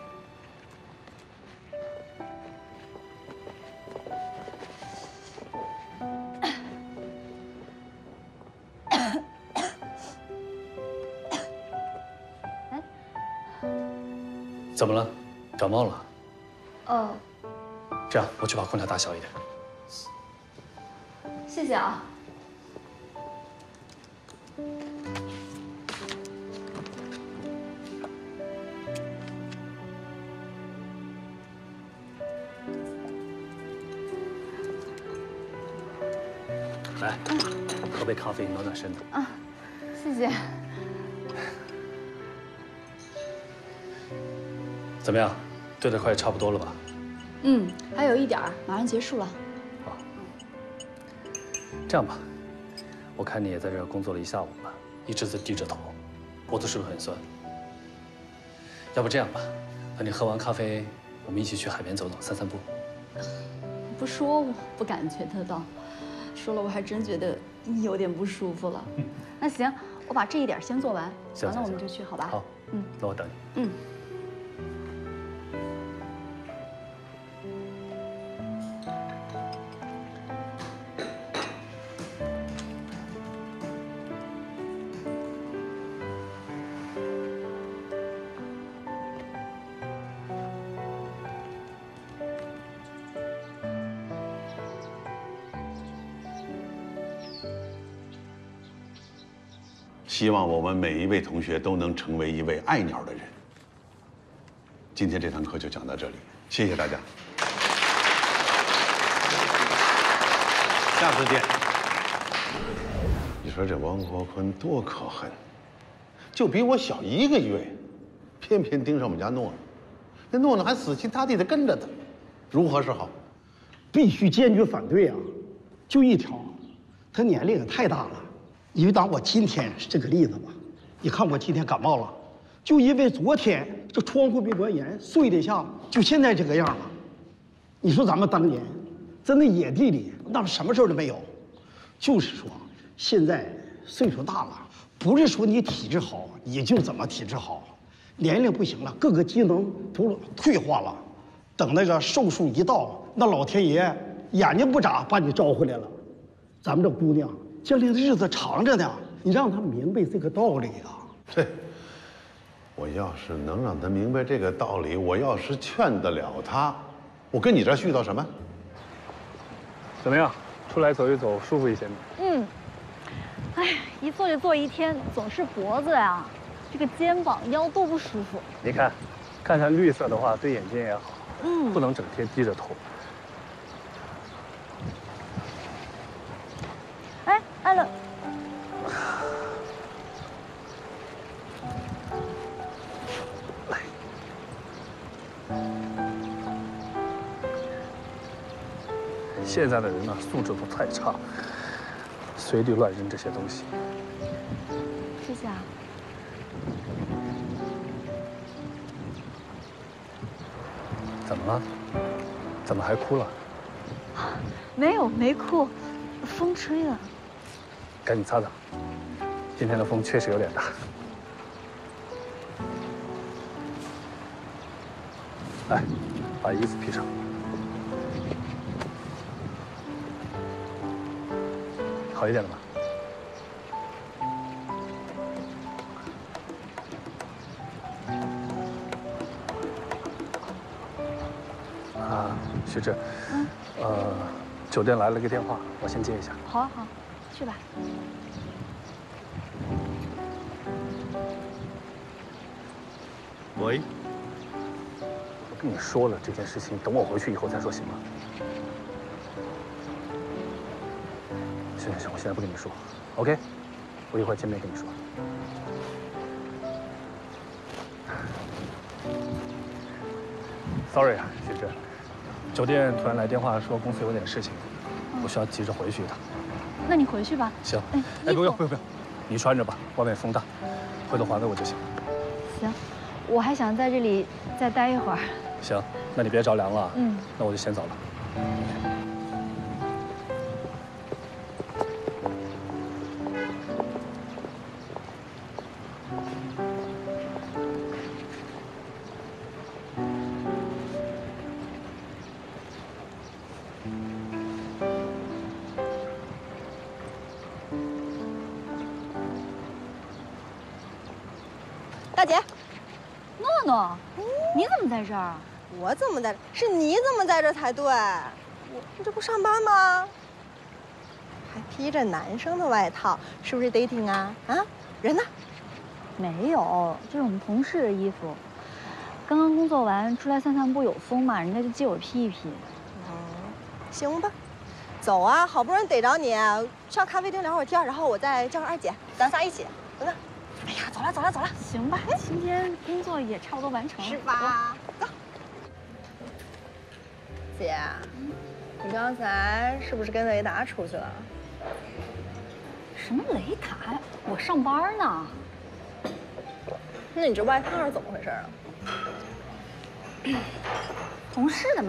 怎么了？感冒了？ 哦， 这样，我去把空调打小一点。 谢谢啊。 来，喝杯咖啡暖暖身子。 啊，谢谢。 怎么样？对得快差不多了吧？ 嗯，还有一点儿，马上结束了。 这样吧，我看你也在这儿工作了一下午了，一直在低着头，脖子是不是很酸？要不这样吧，等你喝完咖啡，我们一起去海边走走，散散步。 不说我不感觉得到，说了我还真觉得有点不舒服了。那行，我把这一点先做完，完了我们就去，好吧？ 好，那我等你。 希望我们每一位同学都能成为一位爱鸟的人。今天这堂课就讲到这里，谢谢大家，下次见。你说这王国坤多可恨，就比我小1个月，偏偏盯上我们家诺诺，那诺诺还死心塌地地跟着他，如何是好？ 必须坚决反对啊！就一条，他年龄也太大了。你就当我今天是这个例子吧。你看我今天感冒了，就因为昨天这窗户没关严，睡得下，就现在这个样了。你说咱们当年在那野地里，那什么事儿都没有。就是说，现在岁数大了，不是说你体质好你就怎么体质好，年龄不行了，各个机能都退化了。等那个寿数一到，那老天爷眼睛不眨把你招回来了。咱们这姑娘将来的日子长着呢，你让她明白这个道理啊。 对，我要是能让她明白这个道理，我要是劝得了她，我跟你这絮叨什么？ 怎么样？出来走一走，舒服一些吗？ 哎，一坐就坐一天，总是脖子呀，这个肩膀、腰都不舒服。 你看，看看绿色的话，对眼睛也好。不能整天低着头。 哎，艾伦， 现在的人呢，素质都太差，随地乱扔这些东西。 谢谢啊。 怎么了？怎么还哭了？ 没有，没哭，风吹了。 赶紧擦擦。今天的风确实有点大。来，把衣服披上。好一点了吧？啊，徐志，酒店来了个电话，我先接一下。 好啊，好，去吧。 喂， 我跟你说了这件事情，等我回去以后再说，行吗？行，我现在不跟你说 ，OK？ 我一会儿见面跟你说。Sorry 啊，徐志，酒店突然来电话说公司有点事情，我需要急着回去一趟。 那你回去吧。 行。哎，不用，你穿着吧，外面风大，回头还给我就行。 行，我还想在这里再待一会儿。 行，那你别着凉了。 嗯。 那我就先走了。 大姐， 诺诺，你怎么在这儿？ 我怎么在这？是你怎么在这才对？你这不上班吗？还披着男生的外套，是不是 dating 啊？啊，人呢？ 没有，这是我们同事的衣服。刚刚工作完，出来散散步，有风嘛，人家就借我披一披。 行吧，走啊，好不容易逮着你，上咖啡厅聊会儿天，然后我再叫上二姐，咱仨一起，走走。哎呀，走了走了走了， 行吧，今天工作也差不多完成了， 是吧？走。姐，你刚才是不是跟雷达出去了？ 什么雷达呀？我上班呢。 那你这外套是怎么回事啊？ 同事的嘛。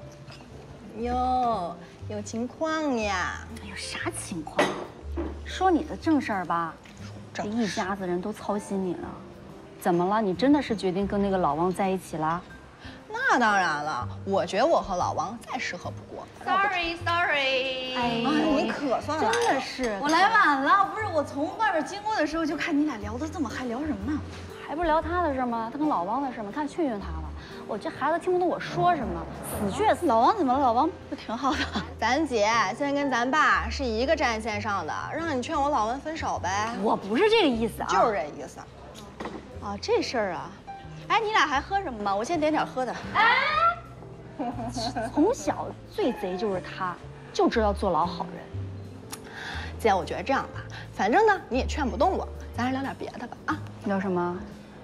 哟，有情况呀？ 哎呦，啥情况？说你的正事儿吧。这一家子人都操心你了，怎么了？你真的是决定跟那个老王在一起了？ 那当然了，我觉得我和老王再适合不过。 Sorry， 哎呦， 你可算来了！ 真的是，我来晚了。不是，我从外边经过的时候就看你俩聊得这么嗨，聊什么呢？ 还不是聊他的事吗？他跟老王的事吗？看训训他了。我这孩子听不懂我说什么，死倔死。 老王怎么了？老王不挺好的？ 咱姐现在跟咱爸是一个战线上的，让你劝我老文分手呗。 我不是这个意思啊， 就是这意思。 啊，这事儿啊，哎，你俩还喝什么吗？我先点点喝的。 哎，从小最贼就是他，就知道做老好人。 姐，我觉得这样吧，反正呢你也劝不动我，咱还聊点别的吧啊。 聊什么？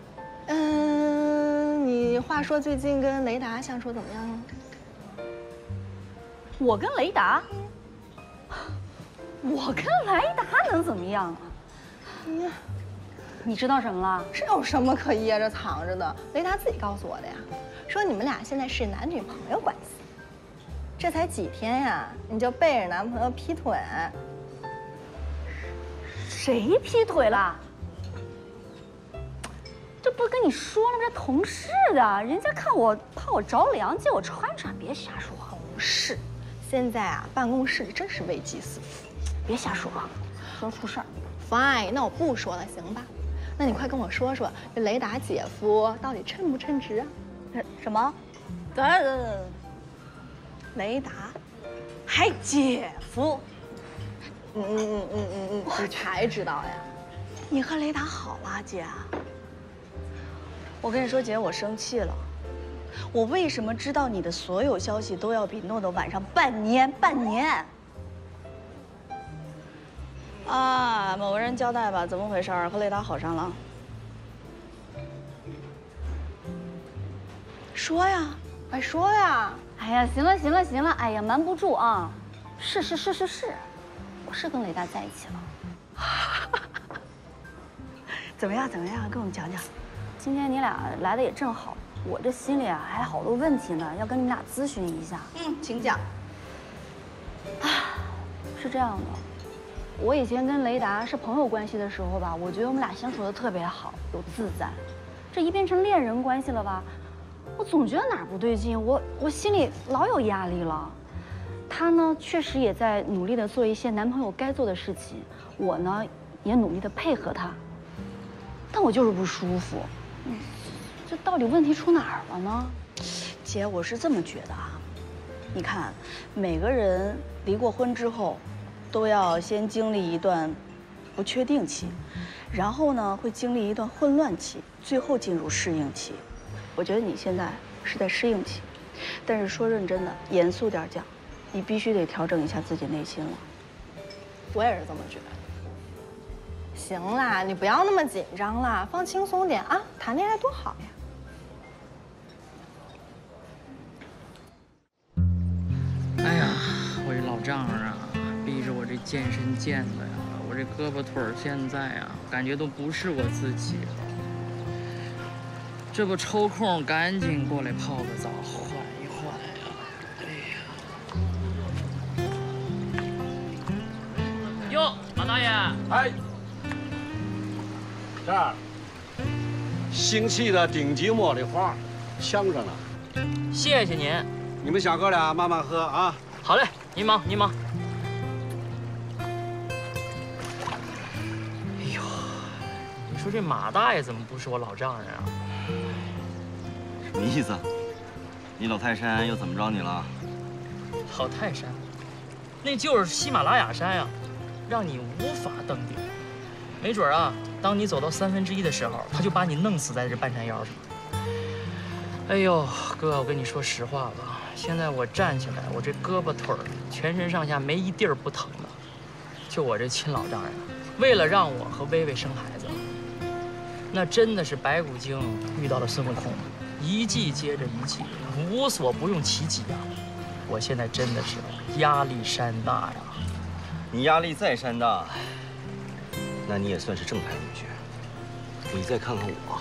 你话说最近跟雷达相处怎么样啊？ 我跟雷达，我跟雷达能怎么样啊？你知道什么了？ 这有什么可掖着藏着的？雷达自己告诉我的呀，说你们俩现在是男女朋友关系。这才几天呀，你就背着男朋友劈腿？ 谁劈腿了？这不是跟你说了吗？这同事的，人家看我怕我着凉，借我穿穿，别瞎说。 同事，现在啊，办公室真是危机四伏， 别瞎说，说出事儿。 Fine， 那我不说了，行吧？那你快跟我说说，这雷达姐夫到底称不称职啊？ 什么？等，雷达还姐夫？ 你才知道呀？ 你和雷达好了，姐？我跟你说，姐，我生气了。我为什么知道你的所有消息都要比诺诺晚上半年？啊，某个人交代吧，怎么回事？和雷达好上了？ 说呀， 快说呀！ 哎呀，行了行了行了，哎呀，瞒不住啊！是，我是跟雷达在一起了。 怎么样？跟我们讲讲。 今天你俩来的也正好，我这心里啊还好多问题呢，要跟你俩咨询一下。 请讲。 是这样的，我以前跟雷达是朋友关系的时候吧，我觉得我们俩相处的特别好，有自在。这一变成恋人关系了吧，我总觉得哪儿不对劲，我心里老有压力了。他呢，确实也在努力的做一些男朋友该做的事情，我呢也努力的配合他，但我就是不舒服。这到底问题出哪儿了呢？ 姐，我是这么觉得啊，你看，每个人离过婚之后，都要先经历一段不确定期，然后呢会经历一段混乱期，最后进入适应期。我觉得你现在是在适应期，但是说认真的，严肃点讲，你必须得调整一下自己内心了。 我也是这么觉得。行啦，你不要那么紧张啦，放轻松点啊，谈恋爱多好呀。 哎呀，我这老丈人啊，逼着我这健身健的呀，我这胳膊腿儿现在啊，感觉都不是我自己了。这不抽空赶紧过来泡个澡，缓一缓呀。哎呀，哟，马大爷， 哎，这儿，新砌的顶级茉莉花，香着呢。 谢谢您。 你们小哥俩慢慢喝啊。 好嘞，您忙您忙。哎呦，你说这马大爷怎么不是我老丈人啊？ 什么意思？你老泰山又怎么着你了？ 老泰山，那就是喜马拉雅山呀，让你无法登顶。没准啊，当你走到1/3的时候，他就把你弄死在这半山腰上。哎呦，哥，我跟你说实话吧，现在我站起来，我这胳膊腿儿、全身上下没一地儿不疼的。就我这亲老丈人，为了让我和薇薇生孩子，那真的是白骨精遇到了孙悟空，一计接着一计，无所不用其极啊！我现在真的是压力山大呀。 你压力再山大，那你也算是正牌女婿。你再看看我，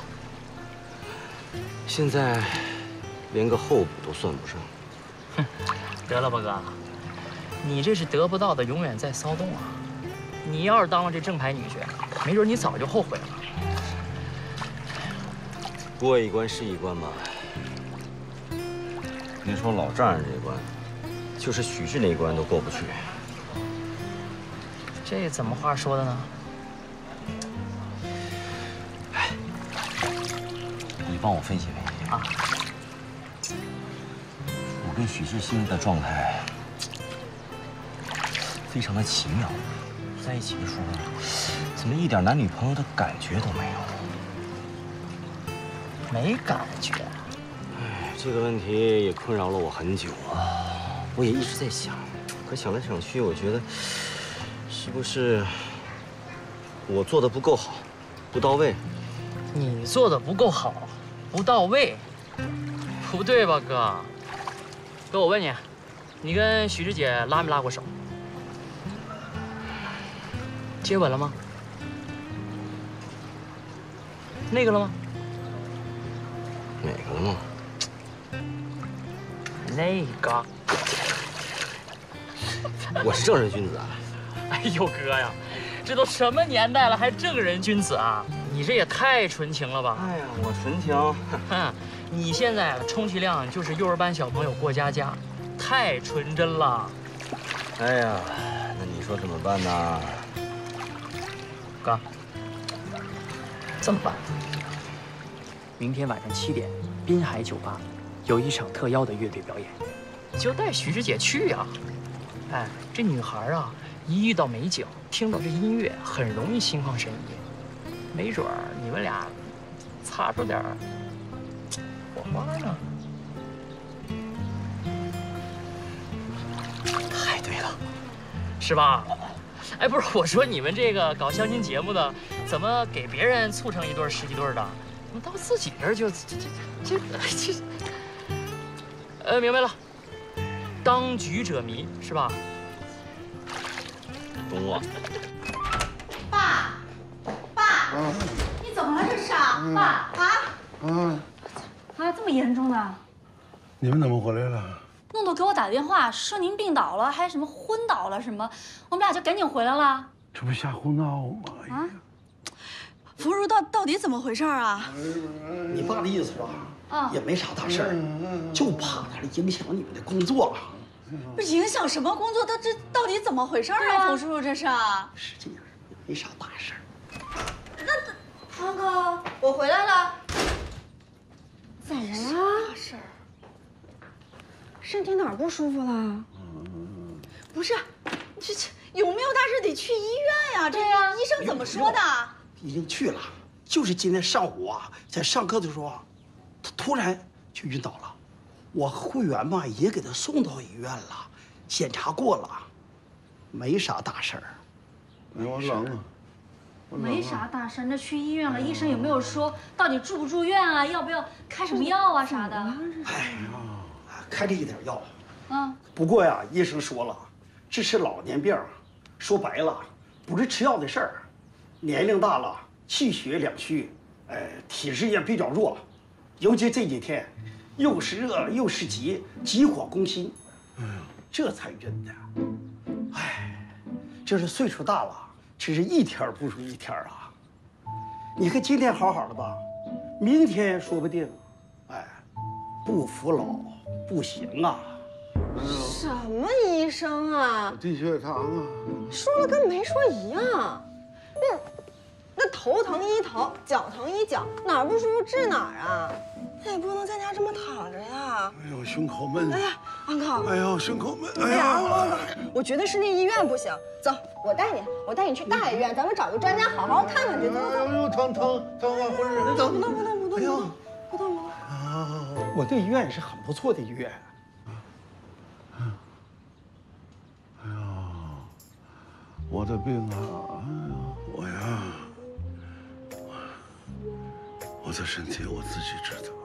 现在连个候补都算不上。 哼，得了吧哥，你这是得不到的永远在骚动啊！你要是当了这正牌女婿，没准你早就后悔了。 过一关是一关吧。别说老丈人这关，就是许志那一关都过不去。 这怎么话说的呢？ 你帮我分析分析啊！我跟许志现在的状态非常的奇妙，在一起的时候怎么一点男女朋友的感觉都没有？ 没感觉？ 哎，这个问题也困扰了我很久啊，我也一直在想，可想来想去，我觉得是不是我做的不够好，不到位？ 你做的不够好，不到位，不对吧，哥？哥，我问你，你跟许志姐拉没拉过手？接吻了吗？那个了吗？ 哪个了吗？ 那个。 我是正人君子啊！ 哎呦哥呀，这都什么年代了，还正人君子啊？你这也太纯情了吧！ 哎呀，我纯情。 哼，你现在充其量就是幼儿班小朋友过家家，太纯真了。 哎呀，那你说怎么办呢？ 哥，这么办？明天晚上7点，滨海酒吧有一场特邀的乐队表演，就带许志姐去呀。哎，这女孩啊，一遇到美景，听到这音乐，很容易心旷神怡。没准儿你们俩擦出点火花呢。太对了，是吧？哎，不是，我说你们这个搞相亲节目的，怎么给别人促成一对10几对的，怎么到自己这儿就这？ 明白了，当局者迷是吧？ 懂我。 爸，你怎么了这是？爸啊，这么严重的？ 你们怎么回来了？ 诺诺给我打电话说您病倒了，还什么昏倒了什么，我们俩就赶紧回来了。 这不瞎胡闹吗？ 啊， 福如到底怎么回事啊？ 你爸的意思吧，也没啥大事儿，就怕他影响你们的工作。 不是影响什么工作？这到底怎么回事啊？冯叔叔这是？ 实际上没啥大事儿。 康哥，我回来了。 怎么了？ 大事儿。 身体哪儿不舒服了？ 不是，这有没有大事得去医院呀？这医生怎么说的？ 已经去了，就是今天上午啊，在上课的时候啊，他突然就晕倒了。我和会员嘛也给他送到医院了，检查过了，没啥大事儿。 哎，我冷啊。 没啥大事，那去医院了，医生有没有说到底住不住院啊？要不要开什么药啊啥的？ 哎呀，开了一点药。 啊。 不过呀，医生说了，这是老年病，说白了不是吃药的事儿。年龄大了，气血两虚，体质也比较弱，尤其这几天，又是热又是急，急火攻心，这才晕的。哎，这是岁数大了。真是一天不如一天啊！你看今天好好的吧，明天说不定，不服老不行啊！ 什么医生啊？ 低血糖啊！ 说了跟没说一样。那头疼医头，脚疼医脚，哪儿不舒服治哪儿啊？那也不能在家这么躺着呀。 哎呦，胸口闷！ 哎呀，安康！ 哎呦，胸口闷！ 哎呀，安康！我觉得是那医院不行。走，我带你去大医院，咱们找个专家好好看看去。走走走。 哎呦，疼啊，浑身！ 走， 不动。 哎呦， 不动。 我对医院也是很不错的医院。 哎呀，我的病啊！哎呀，我的身体我自己知道。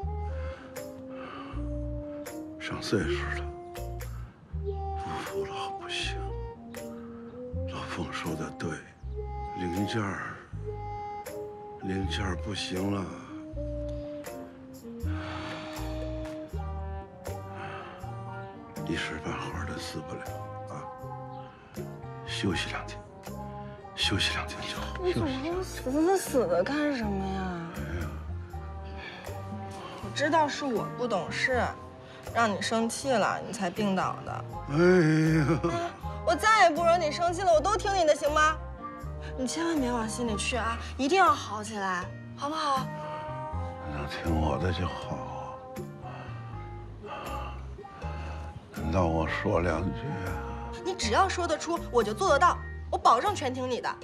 上岁数了，不服老不行。老冯说的对，零件儿不行了。一时半会儿的死不了啊！休息2天，休息2天就好。 你怎么死的干什么呀？我知道是我不懂事，让你生气了，你才病倒的。 哎呀！ 我再也不惹你生气了，我都听你的，行吗？你千万别往心里去啊，一定要好起来，好不好？ 能听我的就好。难道我说2句啊？ 你只要说得出，我就做得到，我保证全听你的。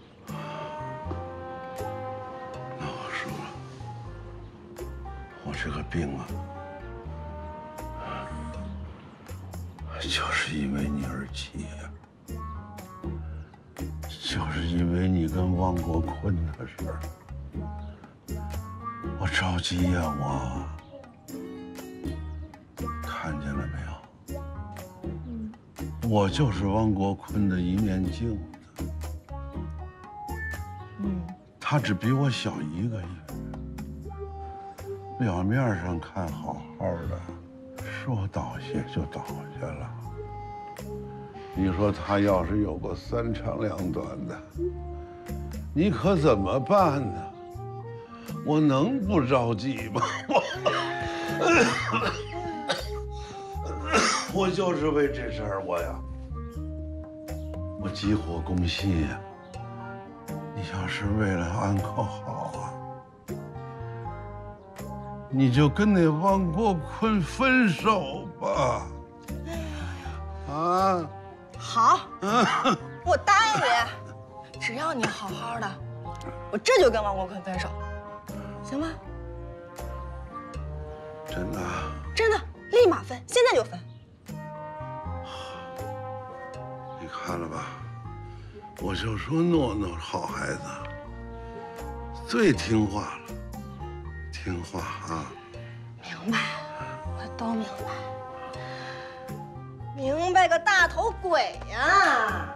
那我说了，我这个病啊，就是因为你而起呀，就是因为你跟王国坤的事儿，我着急呀，我看见了没有？我就是王国坤的一面镜子。他只比我小1个月，表面上看好好的，说倒下就倒下了。你说他要是有个3长2短的，你可怎么办呢？我能不着急吗？我就是为这事儿，我急火攻心呀。你要是为了安可好啊，你就跟那王国坤分手吧。啊， 好，我答应你，只要你好好的，我这就跟王国坤分手，行吗？ 真的？ 真的，立马分，现在就分。 你看了吧？我就说诺诺好孩子，最听话了，听话啊！ 明白，我都明白。明白个大头鬼呀！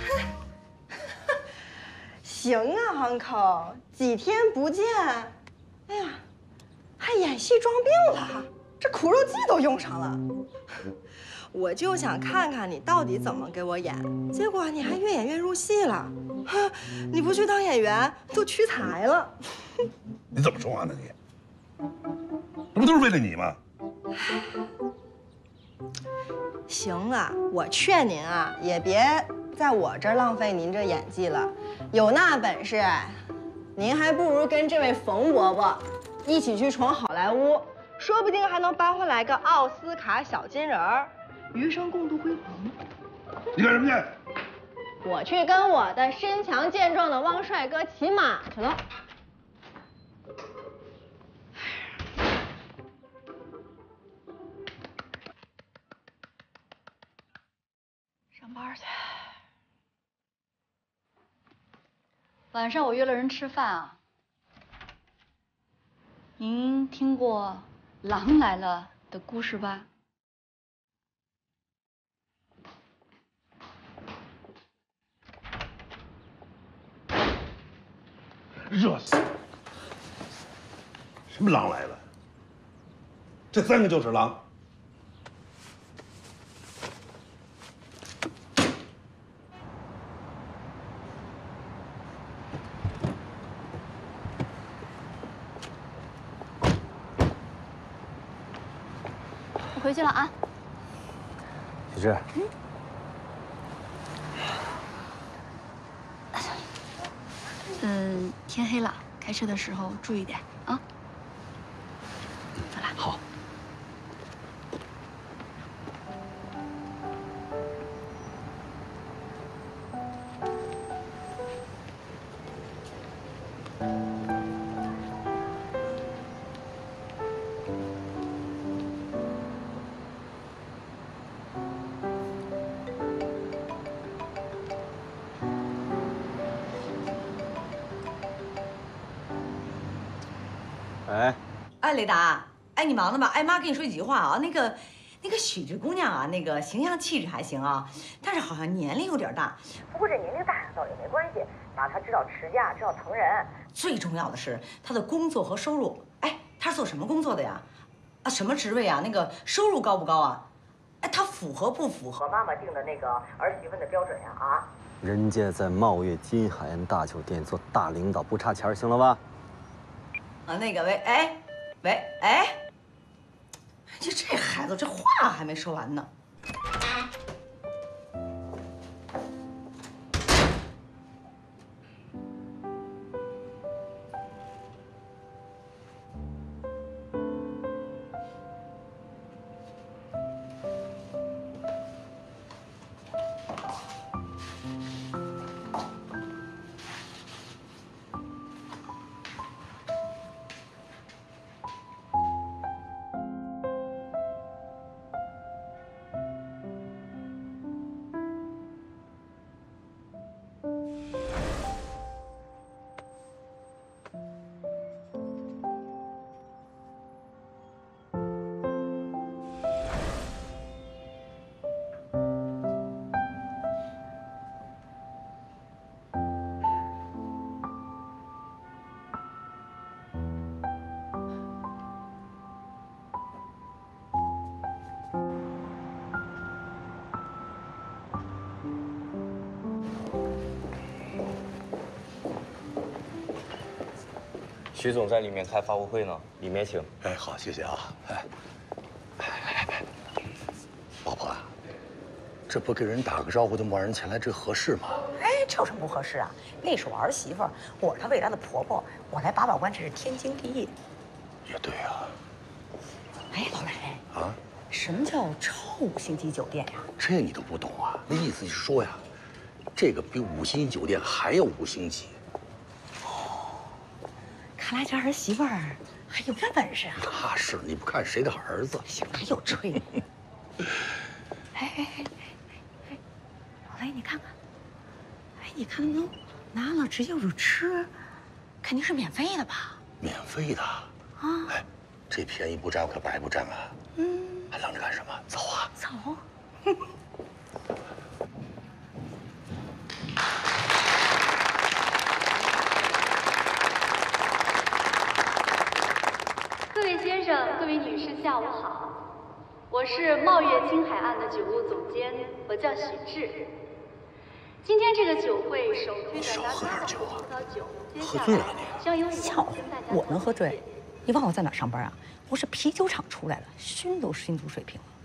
行啊 ，uncle， 几天不见，哎呀，还演戏装病了，这苦肉计都用上了。我就想看看你到底怎么给我演，结果你还越演越入戏了。你不去当演员，都屈才了。 你怎么说话呢你？这不都是为了你吗？ 行啊，我劝您啊，也别在我这儿浪费您这演技了。有那本事，您还不如跟这位冯伯伯一起去闯好莱坞，说不定还能搬回来个奥斯卡小金人儿，余生共度辉煌。 你干什么去？ 我去跟我的身强健壮的汪帅哥骑马去了。 上班去。晚上我约了人吃饭啊。您听过《狼来了》的故事吧？ 热死了！什么狼来了？这3个就是狼。 我回去了啊。 许志。 天黑了，开车的时候注意点啊。走了。 好。 哎，雷达，哎，你忙呢吧？哎，妈跟你说几句话啊。那个许志姑娘啊，那个形象气质还行啊，但是好像年龄有点大。不过这年龄大倒也没关系，妈她知道持家，知道疼人。最重要的是她的工作和收入。哎，她是做什么工作的呀？啊，什么职位啊？那个收入高不高啊？哎，她符合不符合妈妈定的那个儿媳妇的标准呀？啊？ 人家在茂悦金海岸大酒店做大领导，不差钱，行了吧？ 啊，那个喂，哎。喂，哎，就这孩子，这话还没说完呢。 徐总在里面开发布会呢，里面请。 哎，好，谢谢啊。老婆，这不给人打个招呼就冒人前来，这合适吗？ 哎，这有什么不合适啊？那是我儿媳妇，我是她未来的婆婆，我来把关，这是天经地义。 也对啊。 哎，老雷啊， 什么叫超5星级酒店呀？ 这你都不懂啊？那意思是说呀，这个比5星级酒店还要5星级。 看来这儿媳妇还有点本事啊！ 那是，你不看谁的儿子？ 行，哪有吹？哎，老雷，你看看，哎，你看都拿了直接就吃，肯定是免费的吧？ 免费的啊？哎， 这便宜不占可白不占啊！还愣着干什么？走啊！ 走。 各位先生、各位女士，下午好，我是茂悦金海岸的酒务总监，我叫许志。今天这个酒会首推的达拉的葡萄酒， 喝醉了你？笑话，我能喝醉？你忘了我在哪上班啊？我是啤酒厂出来的，熏都熏出水平了。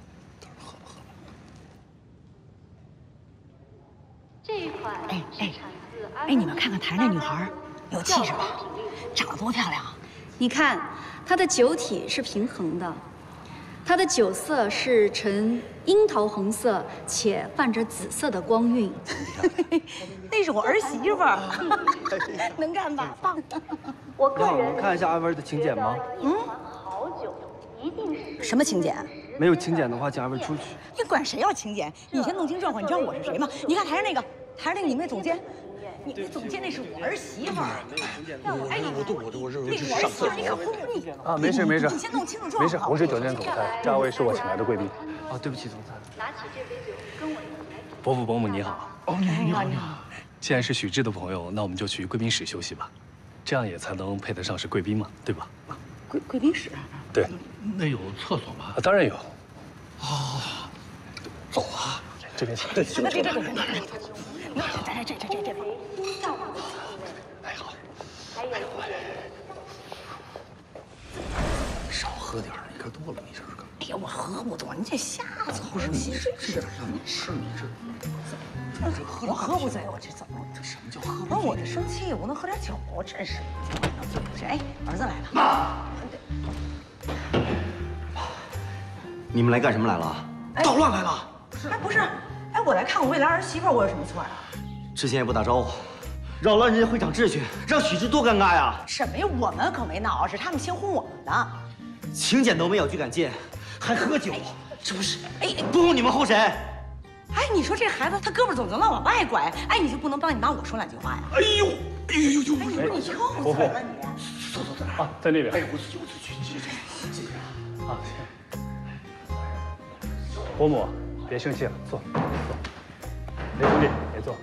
这一款你们看看台上那女孩，有气质吧？长得多漂亮啊！ 你看，它的酒体是平衡的，它的酒色是呈樱桃红色且泛着紫色的光晕。 那是我儿媳妇儿，能干吧？棒！ 我个人能看一下阿文的请柬吗？ 好酒一定是什么请柬？ 没有请柬的话，请阿文出去。 你管谁要请柬？你先弄清状况，你知道我是谁吗？你看台上那个，你们那总监。你总监那是我儿媳妇儿， 我那个儿媳妇你可不你啊，没事没事， 你先弄清楚状况。 没事，红石酒店总裁，这2位是我请来的贵宾。 啊，对不起，总裁。 拿起这杯酒，跟我一起来。 伯父伯母你好。 哦，你好。 既然是许志的朋友，那我们就去贵宾室休息吧，这样也才能配得上是贵宾嘛，对吧？ 贵宾室？ 对。 那有厕所吗？ 当然有。 啊，走啊！ 这边请。 对，这。 哎好。 少喝点，你喝多了你这是干嘛？ 哎呀，我喝不多，你这瞎操不是你这我喝不醉，我这怎么？ 这什么叫喝不是我这生气，我能喝点酒，真是。哎，儿子来了。 妈，你们来干什么来了？ 捣乱来了。 不是，哎，我来看我未来儿媳妇，我有什么错呀？ 之前也不打招呼，扰乱人家会场秩序，让许志多尴尬呀！ 什么呀？我们可没闹，是他们先轰我们的。 请柬都没有就敢进，还喝酒，这不是？哎，不，你们轰谁？ 哎，你说这孩子他胳膊总能往外拐，哎，你就不能帮你妈我说两句话呀？ 哎呦，你又伯父， 走啊，在那边。 哎，我去，谢谢啊，伯母，别生气了，坐。雷兄弟也坐。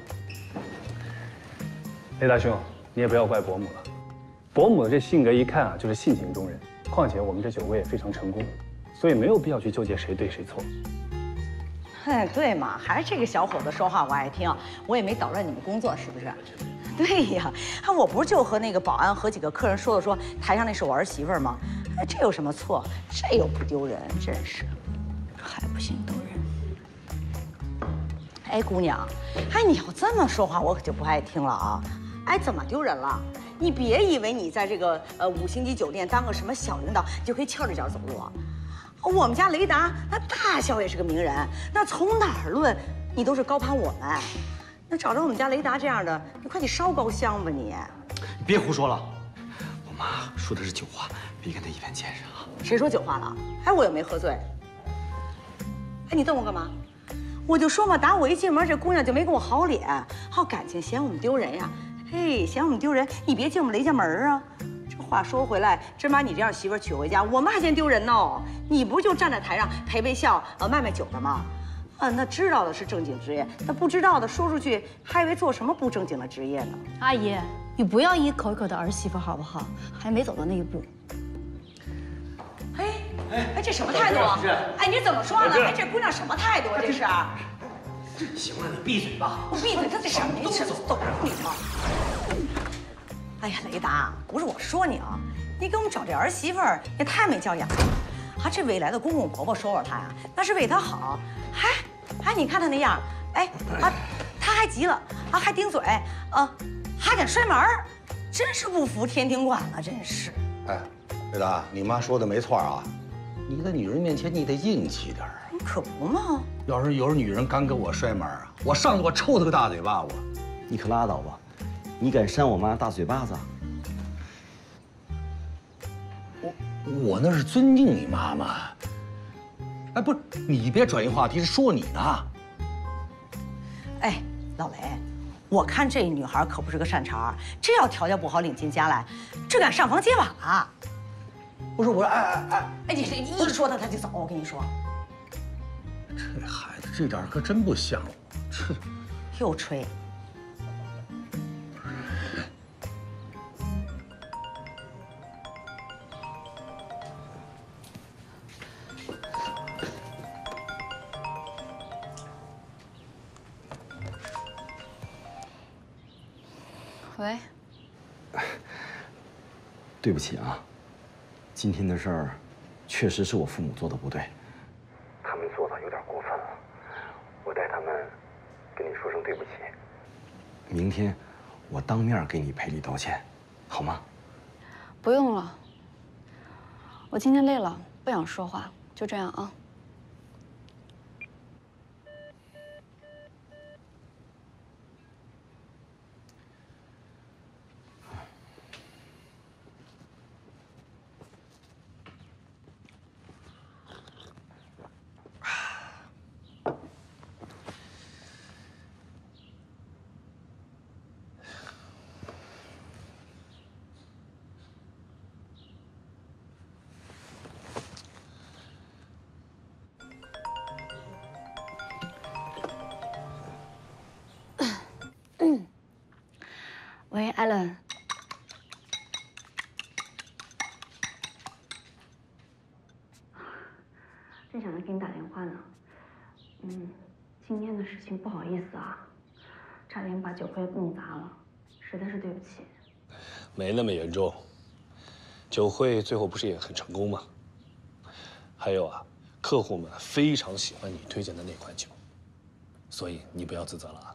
雷大兄，你也不要怪伯母了，伯母的这性格一看啊，就是性情中人。况且我们这酒会也非常成功，所以没有必要去纠结谁对谁错。 哎，对嘛，还是这个小伙子说话我爱听，我也没捣乱你们工作，是不是？对呀，我不是就和那个保安和几个客人说台上那是我儿媳妇吗？哎，这有什么错？这又不丢人，真是，还不行丢人。哎，姑娘，哎，你要这么说话，我可就不爱听了啊！哎，怎么丢人了？你别以为你在这个5星级酒店当个什么小领导，你就可以翘着脚走路啊！我们家雷达那大小也是个名人，那从哪儿论，你都是高攀我们。那找着我们家雷达这样的，你快去烧高香吧你！ 别胡说了，我妈说的是酒话，别跟她一般见识啊！ 谁说酒话了？哎，我又没喝醉。哎，你瞪我干嘛？我就说嘛，打我一进门，这姑娘就没给我好脸，好感情，嫌我们丢人呀。嘿，嫌我们丢人，你别进我们雷家门啊！这话说回来，真把你这样媳妇娶回家，我们还嫌丢人呢。你不就站在台上陪笑，卖酒的吗？啊，那知道的是正经职业，那不知道的说出去，还以为做什么不正经的职业呢。 阿姨，你不要一口一口的儿媳妇好不好？还没走到那一步。 哎，这什么态度啊？哎，你怎么说呢？哎，这姑娘什么态度啊？这是。 行了，你闭嘴吧。 我闭嘴，他这什么意思？走你吗？哎呀，雷达，不是我说你啊，你给我们找这儿媳妇儿也太没教养了。啊，这未来的公公婆婆说他呀，那是为他好。哎，你看他那样，哎啊，他还急了啊，还顶嘴啊，还敢摔门儿，真是不服天庭馆了，真是。 哎，雷达，你妈说的没错啊，你在女人面前你得硬气点儿。 可不嘛！ 要是有女人敢跟我摔门啊，我上去我抽她个大嘴巴！ 你可拉倒吧！你敢扇我妈大嘴巴子？ 我那是尊敬你妈妈。哎，不是，你别转移话题，是说你呢。 哎，老雷，我看这女孩可不是个善茬，这要条件不好领进家来，这敢上房揭瓦啊！ 我说你一说他就走，我跟你说。 这孩子这点可真不像我，这又吹。 喂， 对不起啊，今天的事儿确实是我父母做的不对，他们做的有点过分了，我代他们跟你说声对不起。明天我当面给你赔礼道歉，好吗？ 不用了，我今天累了，不想说话，就这样啊。喂，艾伦。正想着给你打电话呢。今天的事情不好意思啊，差点把酒会弄砸了，实在是对不起。 没那么严重，酒会最后不是也很成功吗？还有啊，客户们非常喜欢你推荐的那款酒，所以你不要自责了啊。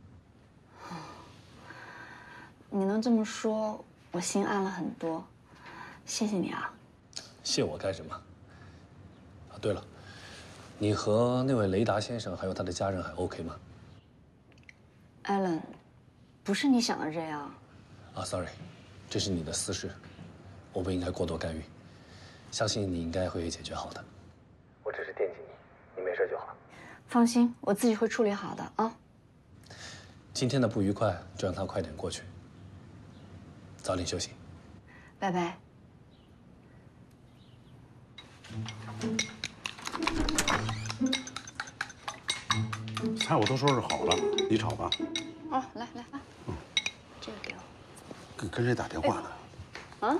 你能这么说，我心安了很多，谢谢你啊。 谢我干什么？啊，对了，你和那位雷达先生还有他的家人还 OK 吗？ 艾伦，不是你想的这样。 啊 ，sorry， 这是你的私事，我不应该过多干预。相信你应该会解决好的。我只是惦记你，你没事就好。 放心，我自己会处理好的啊。 今天的不愉快就让它快点过去。早点休息， 拜拜。 菜我都收拾好了，你炒吧。 哦，来，这个给我。 跟谁打电话呢？ 啊？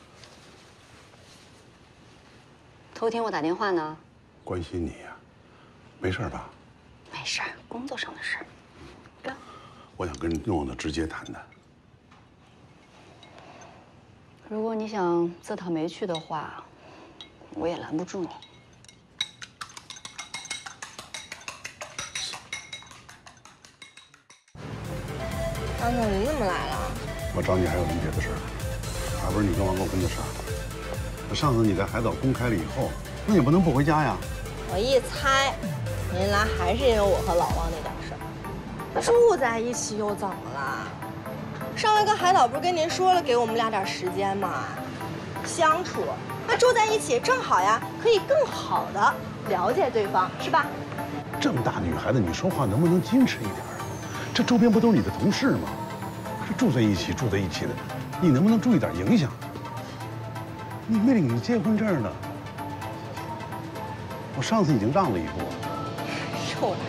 偷听我打电话呢？ 关心你呀，没事吧？ 没事，工作上的事儿。哥， 我想跟诺诺直接谈谈。 如果你想自讨没趣的话，我也拦不住你。 张总，你怎么来了？ 我找你还有什么别的事儿？还不是你跟王国芬的事儿。上次你在海岛公开了以后，那也不能不回家呀。 我一猜，您来还是因为我和老王那点事儿。住在一起又怎么了？上回跟海岛不是跟您说了，给我们俩点时间吗？相处，那住在一起正好呀，可以更好的了解对方，是吧？ 这么大女孩子，你说话能不能矜持一点啊？这周边不都是你的同事吗？这住在一起的，你能不能注意点影响？你没领结婚证呢。我上次已经让了一步。 又来。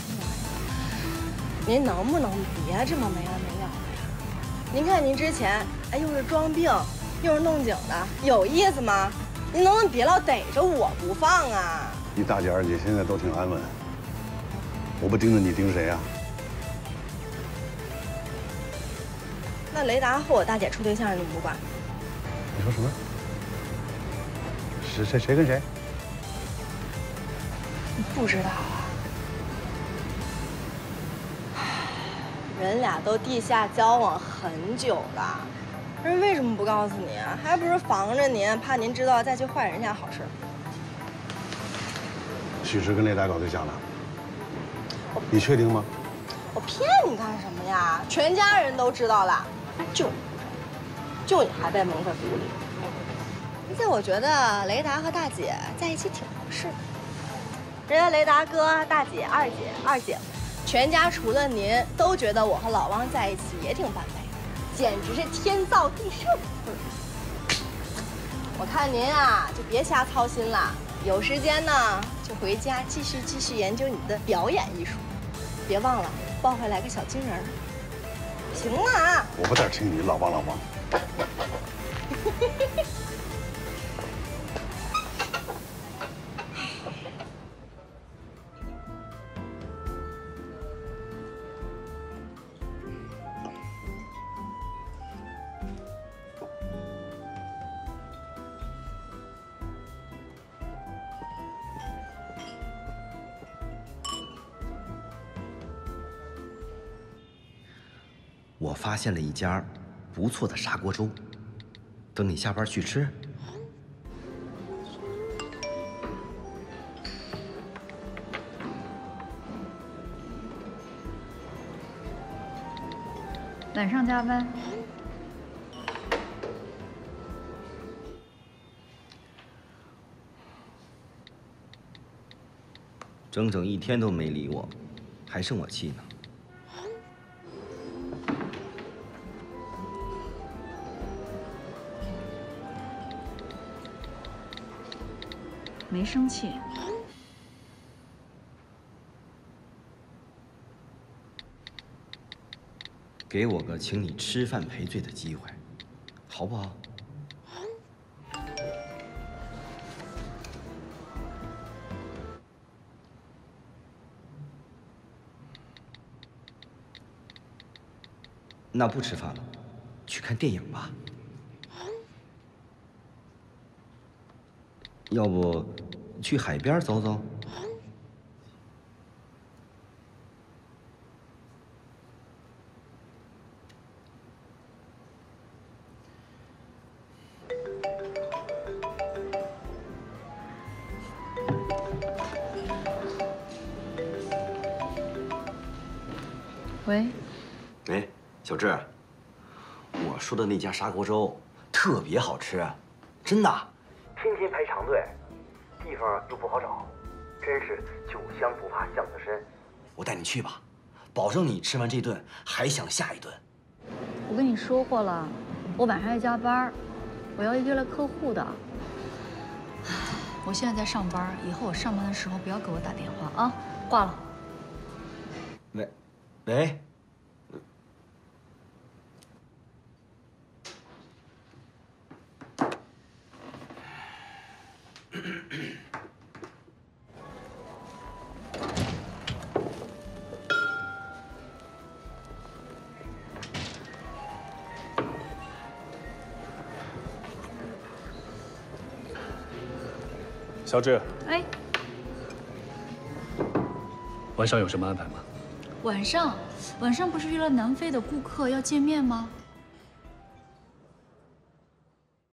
您能不能别这么没完没了的呀？您看您之前，又是装病，又是弄景的，有意思吗？您能不能别老逮着我不放啊？ 你大姐二姐现在都挺安稳，我不盯着你盯谁啊？ 那雷达和我大姐处对象，你们不管？ 你说什么？谁跟谁？ 你不知道啊？人俩都地下交往很久了，人为什么不告诉你啊？还不是防着您，怕您知道再去坏人家好事。 许石跟雷达搞对象了，你确定吗？ 我骗你干什么呀？全家人都知道了，就你还被蒙在鼓里。而且我觉得雷达和大姐在一起挺合适的。人家雷达哥、大姐、二姐，全家除了您都觉得我和老汪在一起也挺般配，简直是天造地设。 我看您啊，就别瞎操心了，有时间呢就回家继续研究你的表演艺术，别忘了抱回来个小金人儿。行了啊！ 我不带听你老王。 我发现了一家不错的砂锅粥，等你下班去吃。 晚上加班。 整整1天都没理我，还生我气呢。 没生气。 给我个请你吃饭赔罪的机会，好不好？那不吃饭了，去看电影吧。要不去海边走走？ 喂， 喂，小志，我说的那家砂锅粥特别好吃，真的，天天排长队，地方又不好找，真是酒香不怕巷子深。我带你去吧，保证你吃完这顿还想下一顿。 我跟你说过了，我晚上要加班，我要约了客户的。我现在在上班，以后我上班的时候不要给我打电话啊，挂了。 喂。 小志， 哎， 晚上有什么安排吗？ 晚上不是约了南非的顾客要见面吗？